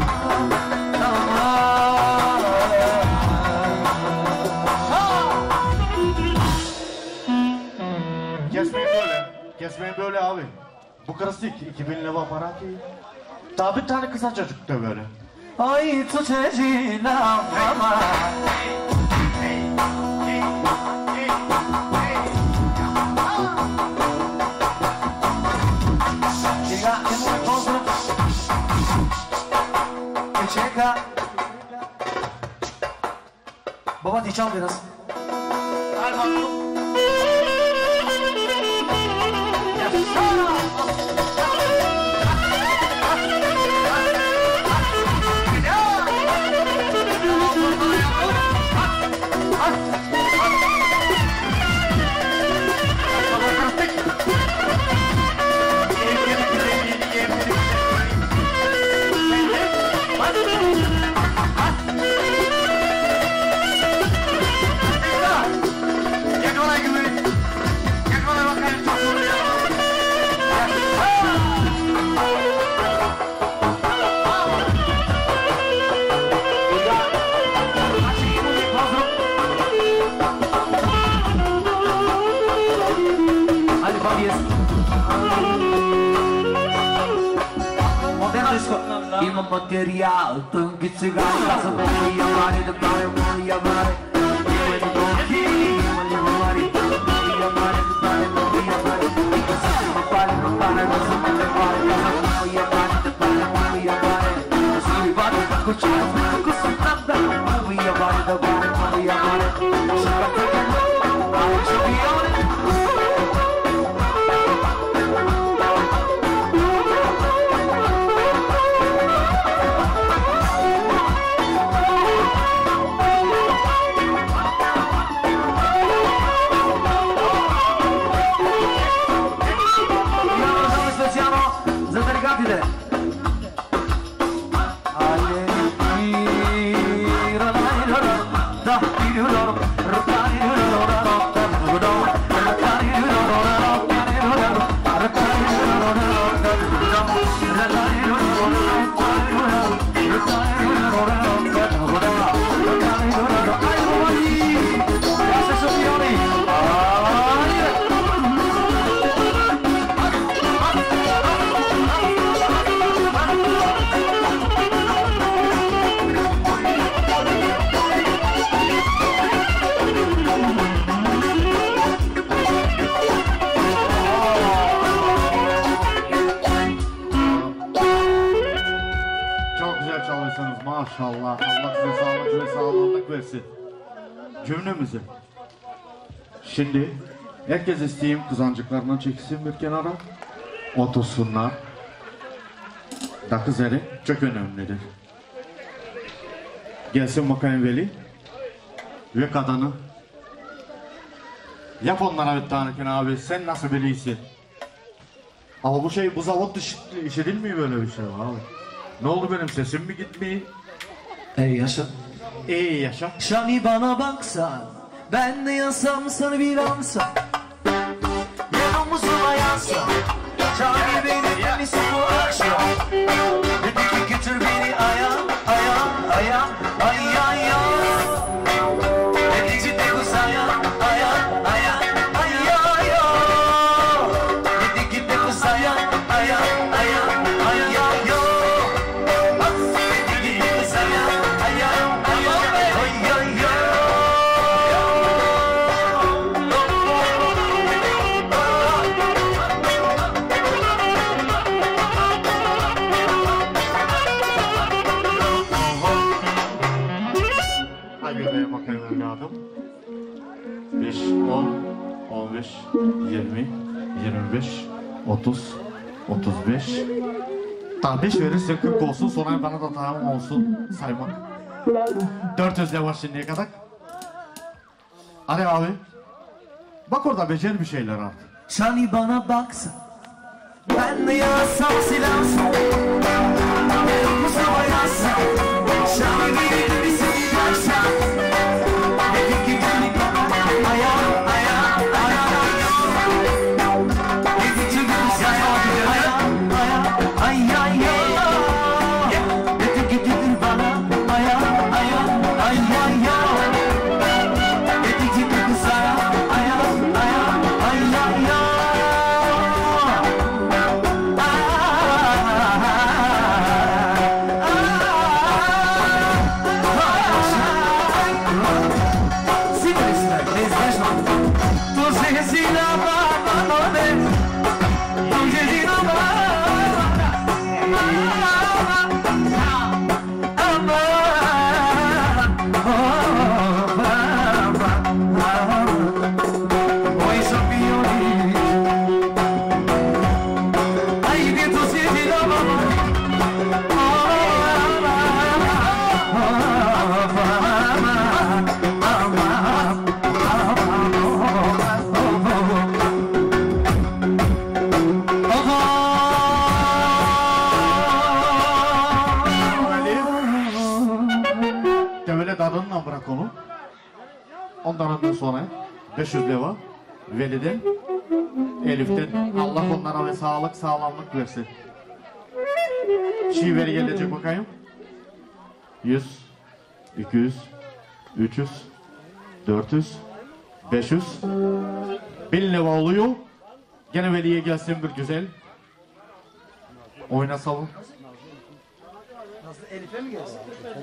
Kesmeyin böyle. Kesmeyin böyle abi. Bu klasik iki bin lira para değil. Daha bir tane kısa çocuk da böyle. Ay, entonces la mamá. Baba diye çal biraz. Hadi bakalım. Ima material, tunggu segala sebelum ia mari depan mau ia mari. Ia mari, ia mari, ia mari depan mau ia mari. Ika satu mapali mapali masa mapali mau ia mari depan mau ia mari. Sini baru aku cakap aku senang dah mau ia mari depan mau ia mari. Siapa takkan mau sepion. Maşallah, Allah size sağlık ve sağlamlık versin cümlemize. Şimdi herkes isteyeyim kızancıklarından çekilsin bir kenara, otursunlar. Dakız eli çok önemlidir. Gelsin bakayım veli ve kadını. Yap onlara bir tane abi, sen nasıl bilirsin? Ama bu şey, bu zavut işi, işi değil mi böyle bir şey abi? Ne oldu, benim sesim mi gitmiyor? Ey yaşa. İyi yaşa. Şani bana baksan, ben de yansam sana bir ansam. Yan omuzuma yansam, Şani benim misin bu akşam? Dedi ki götür beni aya, aya, aya, aya, aya. Dedi ciddi kız aya, aya, aya, aya, aya. Dedi ciddi kız aya, aya, aya, aya, aya. beş, on, on beş, yirmi, yirmi beş, otuz, otuz beş. Daha beş verirsen kırk olsun, sonra bana da tamam olsun saymak. dört yüz var şimdiye kadar. Hadi abi. Bak orada becer bir şeyler artık. Şani bana baksa, ben de yansam silansam. Ben kusura yansam, Şani beni bir seni yaşam. Dedi ki gel bana, aya, aya, aya, aya. Dedi ki gel aya, aya, aya, aya. Dedi ki gel bana, aya, aya, aya, aya. Dedi ki gel aya, aya, aya, aya, aya. dadınla bırak onu. Ondan ondan sonra beş yüz leva Veli'den, Elif'ten Allah onlara ve sağlık sağlamlık versin. Şiveri gelecek bakayım. Yüz, iki yüz, üç yüz, dört yüz, beş yüz, bin leva oluyor. Gene Veli'ye gelsin bir güzel. Oynasalım. Nasıl Elif'e mi gelsin?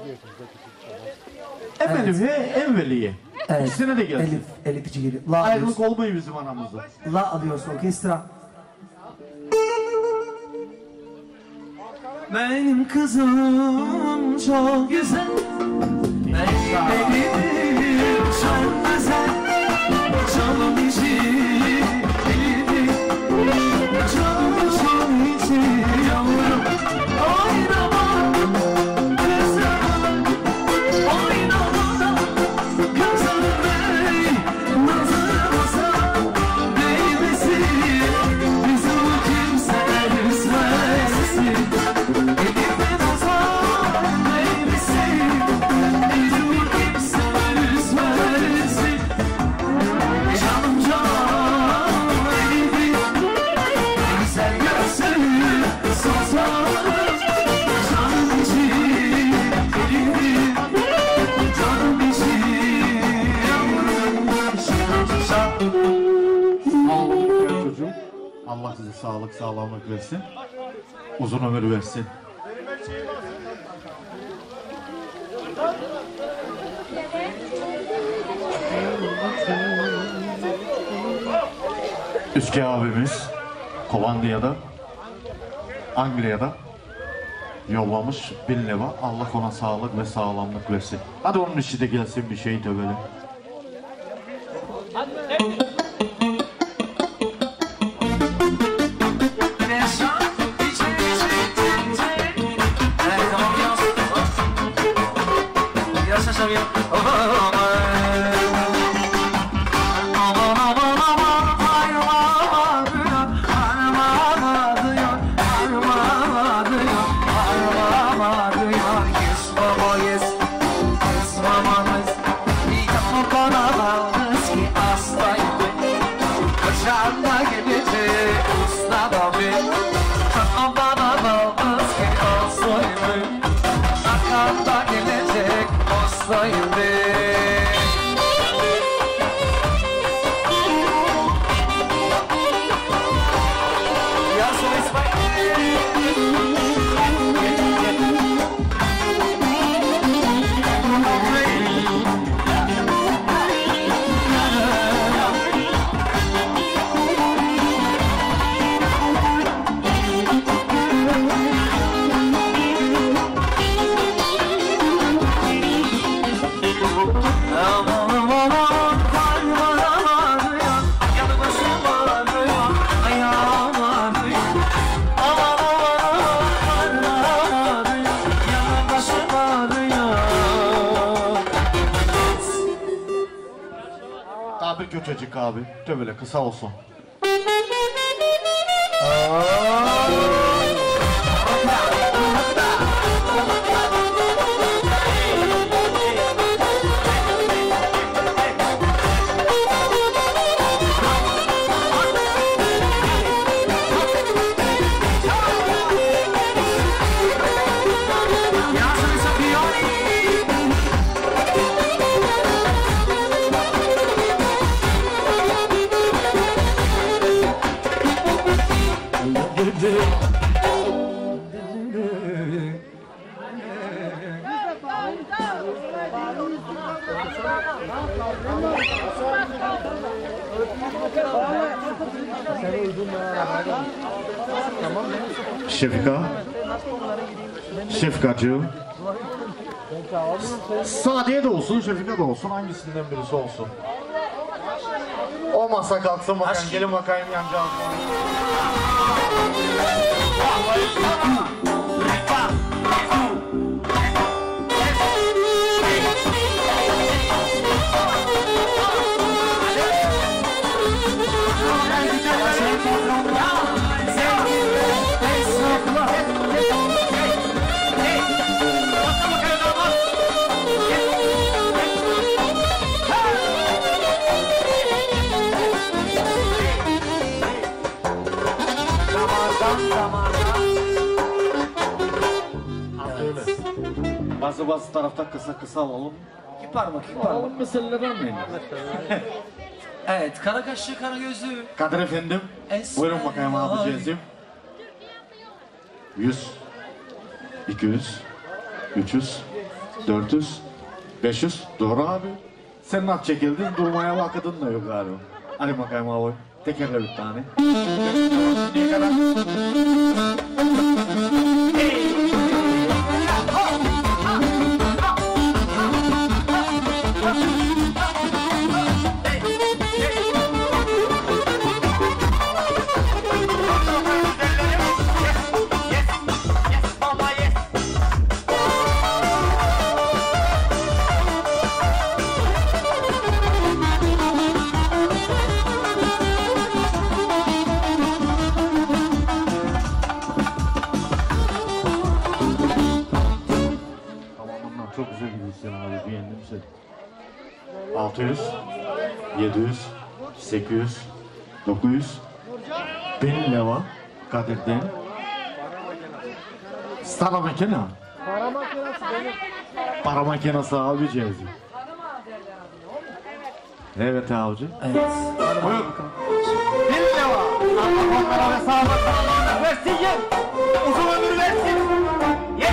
Hem Elif'e hem Veli'ye. Evet. İkisine de gelsin. Elif, Elif içi geliyor. La Ayrılık alıyoruz. olmayı bizim aramızda. La alıyoruz orkestra. Benim kızım çok güzel, benim çok güzel, canım içi benim, canım içi yavrum. Oynama kızım, oynama kızım bey, nazarımıza değmesin, bizim kimseler üzmesin. Allah size sağlık, sağlamlık versin. Uzun ömür versin. Üskü abimiz Hollanda'da, Angliya'da yollamış bin leva. Allah ona sağlık ve sağlamlık versin. Hadi onun işi de gelsin bir şey dövelim. Köçecik abi. De böyle kısa olsun. Şefika, Şefkacığım. Sadiye de olsun, Şefika da olsun, hangisinden birisi olsun. Olmazsa kalksın bakayım, gelin bakayım yanacağız. bazı bazı tarafta kısa kısa alalım. İki parmak, iki parmak. Alalım meseleleri anlayın. Evet, kara kaşlı, kara gözlü. Kadir efendim, buyurun bakayım abicim. Yüz, iki yüz, üç yüz, dört yüz, beş yüz. Doğru abi. Sen nasıl çekildin, durmaya vakıdın da yok galiba. Hadi bakayım abi, tekerle bir tane. Şimdiye kadar. Çok güzel gidiyorsun abi, beğendim seni. altı yüz, yedi yüz, sekiz yüz, dokuz yüz. Benim leva, Kadir'den. Sana makine. Para makinesi benim. Para makinesi abi cihazı. Evet abici. Evet. Buyur. Benim leva. Allah onlara ve sağlık sağlığına versin gel. Uzun ömür versin. Yes.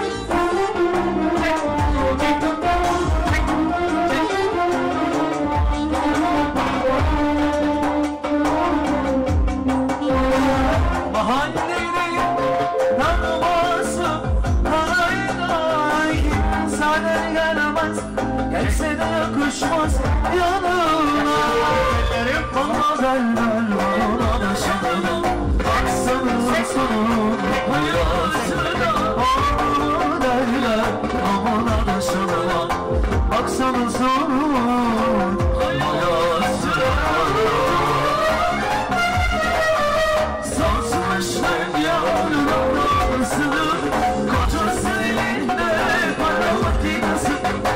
Gelse de yakışmaz yanına. Bana derler bana da şanına. Baksana sonun hayatına. Bana derler bana da şanına. Baksana sonun hayatına. Sarsmışlar yarın anasını. Kocası elinde para makinesi.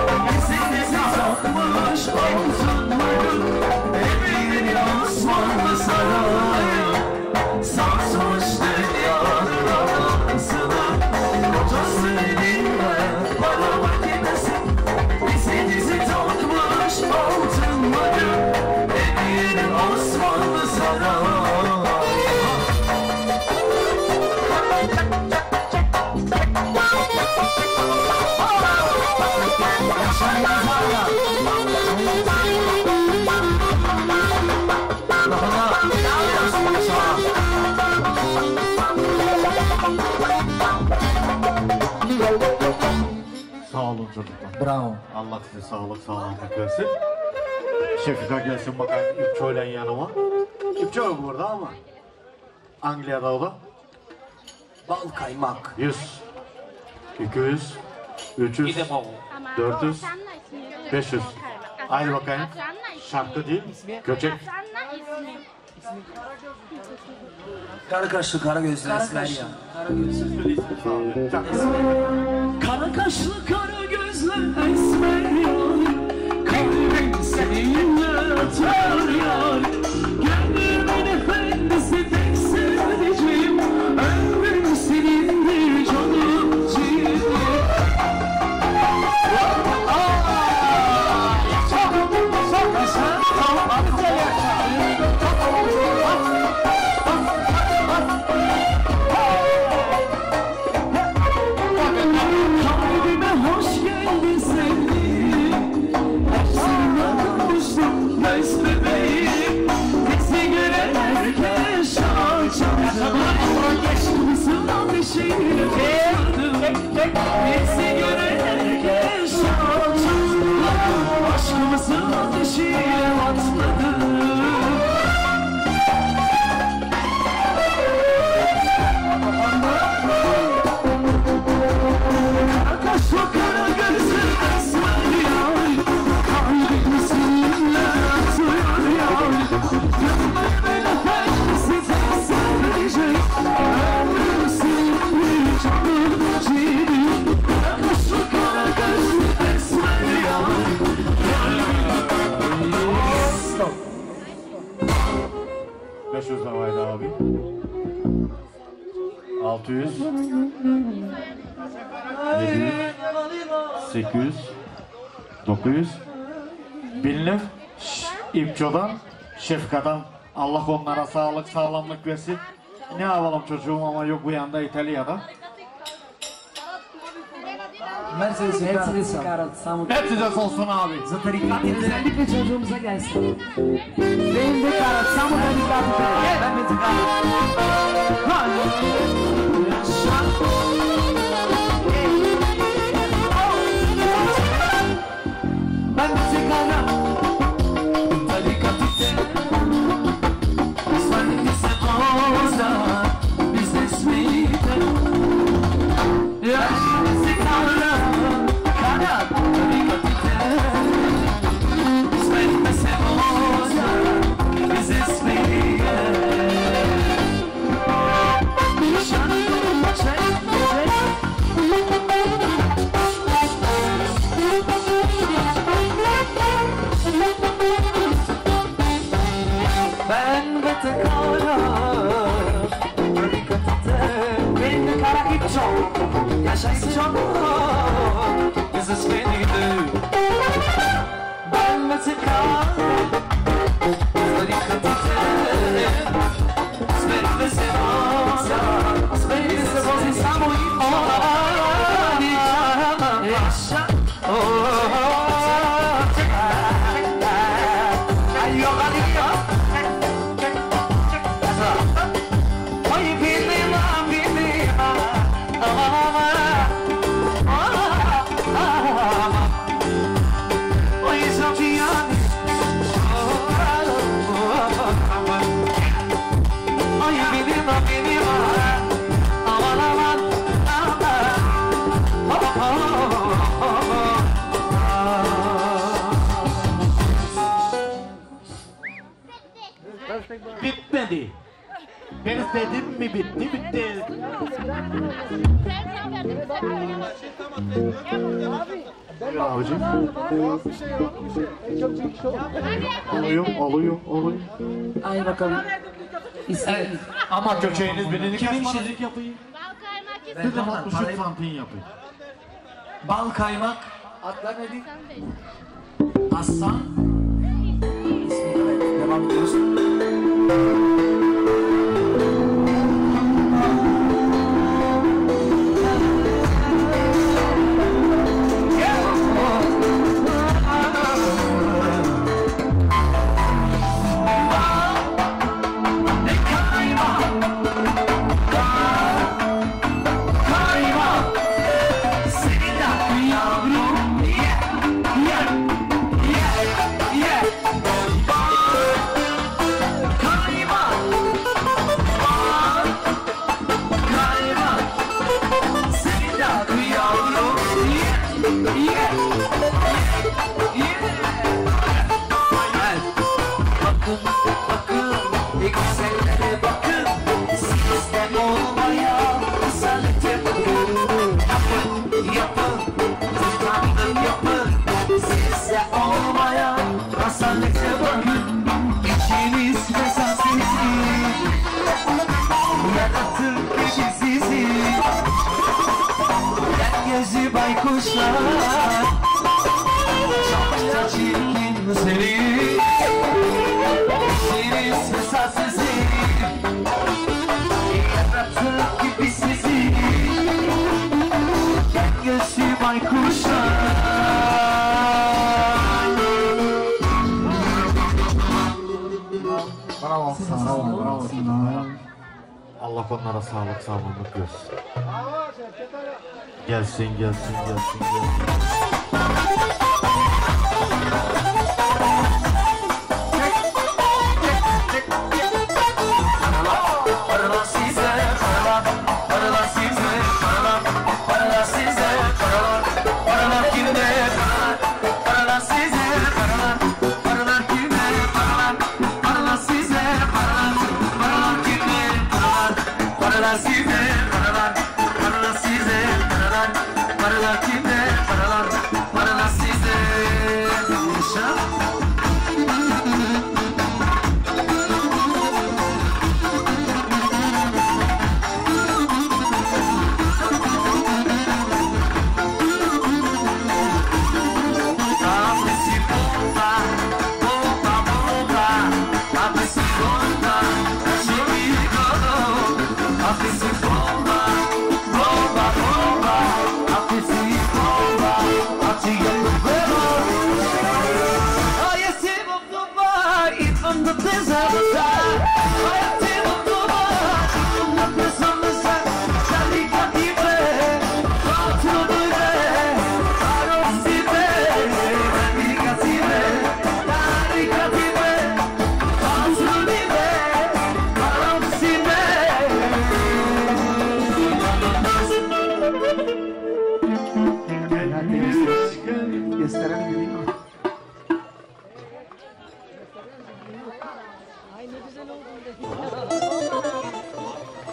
Takmış altınları evinin Osmanlı sarayı. Sarsmış dünyanın anasını. Kocası elinde para makinesi. Dizi dizi takmış altınları evinin Osmanlı sarayı. Sağ olun çocuklar. Bravo. Allah size sağlık sağlık versin. Şefika gelsin bakayım İpço'yla yanıma. İpço yok burada ama. Angliya'da o da. Bal kaymak. yüz, iki yüz, üç yüz, dört yüz, beş yüz. Haydi bakayım. Şarkı değil, göçek. Kara kaşlı, kara gözlü esmer ya. Kara gözlü. Kara kaşlı kara gözlü esmer yar. Kalbim seninle atar yar. Gönlümün efendisi tek sevdiceğim. Ömrüm senindir canım ciğerim. Sen tamam güzel yaşa. Kalbime hoş geldin sevdiğim. Aşkına kavuştum göz bebeğim. Bizi gören herkes şaşırdı. Aşkımızın ateşiyle patladım. Bizi gören herkes şaşırdı. Aşkımızın ateşiyle patladım. Kara kaşlı kara gözlü esmer yar. Kalbim seninle atıyor yar. Gönlümün efendisi tek sevdiceğim. Ömrüm senindir canım ciğerim. Kara kaşlı kara gözlü esmer yar. Stop. beş yüz liraydı abi. altı yüz, yedi yüz, sekiz yüz, dokuz yüz. Bilinir İpço'dan, Şefka'dan Allah onlara sağlık, sağlamlık versin. Ne yapalım çocuğum ama yok bu yanda İtalya'da. Mercedes Karat Samut. Hep size olsun abi. Za tarikatı özellikle çocuğumuza gelsin. Benim de Karat Samut tarikatı. Ben de Karat. Ben de Karat. Tarikatı. Sen bize boza. Business meeting. Ya. Ben de tekrar benim de kara ipço yaşayın çok bizi beni ben de tekrar Speri se voza Speri se voza Samo i mori Yaşa Ayo Maria Oy bilima bilima Oy Sofiane Oy bilima bilima Aman aman Bitmedi. Ben istedim mi bitti bitti. Buyur abicim. Oluyor, oluyor, oluyor. Ay bakalım. Evet. Ama köçeğiniz birini Kimin kesmez. işi? yapayım. Ben Bir de de altmış üç parayı- santim yapayım. Bal kaymak. Adlar neydi? Aslan. İsmi evet. Devam ediyoruz. Bakın, bakın, yükseklere bakın. Sizden olmayan güzellikte bakın. Yapın, yapın, tutandım yapın. Sizde olmayan güzellikte bakın. İçiniz mesafesiz. Yaratır peki sizi. Gökyüzü baykuşlar. Çok da çirkin seni. İçiniz mesafesiz. Yaratır gibi sizi. Gökyüzü baykuşlar. Bravo, sağ olun, bravo. Allah onlara sağlık, sağlık görsün. Gelsin, gelsin, gelsin, gelsin. Paralar size, paralar, paralar size, paralar, paralar size, paralar, paralar kimde, paralar, paralar size, paralar, paralar kimde, paralar, paralar size, paralar, paralar kimde, paralar, paralar size, paralar, paralar size, paralar, paralar kimde, paralar, paralar size. Yaşa.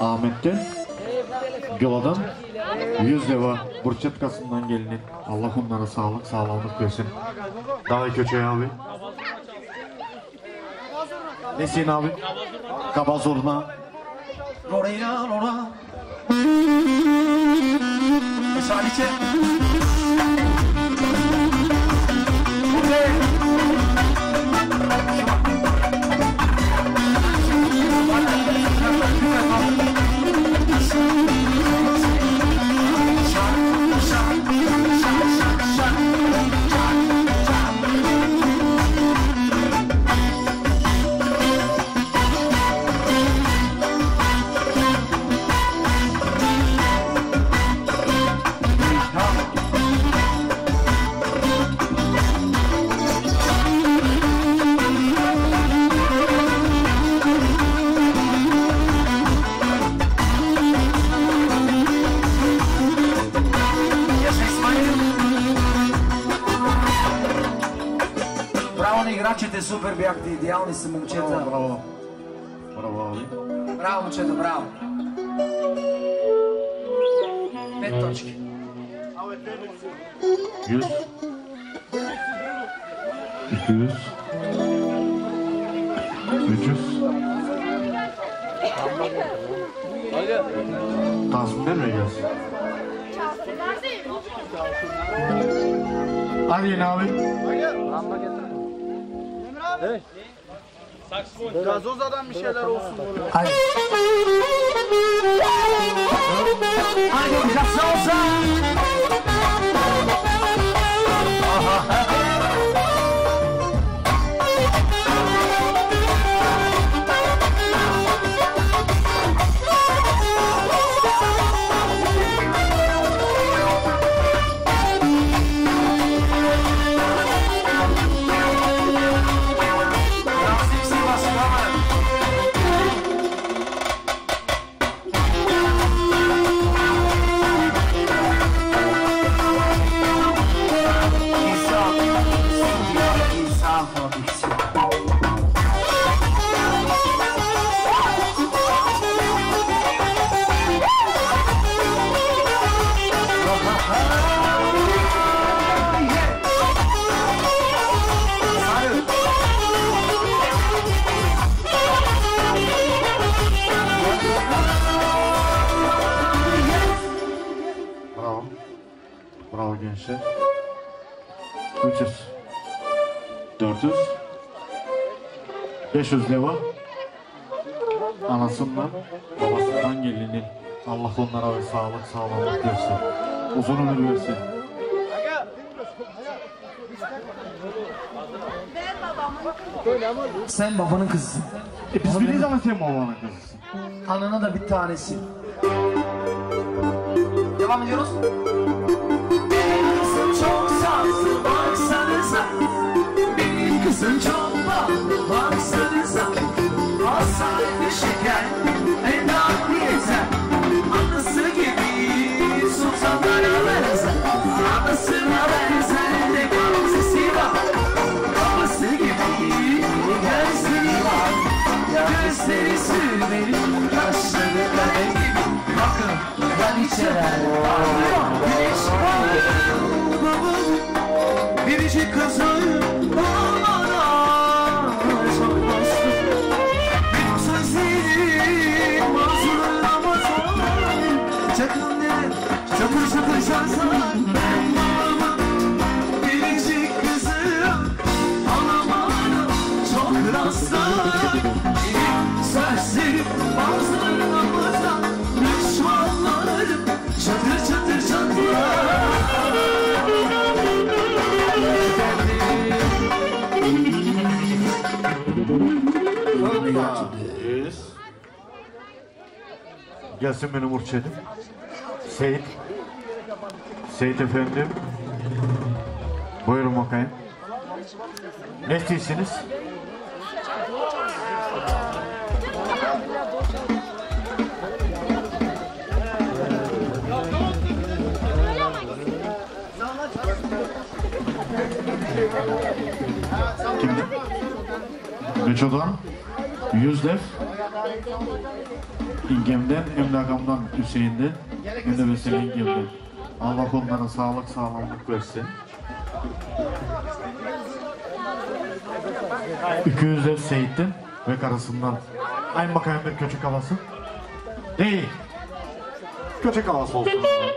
Ahmet'ten, Güla'dan yüz deva Burçetkası'ndan gelinin. Allah onlara sağlık, sağlamlık versin. Daha köçey abi. Nesin abi? Kabazurna. Lorena, Lora. Esaliçe. Играчите супер бяхте, идеални са момчета. Браво. Браво, Али. Браво, момчета, браво. Пет точки. Yüz. İki yüz. Üç yüz. Tasmin mi gelsin? Hadi yine abi. Gazozadan bir şeyler olsun. Hadi. Hadi gazoza. Bravo gençler. üç yüz. dört yüz. beş yüz leva. Anasından, babasından gelinin. Allah onlara ve sağlık, sağlamlık versin. Uzun ömür versin. Sen babanın kızısın. E biz biliyiz ama sen babanın kızısın. Anana da bir tanesi. Devam ediyoruz. Kızım çok sazlı baksanıza. Benim kızım çok bağlı baksanıza. Asaylı şeker endam yeter. Anası gibi sultanlara benzer. Anasına benzer de gamzesi var. Babası gibi gözleri var. Gözleri sürmeli, kaşları kare gibi. Bakın ben içeler parlıyor, güneş parlıyor. Babam biricik kızım bana çok bastı. Benim sözlerim mazlum Ramazan. Çakın dedim, çatır çatır çalsan. Ben babamın biricik kızım. Anamana çok rastladım. Sözlerim mazlum Ramazan. Düşmanlarım çatır çatır çatır. Yes. Gelsin benim Urçelim. Seyit. Seyit efendim. Buyurun bakayım. Ne istiyorsunuz? Kimdi? Meçodan yüz def İngemden hem de agamdan Hüseyin'den hem de Veseli İngem'den. Allah onlara sağlık sağlamlık versin. iki yüz ev Seyit'ten ve karısından aynı bakayım bir köçek havası. Değil. Köçek havası olsun.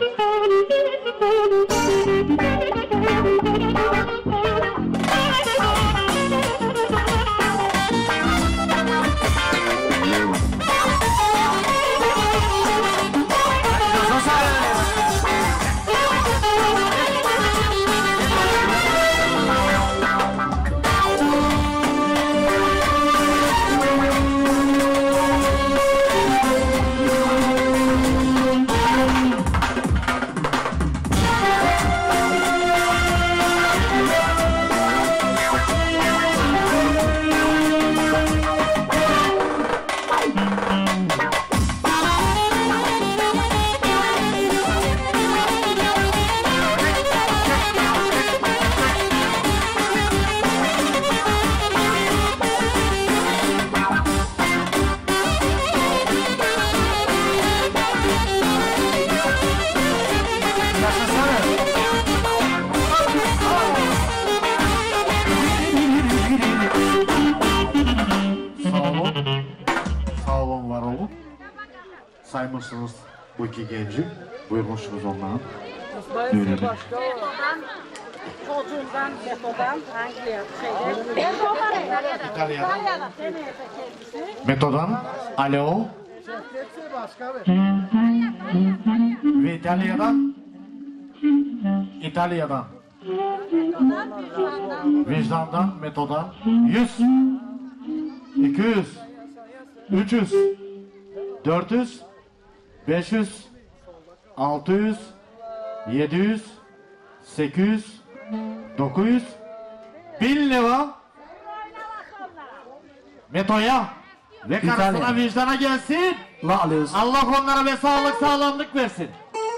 Saymışsınız bu iki genci. Buyurmuşsunuz onlara. Düğününü. Çocuğundan, Meto'dan, Angliya şeyde. İtalya'dan. Meto'dan, alo. Ve İtalya'dan. İtalya'dan. Vicdandan, Meto'dan. Yüz. İki yüz. Üç yüz. Dört yüz. Beş yüz. Altı yüz. Yedi yüz. Sekiz yüz. Dokuz yüz. Bin lira. Meto'ya ve karısına vicdana gelsin. Allah onlara ve sağlık sağlamlık versin.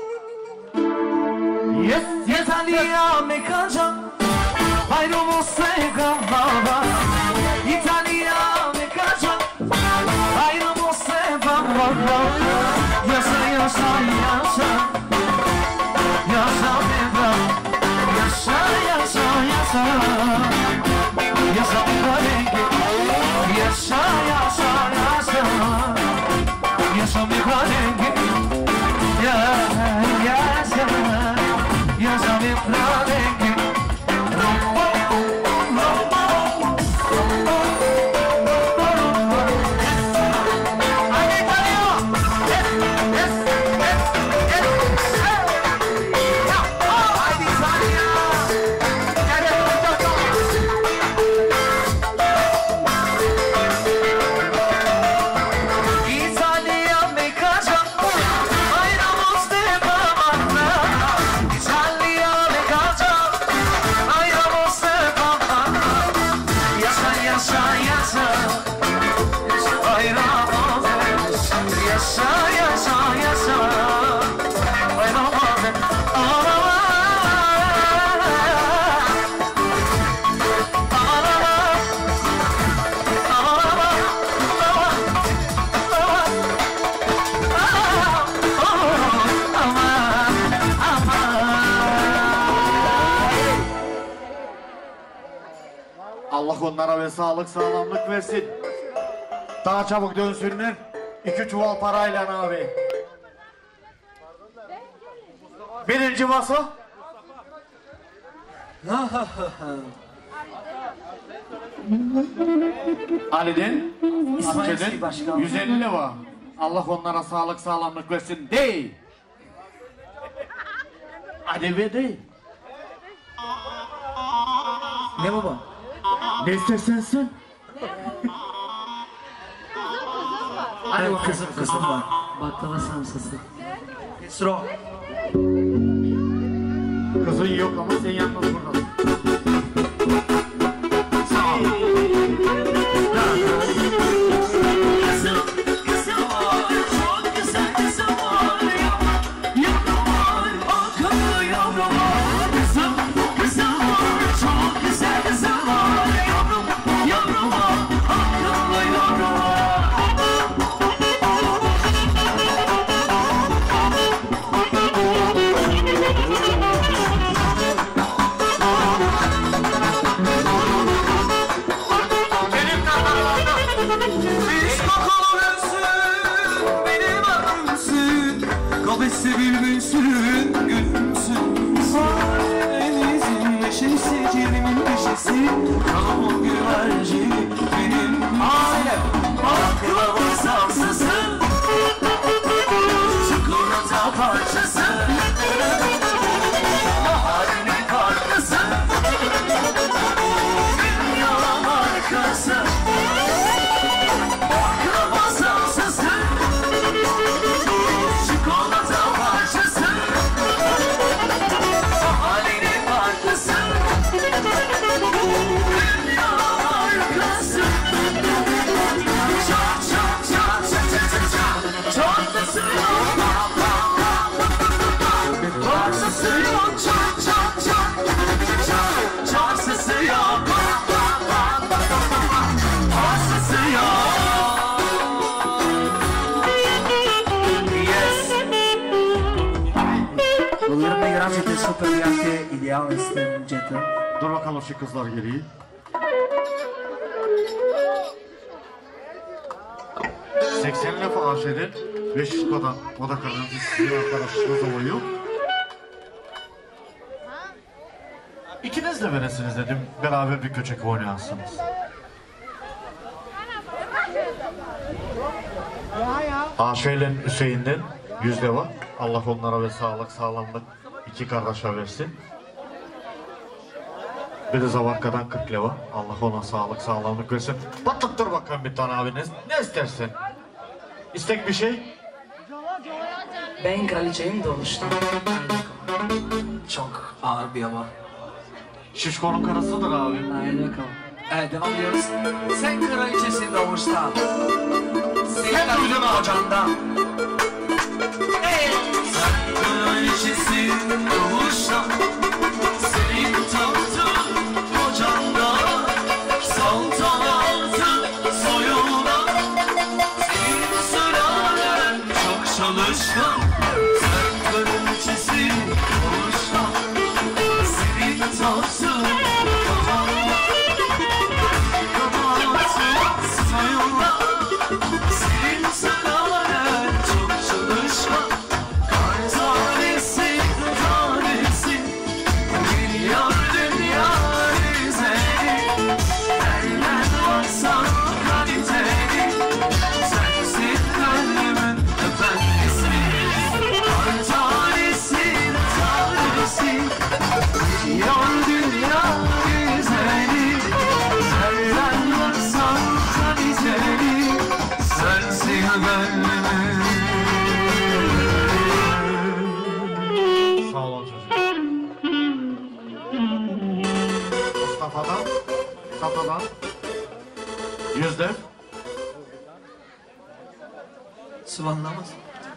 Yes, yes, Italia me caccia, ai non posso cavava. Italia me caccia, ai non posso cavava. Yasa yasa yasa, yasa me bra, yasa yasa yasa, yasa me bra, yasa yasa yasa, yasa me bra, yasa yasa. Yes, I'm in flooding. Allah onlara ve sağlık sağlamlık versin. Daha çabuk dönsünler. İki çuval parayla abi. Birinci masa. Ali'den, amcadan yüz elli lira. Allah onlara sağlık sağlamlık versin. Değil. Hadi be değil. Ne baba? Ne istersen sen? Hadi bakalım. Kızım, kızım var. Baklava samsası. Esra. Kızın yok ama sen yalnız buradasın. neşesi, yolumun güvercini, benim ailem, baklava saksısı, çikolata parçası, mahallenin parkası, dünya markası, baklava saksısı, çikolata parçası, mahallenin parkası, dünya markası. Çat çat çat çat çat çat çat. Çantası yok. Çantası yok. Çat çat çat. Çat. Çantası yok. Çantası yok. Yes. Благодаря на играчите, супер бяхте, идеални сте, момчета. Dur bakalım şu kızlar geliyor. seksen laf aşerin beş yüz kadar o da kırmızı sizin arkadaşınız oluyor. İkiniz de veresiniz dedim. Beraber bir köçek oynayansınız. Aşe'yle Hüseyin'den yüz leva. Allah onlara ve sağlık sağlamlık iki kardeşe versin. Bir de Zavarka'dan kırk leva. Allah ona sağlık sağlamlık versin. Patlattır bakalım bir tane abi, ne, ne istersin? İstek bir şey? Ben kraliçeyim doğuştan. Çok ağır bir hava. Şişkonun karısıdır abi. Haydi bakalım. Evet, devam ediyoruz. Sen kraliçesin doğuştan. Sen duydun hocandan. Hey! Sen kraliçesin doğuştan. Senin tahtın hocanda. Saltanatın soyunda. Senin sülalen çok çalışkan. Sen kraliçesin doğuştan. Senin tahtın hocanda. Saltanatın soyunda. Senin sülalen çok çalışkan. Kar tanesi tanesi. Milyar dünya güzeli. Nereden varsan kaliteli. Sensin kalbimin efendisi. Kar tanesi tanesi. Milyar dünya güzeli. Nereden varsan kaliteli. Sensin kalbimin. Sağ olun çocuk. Mustafa'dan, Kata'dan yüz dev. Sıvanlamaz.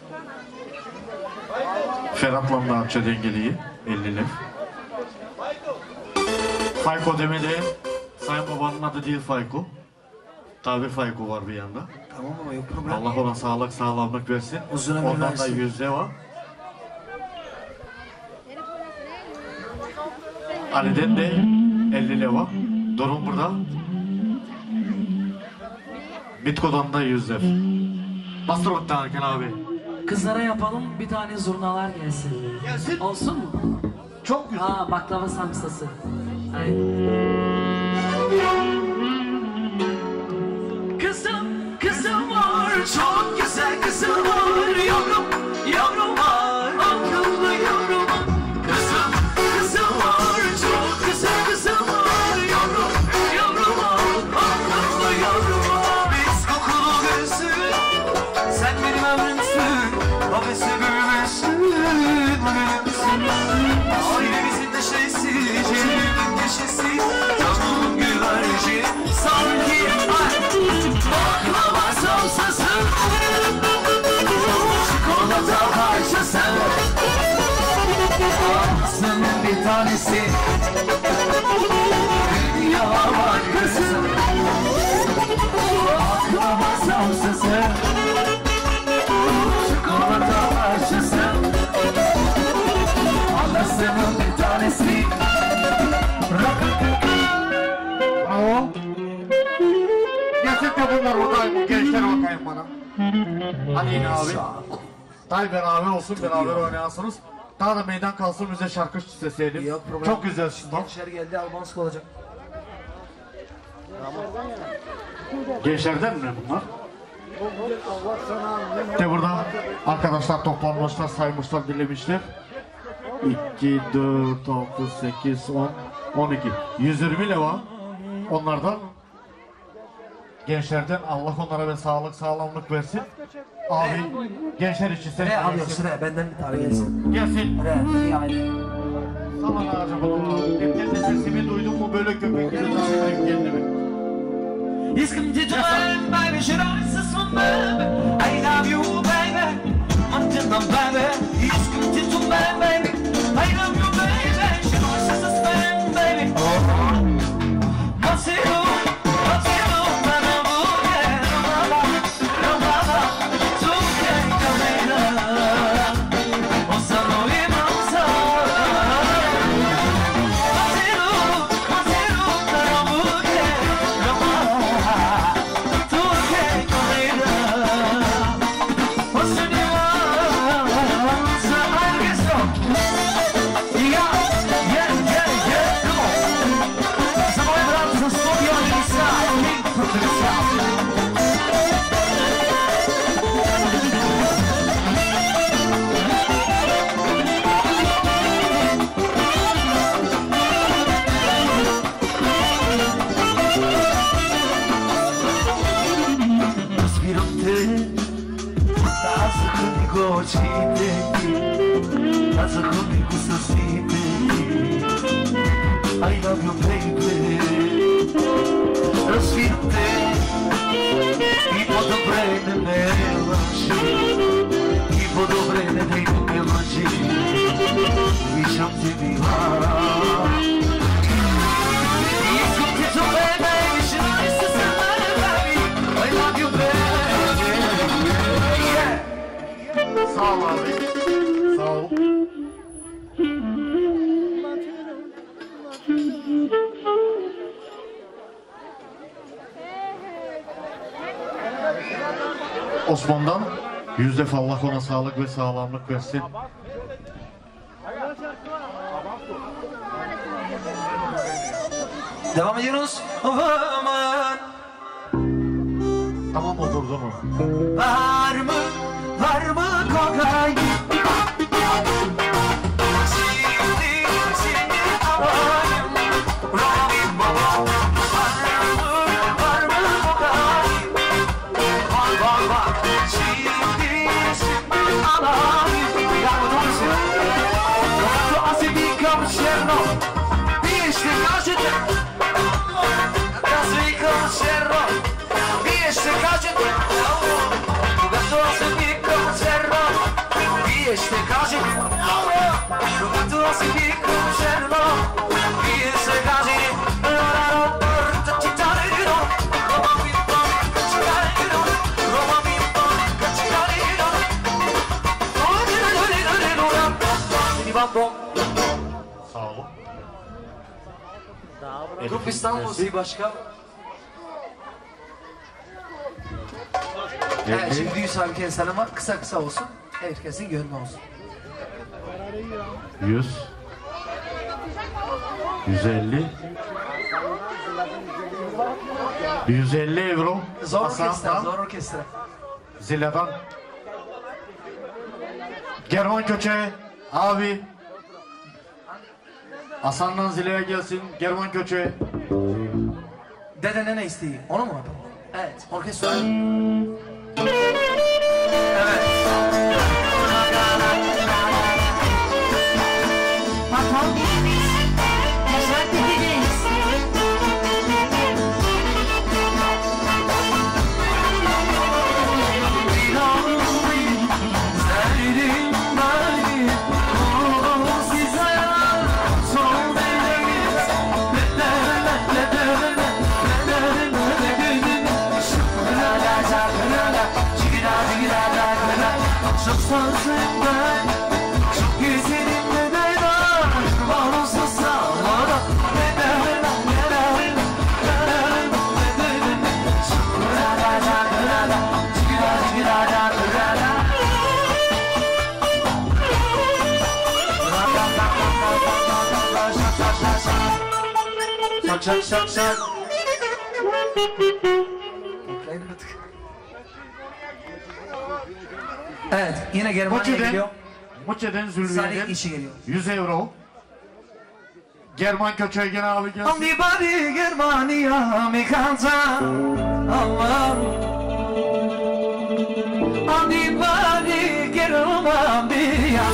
Ferhat'la da Akça dengeliği elli lev. Fayko demedi. Sayın babanın adı değil Fayko. Tabir Fayko var bir yanda. Tamam ama yok problem. Allah ona sağlık sağlamlık versin. Uzun ömür Ondan da versin. yüz dev var. Ali'den de elli leva. Durum burada. Bitko'dan da yüz dev. Bastır bak Tarkan abi. Kızlara yapalım, bir tane zurnalar gelsin. Gelsin. Olsun mu? Çok güzel. Ha, baklava saksısı. Haydi. Kızım, kızım var, çok güzel kızım var. Yavrum, yavrum var, akıllı yavrum var. Kızım, kızım var, çok güzel kızım var. Yavrum, yavrum var, akıllı yavrum var. Biz kokulu gözlü, sen benim ömrümsün. Babası büyümüşsün, bugünümsün. Ailemizin neşesi, cebimin neşesi. Canım güvercin, sanki ay. Baklava salsası, çikolata parçası. Ağzının bir tanesi, dünya markası. Baklava salsası, çikolata parçası. Anasının bir tanesi. Bravo. Gerçekten bunlar buradayım. Bu gençler bakayım bana. Hadi yine abi. Tay beraber olsun, beraber oynayansınız. Daha da meydan kalsın, bize şarkı sesleyelim. Yok problem. Çok güzelsin lan. Gençler geldi, Almansk olacak. Gençlerden mi bunlar? İşte burada arkadaşlar toplanmışlar, saymışlar, dilemişler. iki, dört, altı, sekiz, on, on iki. yüz yirmi leva onlardan. Gençlerden Allah onlara ve sağlık, sağlamlık versin. Abi gençler için sen Ne abi sıra benden bir tane gelsin. gelsin. Ne yani? Sana da acaba hep kendi sesimi duydun mu böyle köpek gibi davranayım kendimi. He's come to join, baby. Should I say some baby? I love you, baby. Until the baby. He's come to join, baby. I love you, baby. Should I say some baby? What's it do? What's it do? Man, I'm okay. No, baba. It's okay, come in. What's up, no, you know, so. What's it do? What's it do? Man, I'm okay. No, baba. It's okay, come in. What's it do? So I guess so. Yeah, yeah, yeah, yeah. Come on. Somebody brought some studio inside. King from the south. Respirante, tazo comigo chite, tazo comigo sosite. I love you, baby. Respirante, i podobrene me laži, i podobrene ne me laži, višom ti bila. Iskom ti to baby, više naj se se baby. I love you, baby. Yeah. Sağ ol abi. Sağ ol. Osman'dan yüz defa Allah ona sağlık ve sağlamlık versin. Devam ediyoruz. Aman. Tamam oturdu mu? Var mı, var mı kokain? Şimdi, şimdi alayım. Rahim baba. Var mı, var mı kokain? Var, var, var. Şimdi, şimdi alayım. Ya bu doğrusu. Doğru asibikam şerno. Bir işte kaçıdı. Asibikam şerno. Bir işte kaçıdı. Este caso, tu se mi concerno, este caso, cittadino, Roma mi cittadino, Roma mi cittadino. Sağ olun. Grup İstanbul Zey Başkan. Evet, şimdi düğün sahibi selam kısa kısa olsun. Herkesin gönlü olsun. yüz, yüz elli, yüz elli euro. Zor orkestra, Hasan'dan, zor orkestra. Zila'dan. German Köçe abi. Hasan'dan Zila'ya gelsin. German Köçe. Dedene ne isteği? Onu mu yapalım? Evet, orkestra. Evet. Çok sözüm ben, çok güzelim neden aşk var olsa sağlara. Neden, neden, neden, neden, şıkkıra da da da, çıkıra çıkıra da da da. Şak şak şak şak, şak şak şak şak. Evet, yine Germaniya geliyor. Muçeden Salih Zülfiye'den işi geliyor. yüz euro. German köçeği gene abi gelsin. Anybody Germania mi canta Allah. Anybody Germania.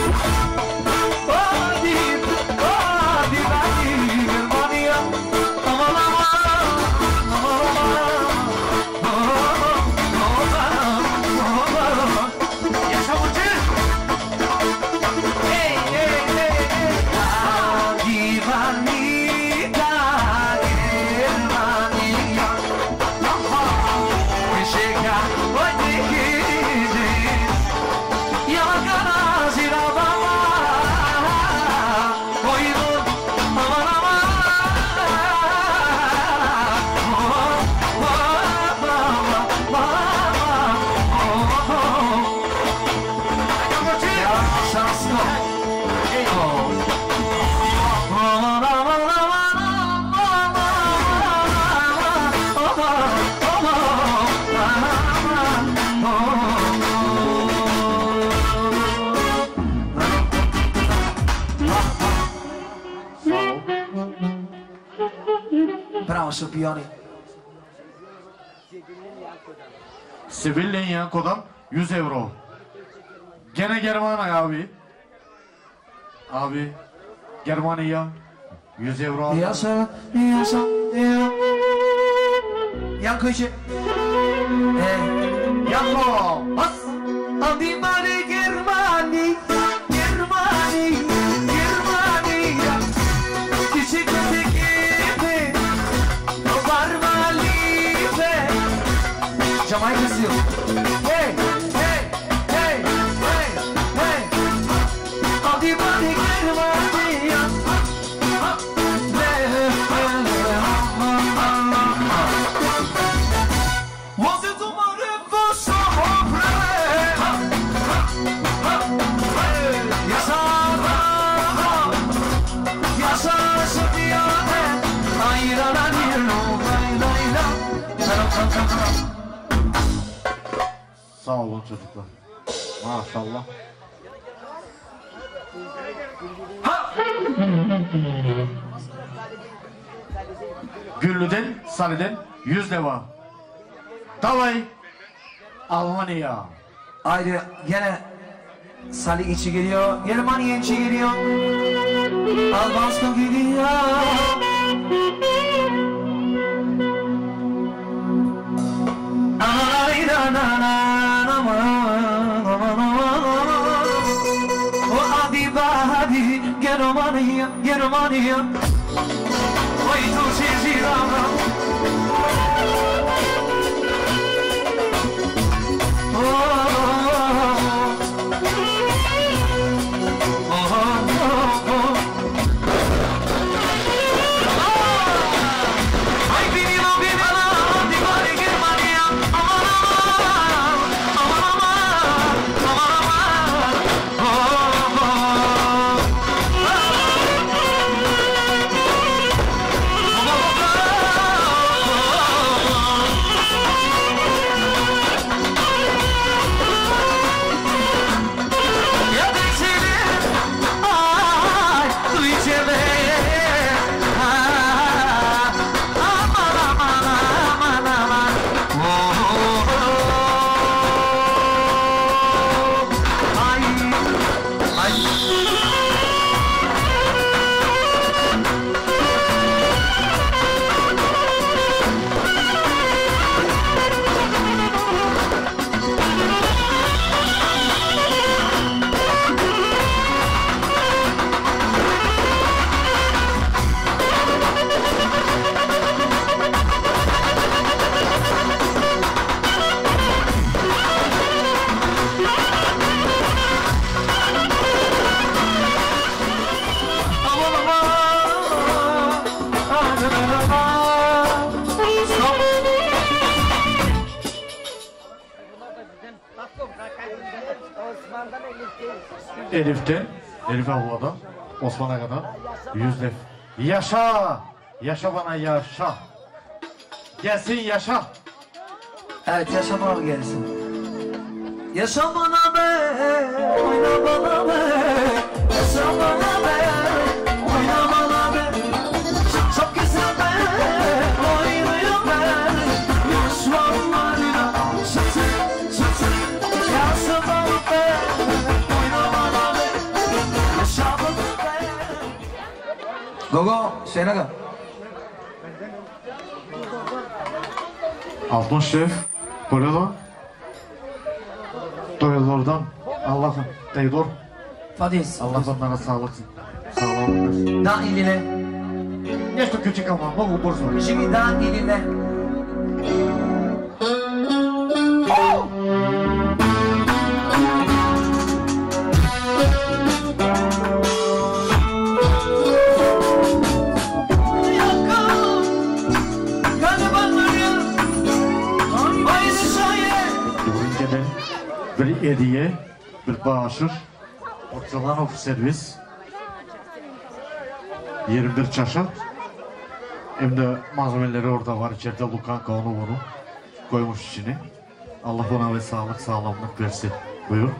Bravo Supioni. Sivillen Yanko'dan yüz euro. Gene Germanya abi. Abi Germanya yüz euro aldı. Yasa, yasa, ya. Yanko için. Hey. Yanko bas. Anybody Germany, Germany, Germany. Kişi kötü gibi, o varma libe. Jamaica istiyor. Hey, hey, hey, hey, hey. Anybody Germany. Was it tomorrow for some Sağ olun çocuklar. Maşallah. Güllü'den, Salih'den yüz deva. Davay Almanya. Ayrı gene Salih içi geliyor, Germaniya içi geliyor, Albansko geliyor. O hadi be hadi Germaniya, Germaniya. Oy tu sizi rama. Elif'ten, Elif Avua'dan, Osman'a kadar yüz def. Yaşa! Yaşa bana yaşa! Gelsin yaşa. Evet yaşa bana gelsin. Yaşa bana be, oyna bana be. Yaşa bana be, oyna bana be. Çok güzel be, oynuyor be. Yaşlarlarıyla şıtır şıtır. Yaşa bana be, oyna bana be. Yaşa bana be. Gogo, şeyine gel. Altın şef, koridor. Koridordan Allah'ım, Teydor. Fadis. Allah onlara sağlık, sağlık versin. Da iline. Nešto küçük ama mogu brzo. Živi da iline. Bir hediye, bir bağışır, Ortalanov servis, yirmi bir çaşa, hem de malzemeleri orada var, içeride Lukanka onu bunu koymuş içine. Allah ona ve sağlık, sağlamlık versin. Buyur.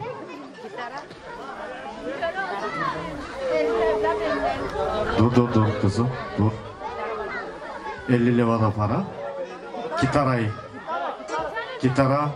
Dur dur dur kızım, dur. elli levada para. Gitarayı. Gitara.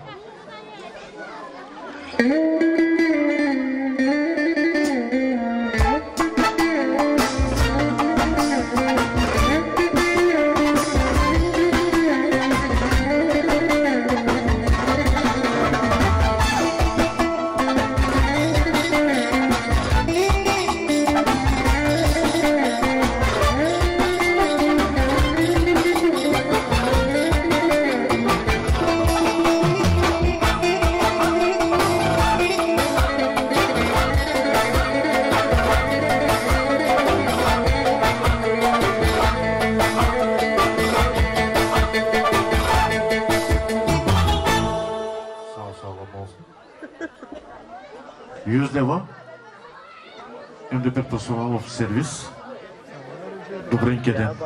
yüz leva. Hem de bir personal of servis. Dobrinke'den.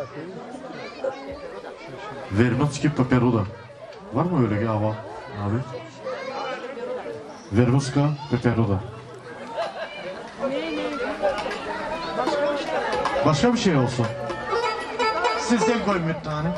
Vermutski Peperuda. Var mı öyle bir hava abi? Vermutska Peperuda. Başka bir şey olsun. Sizden koyun bir tane.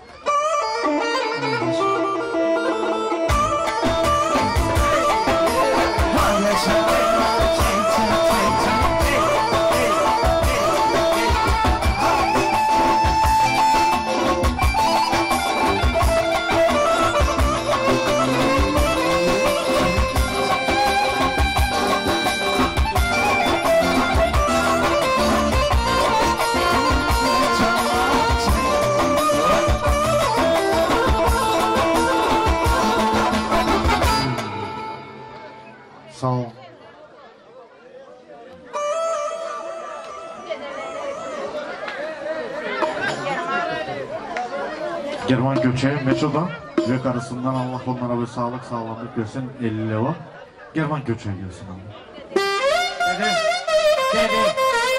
Sağ ol. German Göçe Meço'dan ve karısından Allah onlara ve sağlık sağlamlık versin elli leva. German Göçe gelsin Allah. Dede, dede.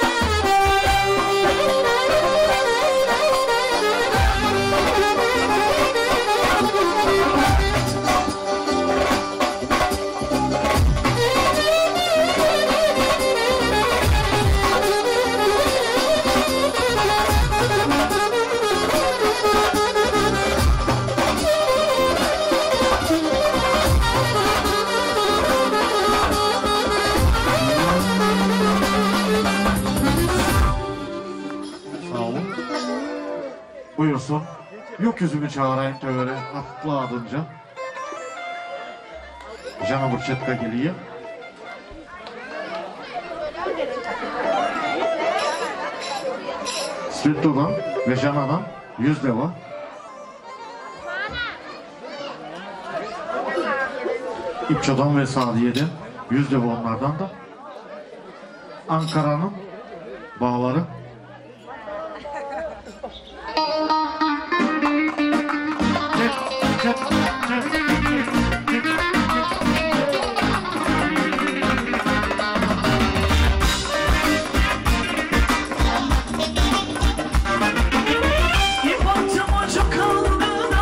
Buyursun. Yok yüzümü çağırayım da öyle atladınca. Jana Burçetka geliyor. Svetlo'dan ve Jana'dan yüz leva. İpço'dan ve Sadiye'den yüz leva onlardan da. Ankara'nın bağları. İpatım acı kaldı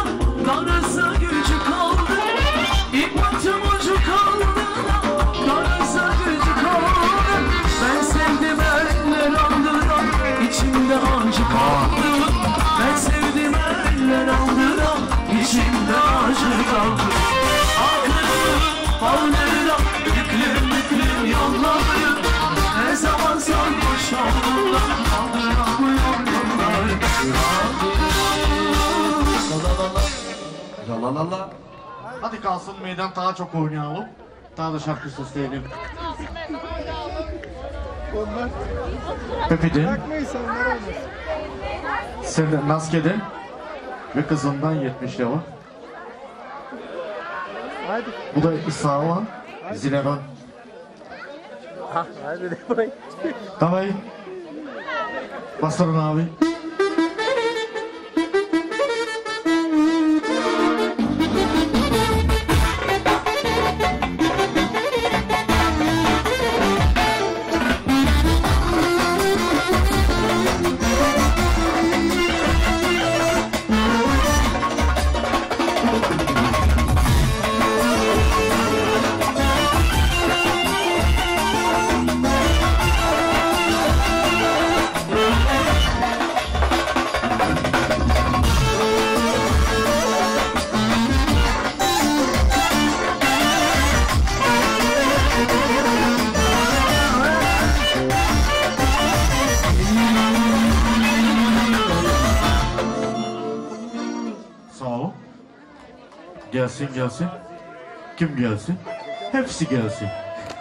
Allah Allah. Hadi kalsın meydan daha çok oynayalım. Daha da şarkı sesleyelim. Pepidin. Senden maskeden ve kızından yetmiş lira. Bu da İsa'la Zileron. Давай. Bastırın abi. Gelsin gelsin. Kim gelsin? Hepsi gelsin.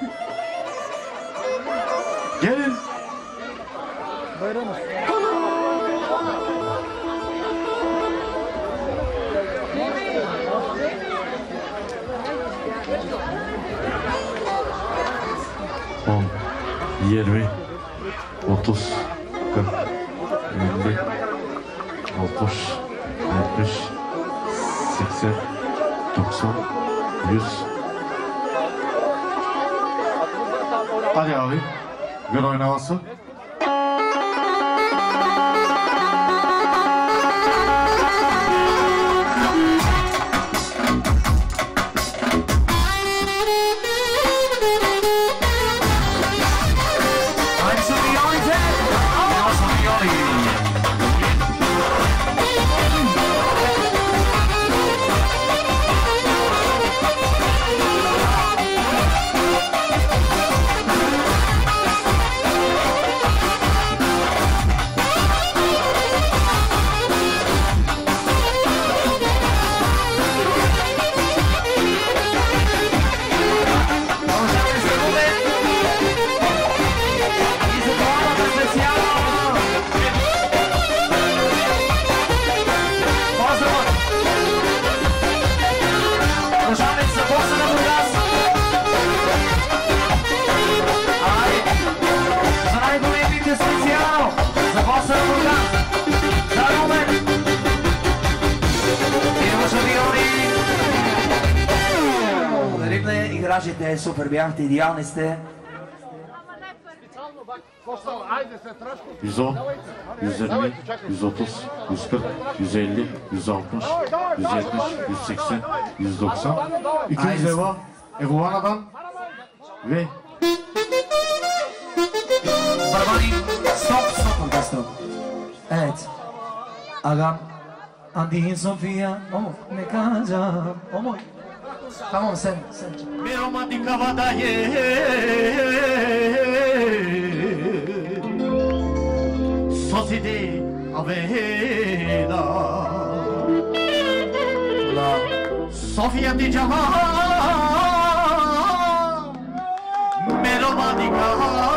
Gelin. Bayram. On, yirmi, otuz, kırk, elli, altmış, yetmiş, seksen, doksan, yüz. Hadi abi, bir oynaması. Игражите супер, бяхте, идеални сте. yüz on, yüz yirmi, yüz otuz, yüz kırk, yüz elli, yüz altmış, yüz yetmiş, yüz seksen, yüz doksan. İkimiz Eva, Evana'dan ve Barbani, stop, stop burada, stop. Evet. Agam, Andihin Sofia, oh, ne kalacağım, oh my. Tamam sen, sen. bir romantik havada ye. Sosidi aveda. La Sofia di Java. Meromanica.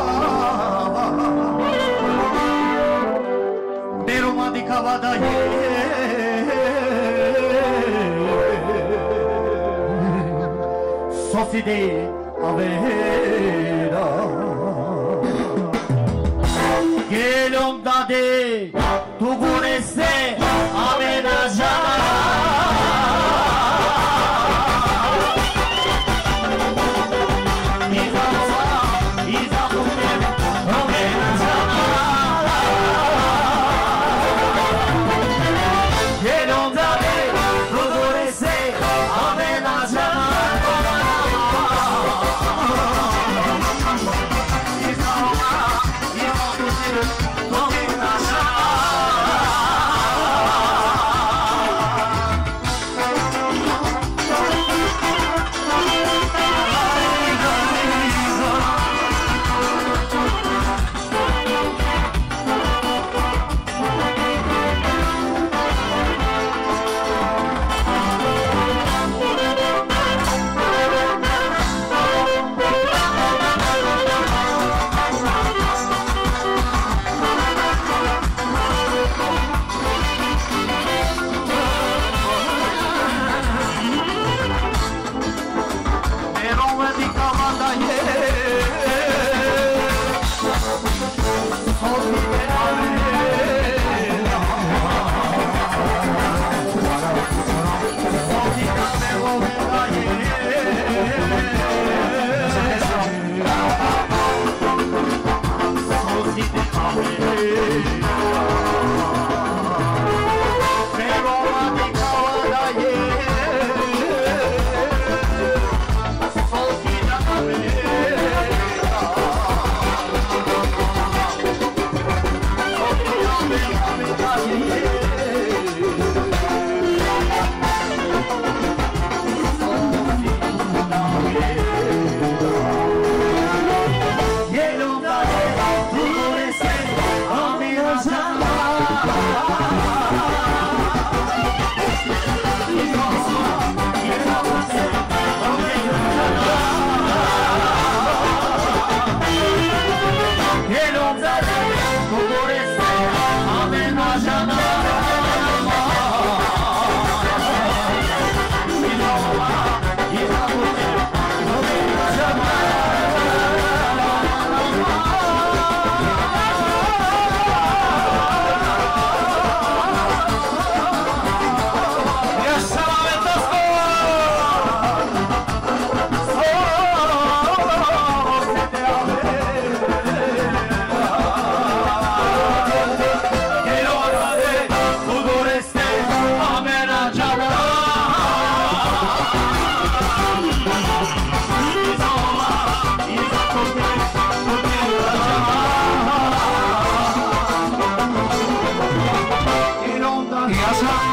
Meromatica havada ye. Sofide aveda Gel onda de tu bureste amenaza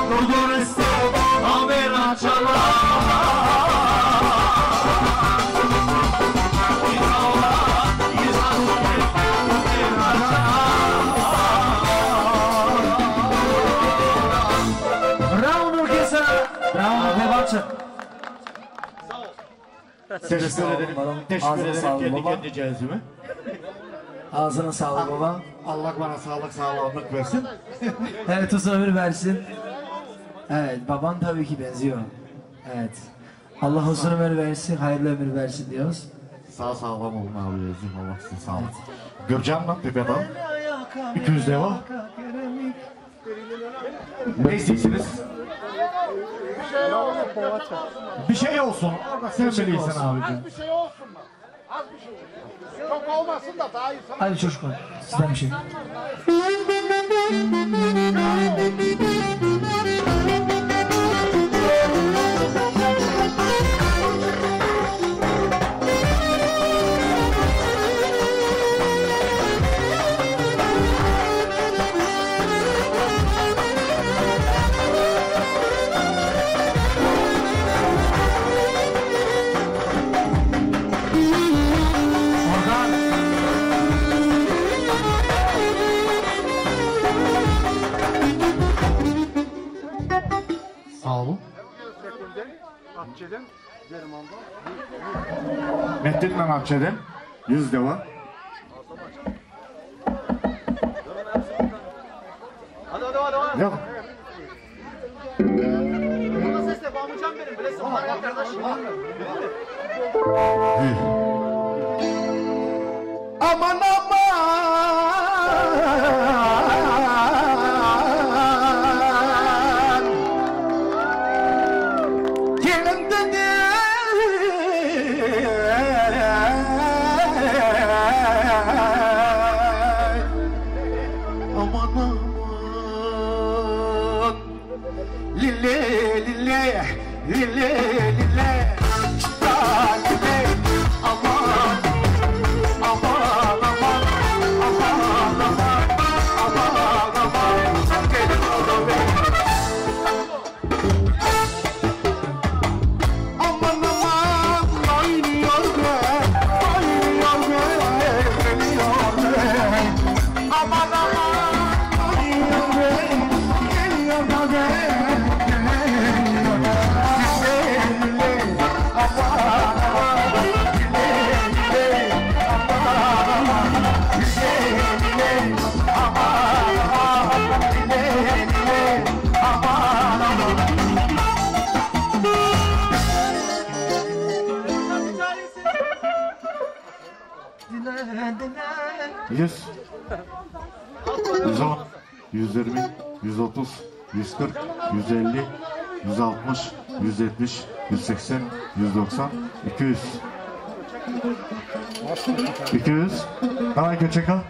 Durdur İstanbul haber açalar. Bravo Nurkesa. Bravo Bebatçı. Teşekkür ederim. Teşekkür Ağzına ederim sağlık kendi baba. kendi cihazıma. Ağzına sağlık baba. Allah bana sağlık sağlamlık versin. Evet uzun ömür versin. Evet baban tabii ki benziyor. Evet. Allah uzun ömür versin, hayırlı ömür versin diyoruz. Sağ sağlam olun abi yazım. Allah size sağlık. Göreceğim lan Pepe'den. iki yüz lira. Ne istiyorsunuz? Bir şey olsun. Sen bilirsin abicim. Bir şey olsun mu? Az bir şey olsun. Çok olmasın da daha iyi. Hadi çocuklar sizden bir şey. Sağ olun. Metin'le Akçe'den yüz lira. Hadi hadi hadi. hadi. Yok. Bana sesle bağımlayacağım benim. Bilesin var kardeşim. Aman aman gelin dedi aman aman lille lille lille lille ah, lille aman aman aman aman aman aman aman gelin oldu be aman aman oynuyor be oynuyor be geliyor be aman aman oynuyor be geliyor be geliyor lille aman aman lille lille aman aman lille lille aman aman lille lille aman aman yüz, yüz on, yüz yirmi, yüz otuz, yüz kırk, yüz elli, yüz altmış, yüz yetmiş, yüz seksen, yüz doksan, iki yüz. iki yüz. Hemen köçek al.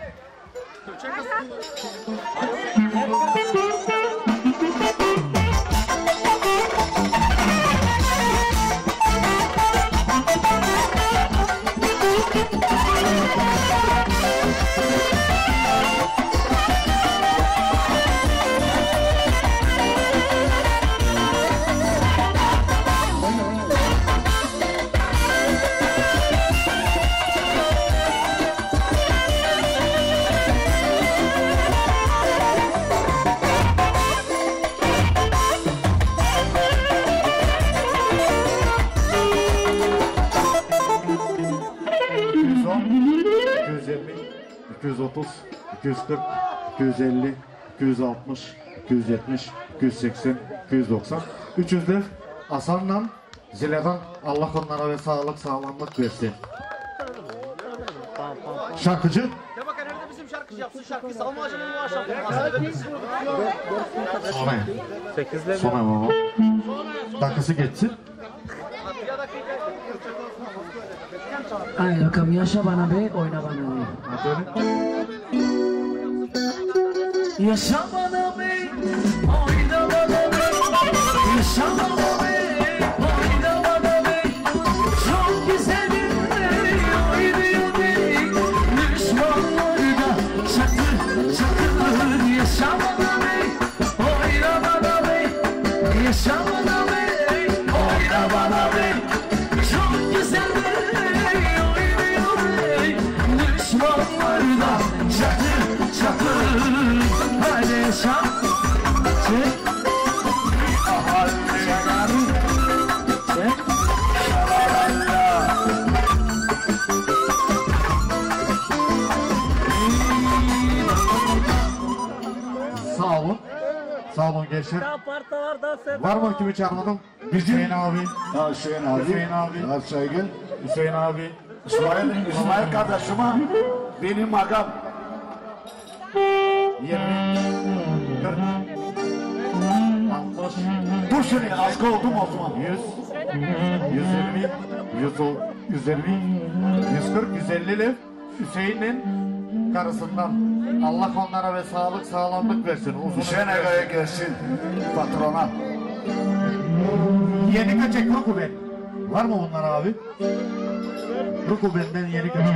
iki yüz otuz, iki yüz kırk, iki yüz elli, iki yüz altmış, iki yüz yetmiş, iki yüz seksen, iki yüz doksan. üç yüz de Hasan'la Zile'den Allah onlara ve sağlık sağlamlık versin. Şarkıcı? Ya bak herhalde bizim şarkıcı yapsın şarkıyı. Salma acaba bu akşam. Sonra. Sonra baba. Dakikası geçsin. Haydi bakalım yaşa bana be, oyna bana be. Hadi öyle. Yaşa bana be, oyna bana be. Yaşa bana be, oyna bana be. Çok güzelim be, oynuyor be. Düşmanlar da çatır çatır. Yaşa bana be, oyna bana be. yaşa bana bey, oyna bana bey. Çok güzel bey, oynuyor bey. Düşmanlardan çatır çatır. Hadi yaşa. Çek. Sağ olun. Sağ olun gençler. Var mı kimi çağırmadım? Hüseyin abi. Ha Hüseyin abi. Hüseyin abi. Ha saygın. Hüseyin abi. İsmail, İsmail kardeşime benim agam. yirmi. kırk. altmış. Dur şimdi askı oldum Osman. yüz. yüz yirmi. yüz yirmi. yüz kırk. yüz elli lev. Hüseyin'in karısından. Allah onlara ve sağlık sağlamlık versin. Uzun Hüseyin Aga'ya gelsin patrona. Yeni kaçak Rukuben. Var mı bunlar abi? Rukuben'den yeni kaçak.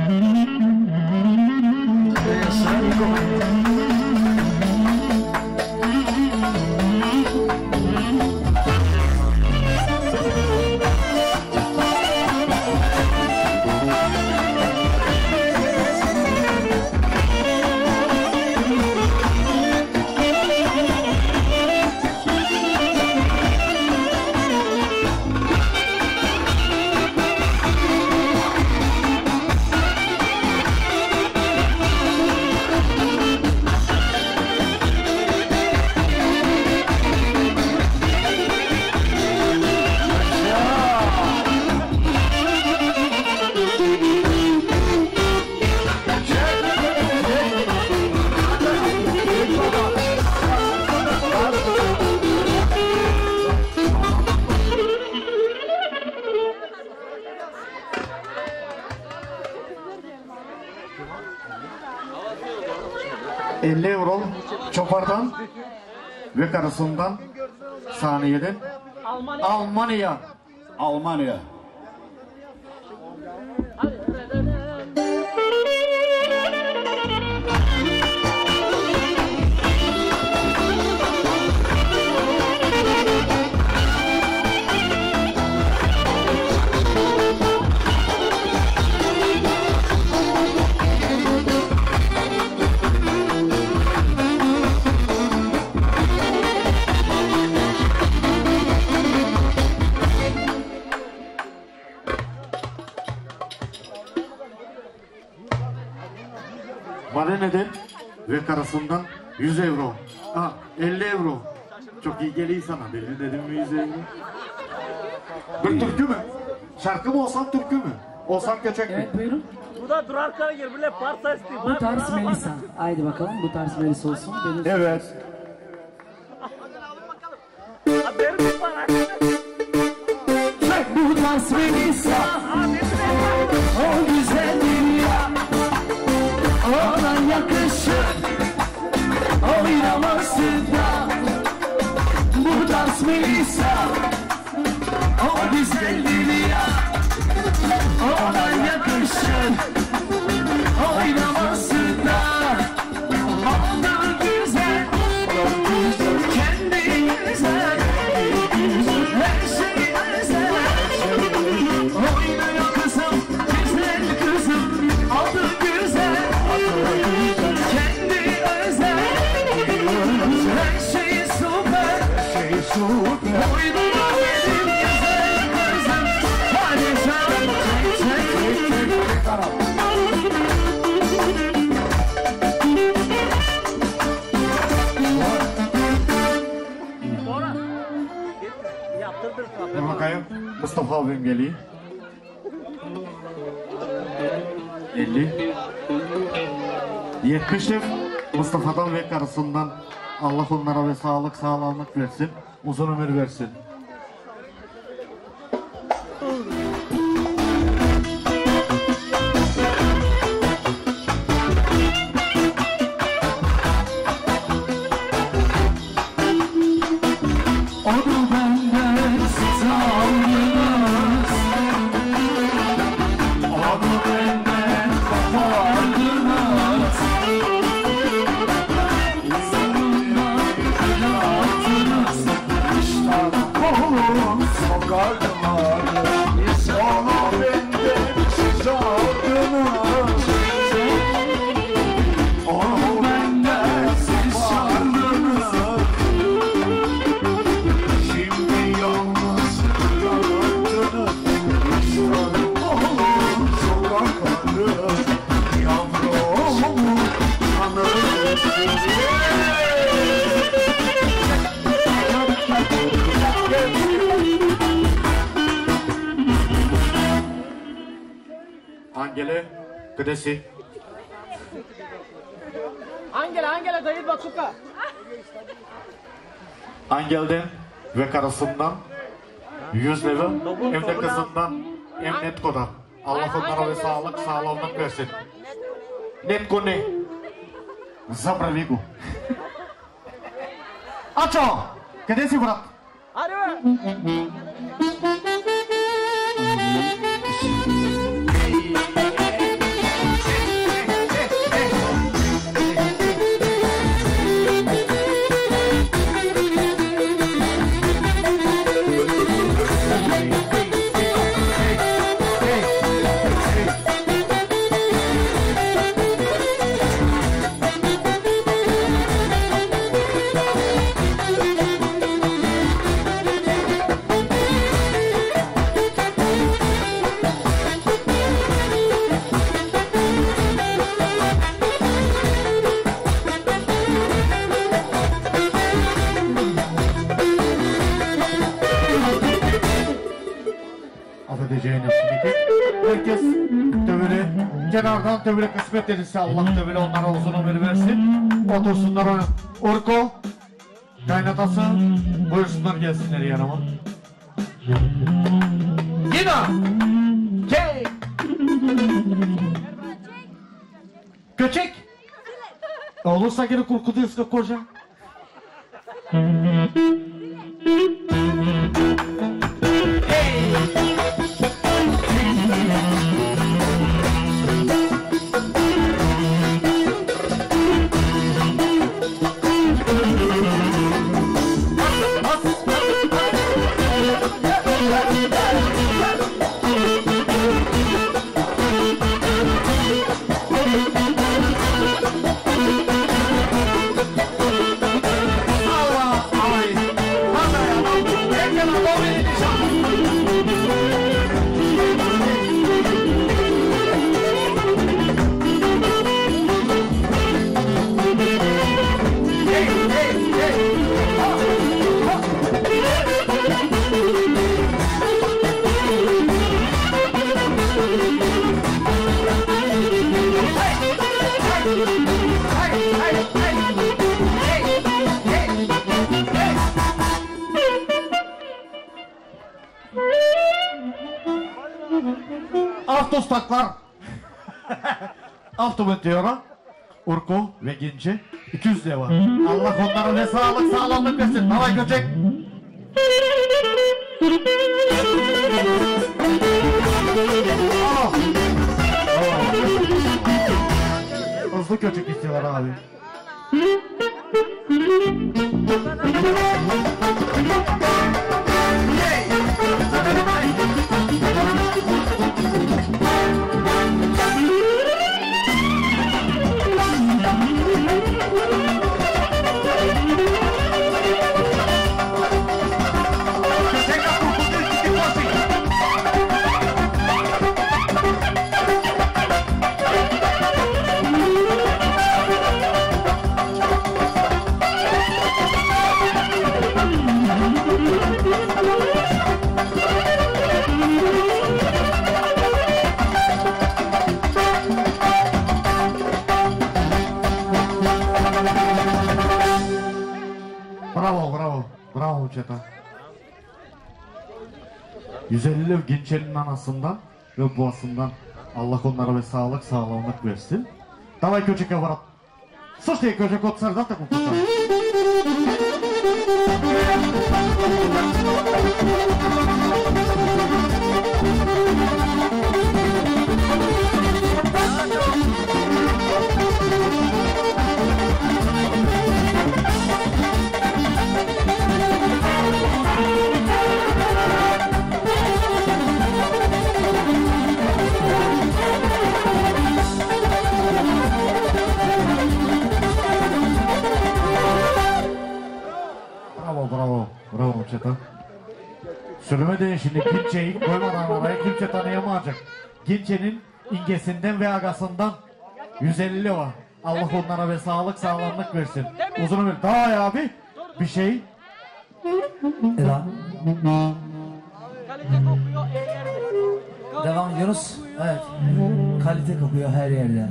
elli euro Çopar'dan ve karısından saniyeden Almanya. Almanya. Almanya. Marine'den ve karısından yüz euro. Ha, elli euro. Çok iyi geliyor sana. Deli dedim mi yüz euro? Bir türkü mü? Şarkı mı olsam türkü mü? Olsam köçek mi? Evet buyurun. Bu da durarken gir bile parça istiyor. Bu tarz Melisa. Haydi bakalım bu tarz Melisa olsun. Benim Evet. Haberim var. Bu tarz Melisa. O güzel dünya. Ona yakışır oynaması da. Bu tarz Melisa. O güzel dünya. Ona yakışır oynaması da. Ondan güzel, kendi güzel, her şey özel. Oynuyor kızım, güzel kızım, adı güzel, kendi özel, her şey süper, oynuyor benim güzel kızım. Hadi sen çek çek çek çek. Yaptırdır. Dur bakayım. Mustafa abim geliyor. elli. yetmiş ev Mustafa'dan ve karısından. Allah onlara ve sağlık sağlamlık versin. Uzun ömür versin. Onu benden siz aldınız, onu benden kopardınız. Sonunda beni attınız, iştahla sokakları Onu benden siz aldınız Onu benden siz aldınız Şimdi yalnız bıraktınız İstanbul'un sokakları Yavrumun anısı Angele, Kıdesi. Angela, Angela, David Batsuka. Angel'den ve karısından yüz lira hem de kızından hem Netko'dan. Allah onlara ve sağlık, sağlamlık versin. Netko ne? Zapravigo. Aço! Kıdesi bırak. Hadi be. Herkes tövbe kenardan tövbe kısmet edilse Allah tövbe onlara uzun ömür versin. Otursunlar onu. Urko, kaynatası buyursunlar gelsinler yanıma. Yina! Kek! Köçek! Olursa geri korkutuyorsun koca. Avtostaklar Avtometeora Urko ve Ginci iki yüz lira var. Allah onlara ne sağlık sağlamlık versin. Havay göcek. Oh. Oh. Hızlı köçek istiyorlar abi. Bravo, bravo, bravo Çetan. yüz elli Ginçel'in anasından ve babasından Allah onlara ve sağlık, sağlamlık versin. Давай ключик обратно. Слушайте, ключик от сърдата го пуска. da. Sürüme deyin şimdi Ginçe'yi koymadan araya kimse tanıyamayacak. Ginçe'nin ingesinden ve agasından yüz elli var. Allah onlara ve sağlık sağlamlık versin. Uzun ömür. Daha ya abi bir şey. Devam. Devam ediyoruz. Evet. Kalite kokuyor her yerde.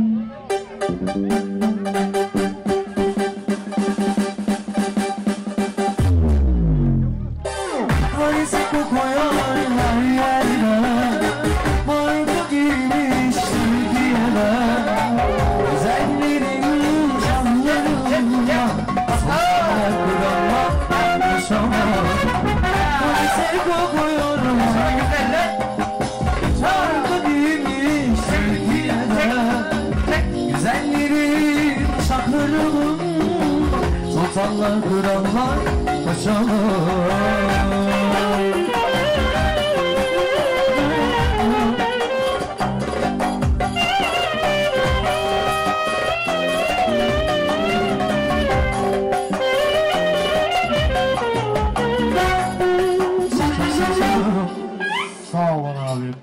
Kalite kokuyor her yerde. Marka giymiş Türkiye'den. Güzellerin canlarında sokaklar kurallar yaşamak. Kalite kokuyor marka giymiş Türkiye'den. Güzellerin şarkılarım sultanlar krallar paşalar. Sağ olun abi.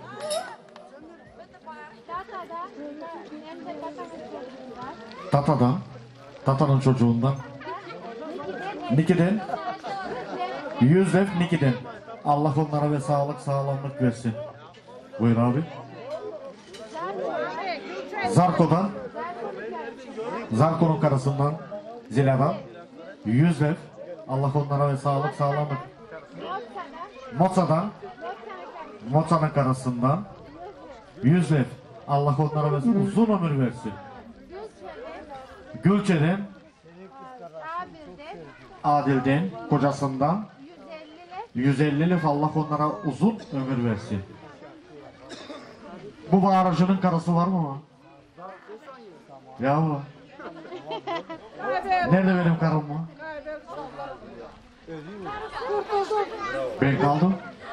Tata'dan, Tata'nın çocuğundan. Niki'den, Yüzef Niki'den. Allah onlara ve sağlık sağlamlık versin. Buyur abi. Zarko'dan, Zarko'nun karısından, Zila'dan. Yüzef, Allah onlara ve sağlık sağlamlık. Moza'dan, Moza'nın karısından. Yüzef, Allah onlara ve uzun ömür versin. Gülçe'den, Adil'den, kocasından yüz elli lif Allah onlara uzun ömür versin. Bu bağırıcının karısı var mı? Ya bu. Nerede benim karım mı? Ben kaldım.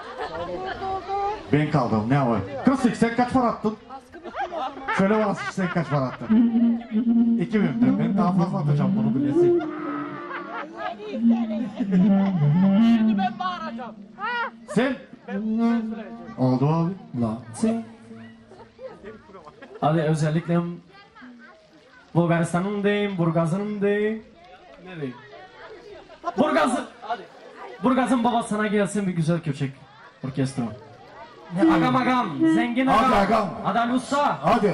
Ben kaldım. Ne var? Kız sen kaç para attın? Şöyle bana sen kaç para attın? İki bin. Ben daha fazla atacağım bunu bilesin. Şimdi ben bağıracağım. Sen? Oldu abi. La. Sen? Hadi özellikle Bulgaristan'ın deyim, Burgaz'ın deyim. Ne diyeyim? Burgaz'ın. Burgaz'ın babasına gelsin bir güzel köçek orkestra. Agam agam, zengin agam. Hadi agam. Hadi Ali Usta. Hadi.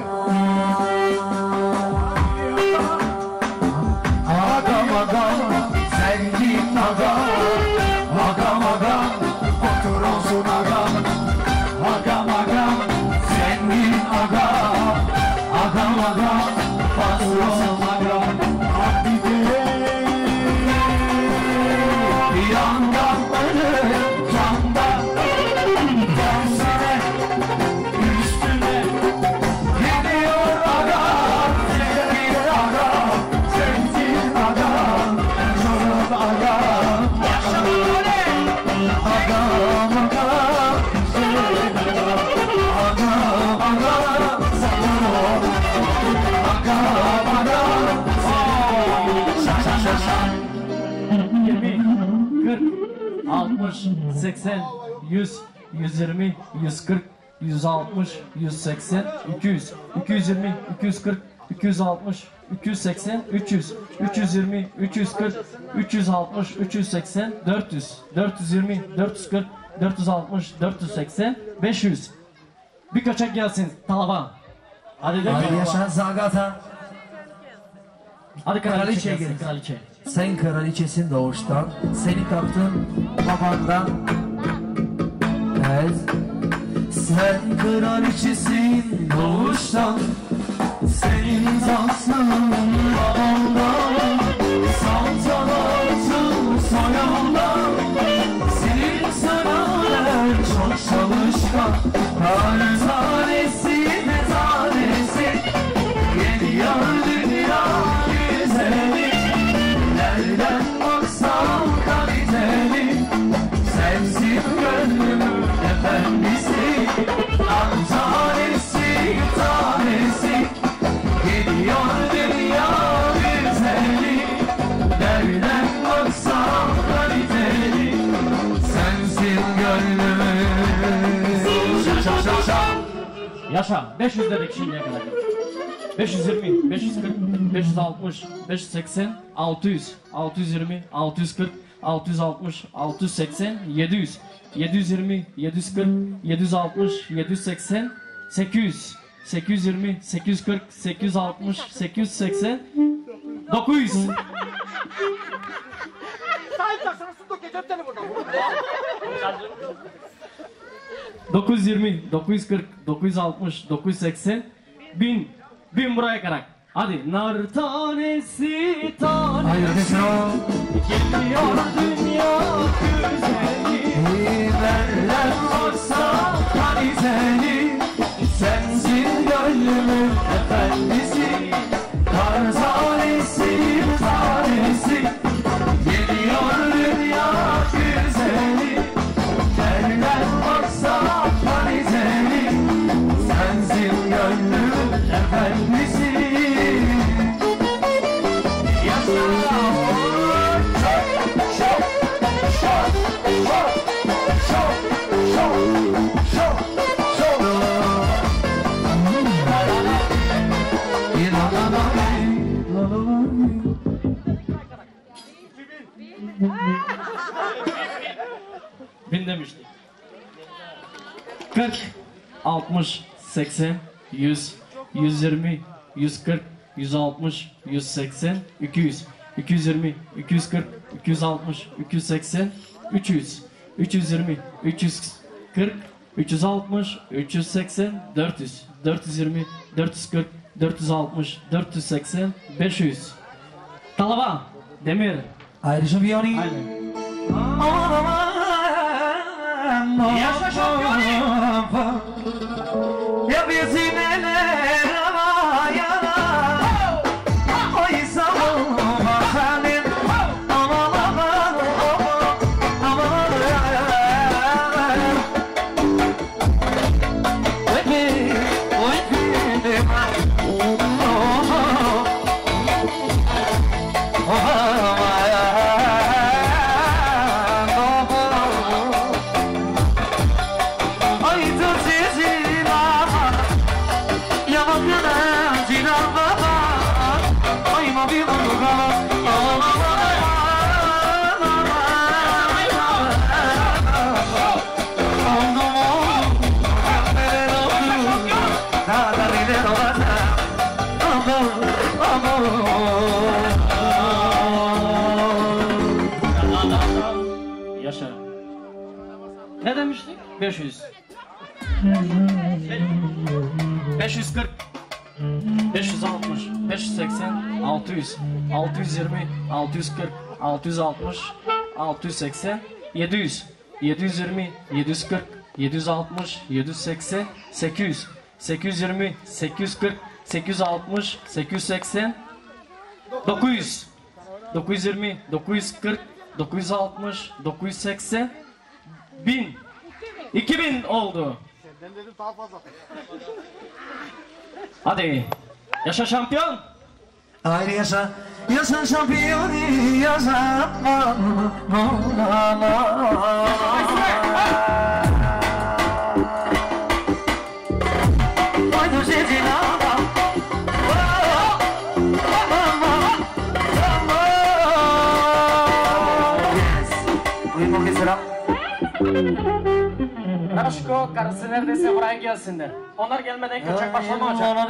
Agam agam, zengin agam. Agam agam, otur olsun agam. Agam agam, zengin agam. Agam agam, otur olsun agam. Hadi de. Yanganları canda. Tersine, üstüne. Gidiyor agam, zengin agam. Zengin agam, zorun agam. Agam agam, zengin agam. Agam agam, zorun. Agam agam, şan şan şan şan. yirmi, kırk, altmış, seksen, yüz, yüz yirmi, yüz kırk, yüz altmış, yüz seksen, iki yüz, iki yüz yirmi, iki yüz kırk, iki yüz altmış, iki yüz seksen, üç yüz, üç yüz yirmi, üç yüz kırk, üç yüz altmış, üç yüz seksen, dört yüz, dört yüz yirmi, dört yüz kırk, dört yüz altmış, dört yüz seksen, beş yüz. Bir köçek gelsin talaba. Hadi de. Hadi yaşa Zagata. Hadi kraliçe Kraliçe gelsin gelsin. kraliçe. Sen kraliçesin doğuştan. Seni kaptın babandan. Evet. Sen kraliçesin doğuştan. Senin tatlın babandan. Saltanatın soyundan. Senin sanaler çok çalışkan. Her tanesi de tanesi. Geliyor dünya güzeli. Nereden baksam kaliteli. Sensin gönlümün efendisi. An tanesi tanesi. Geliyor dünya güzeli. Nereden baksam kaliteli. Yaşa. beş yüz dedik şimdiye kadar. beş yüz yirmi, beş yüz kırk, beş yüz altmış, beş yüz seksen, altı yüz, altı yüz yirmi, altı yüz kırk, altı yüz altmış, altı yüz seksen, yedi yüz, yedi yüz yirmi, yedi yüz kırk, yedi yüz altmış, yedi yüz seksen, sekiz yüz, sekiz yüz yirmi, sekiz yüz kırk, sekiz yüz altmış, sekiz yüz seksen, dokuz yüz. dokuz yüz yirmi, dokuz yüz kırk, dokuz yüz altmış, dokuz yüz seksen, bin, bin buraya kadar. Hadi. Nar tanesi tanesi geliyor dünya güzeli, verler varsa hani seni, sensin gönlümün efendisi. Nar tanesi tanesi geliyor dünya güzeli, verler varsa hani seni, sensin gönlümün efendisi. Bin demiştik. kırk, altmış, seksen, yüz, yüz yirmi, yüz kırk, yüz altmış, yüz seksen, iki yüz, iki yüz yirmi, iki yüz kırk, iki yüz altmış, iki yüz seksen, üç yüz, üç yüz yirmi, üç yüz kırk, üç yüz altmış, üç yüz seksen, dört yüz, dört yüz yirmi, dört yüz kırk, dört yüz altmış, dört yüz seksen, beş yüz. Talaba, Demir. Ayrıca bir yani. Aynen. Yaşa şampiyonu. Ya bizim eller ama yana. Oy savunma senin. Aman aman aman. Oy bir, oy bir. Yaşa. Ne demiştik? beş yüz. beş yüz kırk, beş yüz altmış, beş yüz seksen, altı yüz, altı yüz yirmi, altı yüz kırk, altı yüz altmış, altı yüz seksen, yedi yüz, yedi yüz yirmi, yedi yüz kırk, yedi yüz altmış, yedi yüz seksen, sekiz yüz, sekiz yüz yirmi, sekiz yüz kırk, sekiz yüz altmış, sekiz yüz seksen, dokuz yüz, dokuz yüz yirmi, dokuz yüz kırk, dokuz yüz altmış, dokuz yüz seksen, bin, iki bin oldu. Senden dedim daha fazla. Hadi. Yaşa şampiyon. Haydi yaşa. Yaşa şampiyon. Yaşa. Haydi Cecina. Uyumu kesera. Raşko karısı neredeyse buraya gelsinler. Onlar gelmeden köçek başlamayacak.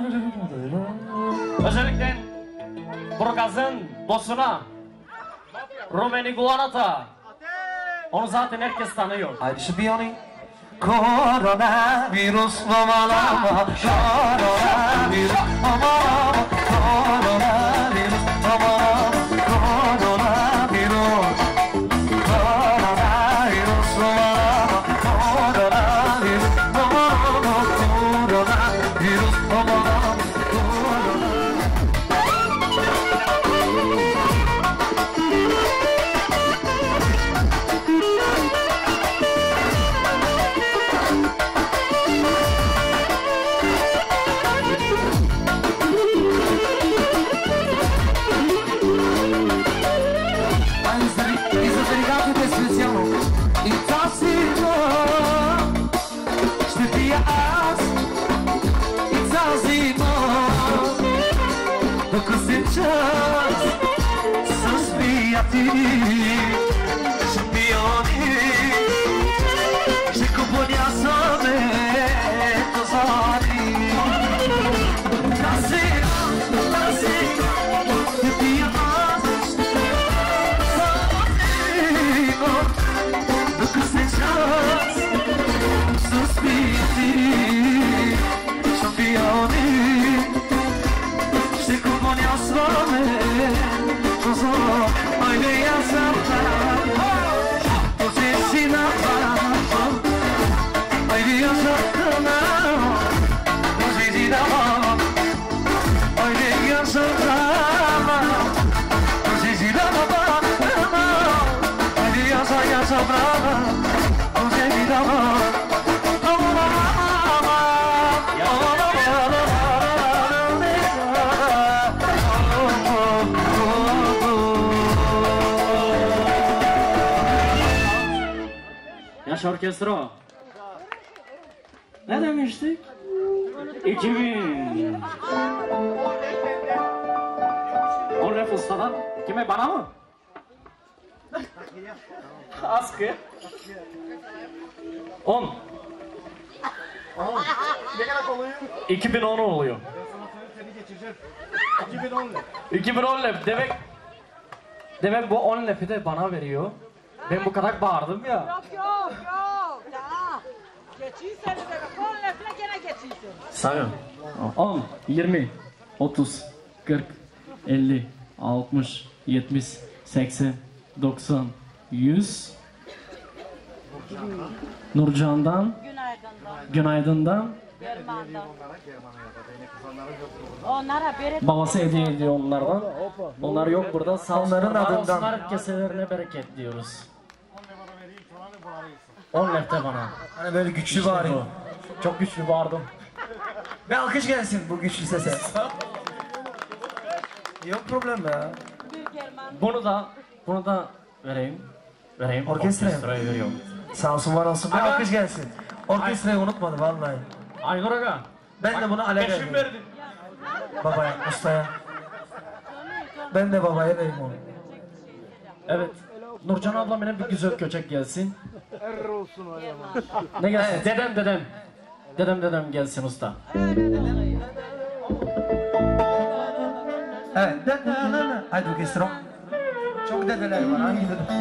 Özellikle Burgaz'ın bossuna Rumeni Guanata. Onu zaten herkes tanıyor. Haydi şampiyoni. Koronavirüs mamalama. Koronavirüs mamalama. Koronavirüs mamalama. Koronavirüs. Koronavirüs mamalama. Koronavirüs mamalama. Koronavirüs mamalama. Yaş orkestra. Ne demiştik? iki bin. On ref ustadan. Kime, bana mı? Askı. On. Ne kadar oluyor? iki bin on oluyor. iki bin on lira. iki bin on lef. Demek demek bu on lefi de bana veriyor. Ben bu kadar bağırdım ya. Yok yok yok. Daha. Geçiysen de on lafla gene geçiysen. Sayın. on, yirmi, otuz, kırk, elli, altmış, yetmiş, seksen, doksan, yüz. Nurcan'dan, Günaydın'dan, Günaydın'dan, German'dan. Onlara beret. babası hediye ediyor onlardan. Onlar yok burada. Sağ Onların olsunlar, adından. olsunlar, keselerine bereket diyoruz. on lefte bana. Hani böyle güçlü İşte bağırıyor. bu. Çok güçlü bağırdım. Bir alkış gelsin bu güçlü sese. Yok problem ya. Bir German. Bunu da, bunu da vereyim. Vereyim. Orkestraya mı? Orkestraya veriyorum. Sağ olsun var olsun bir Aga. alkış gelsin. Orkestrayı unutmadı vallahi. Aynur Aga. Ben de bunu Ale Peşin verdim. verdim. Babaya, ustaya. Ben de babaya vereyim onu. Evet. Nurcan ablam benim bir güzel köçek gelsin. Er olsun o ya. Ne gelsin? Dedem dedem. Dedem dedem gelsin usta. Evet. De, de, de, de. Haydi orkestra. Çok dedeler var. Hangi dede?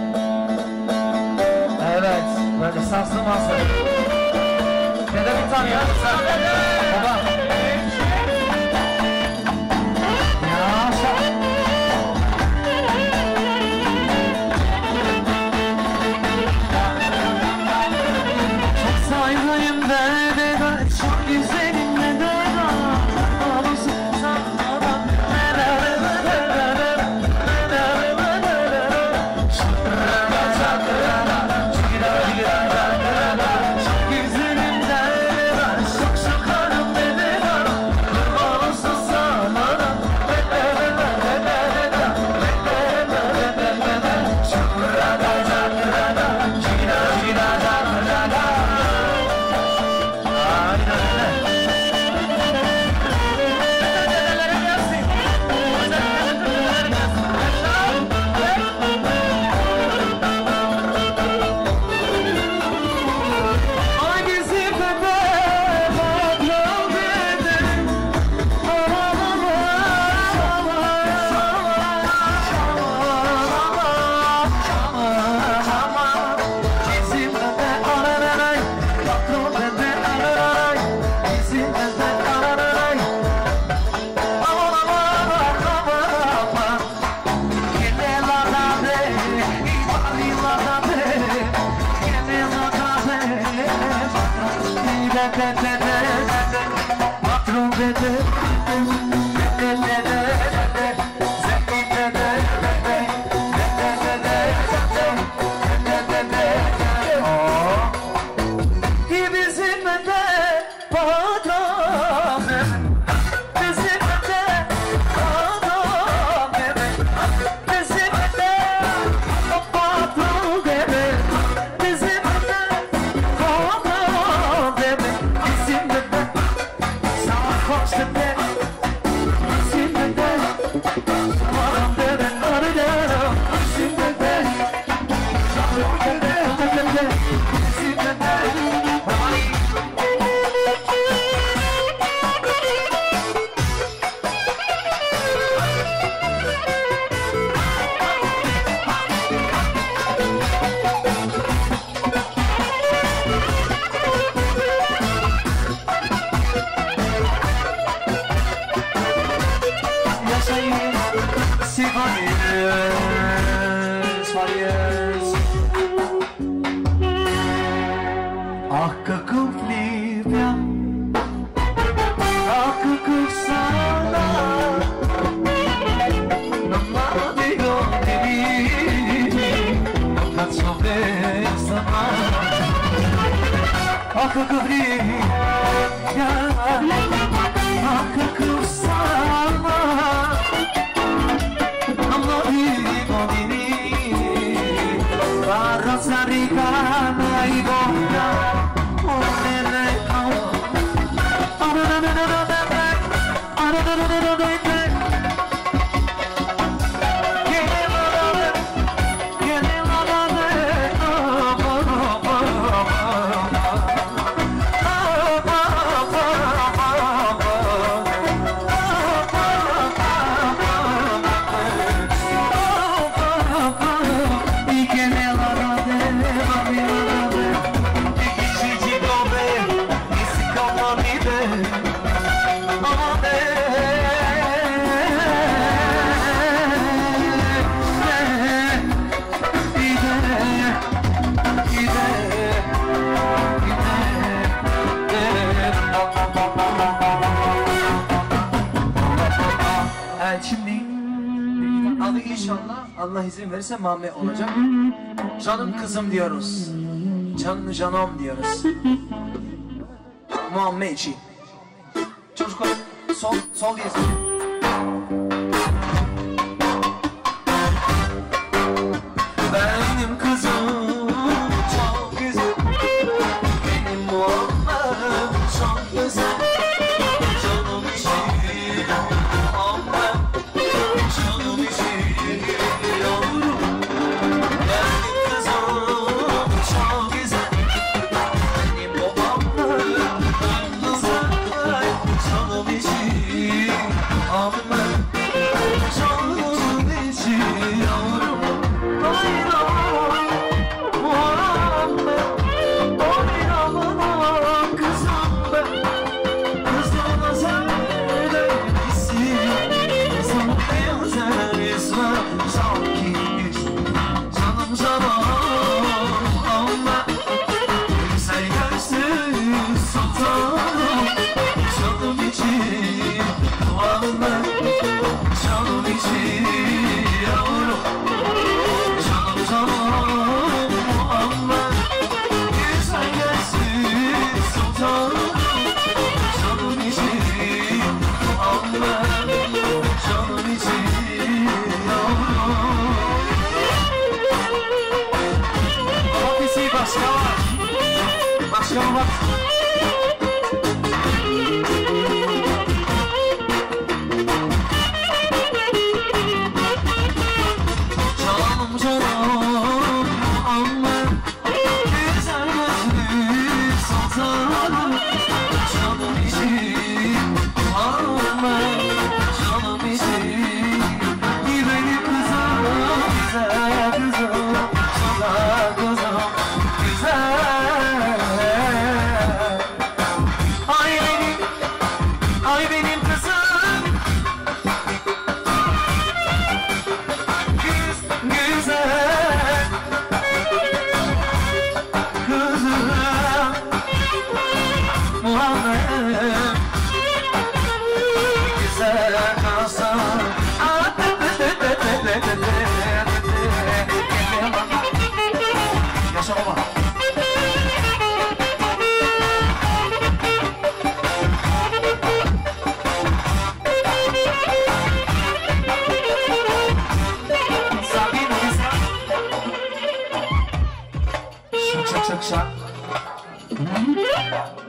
Evet. Böyle saslı maslı. Dede bir tane ya. Baba. Yaşa. Çok saygıyım dede. Çok güzelim dede. Olsun sana. Sama Ah kıvri ya ah kıvsama amori modini barasarika naibona onere au Allah izin verirse Muhammed olacak. Canım kızım diyoruz. Canım canım diyoruz. Muhammed için. Çocuklar sol sol diyesin. Benim kızım çok güzel. Benim Muhammed çok güzel. Canım için Muhammed canım için. Şak şak şak şak.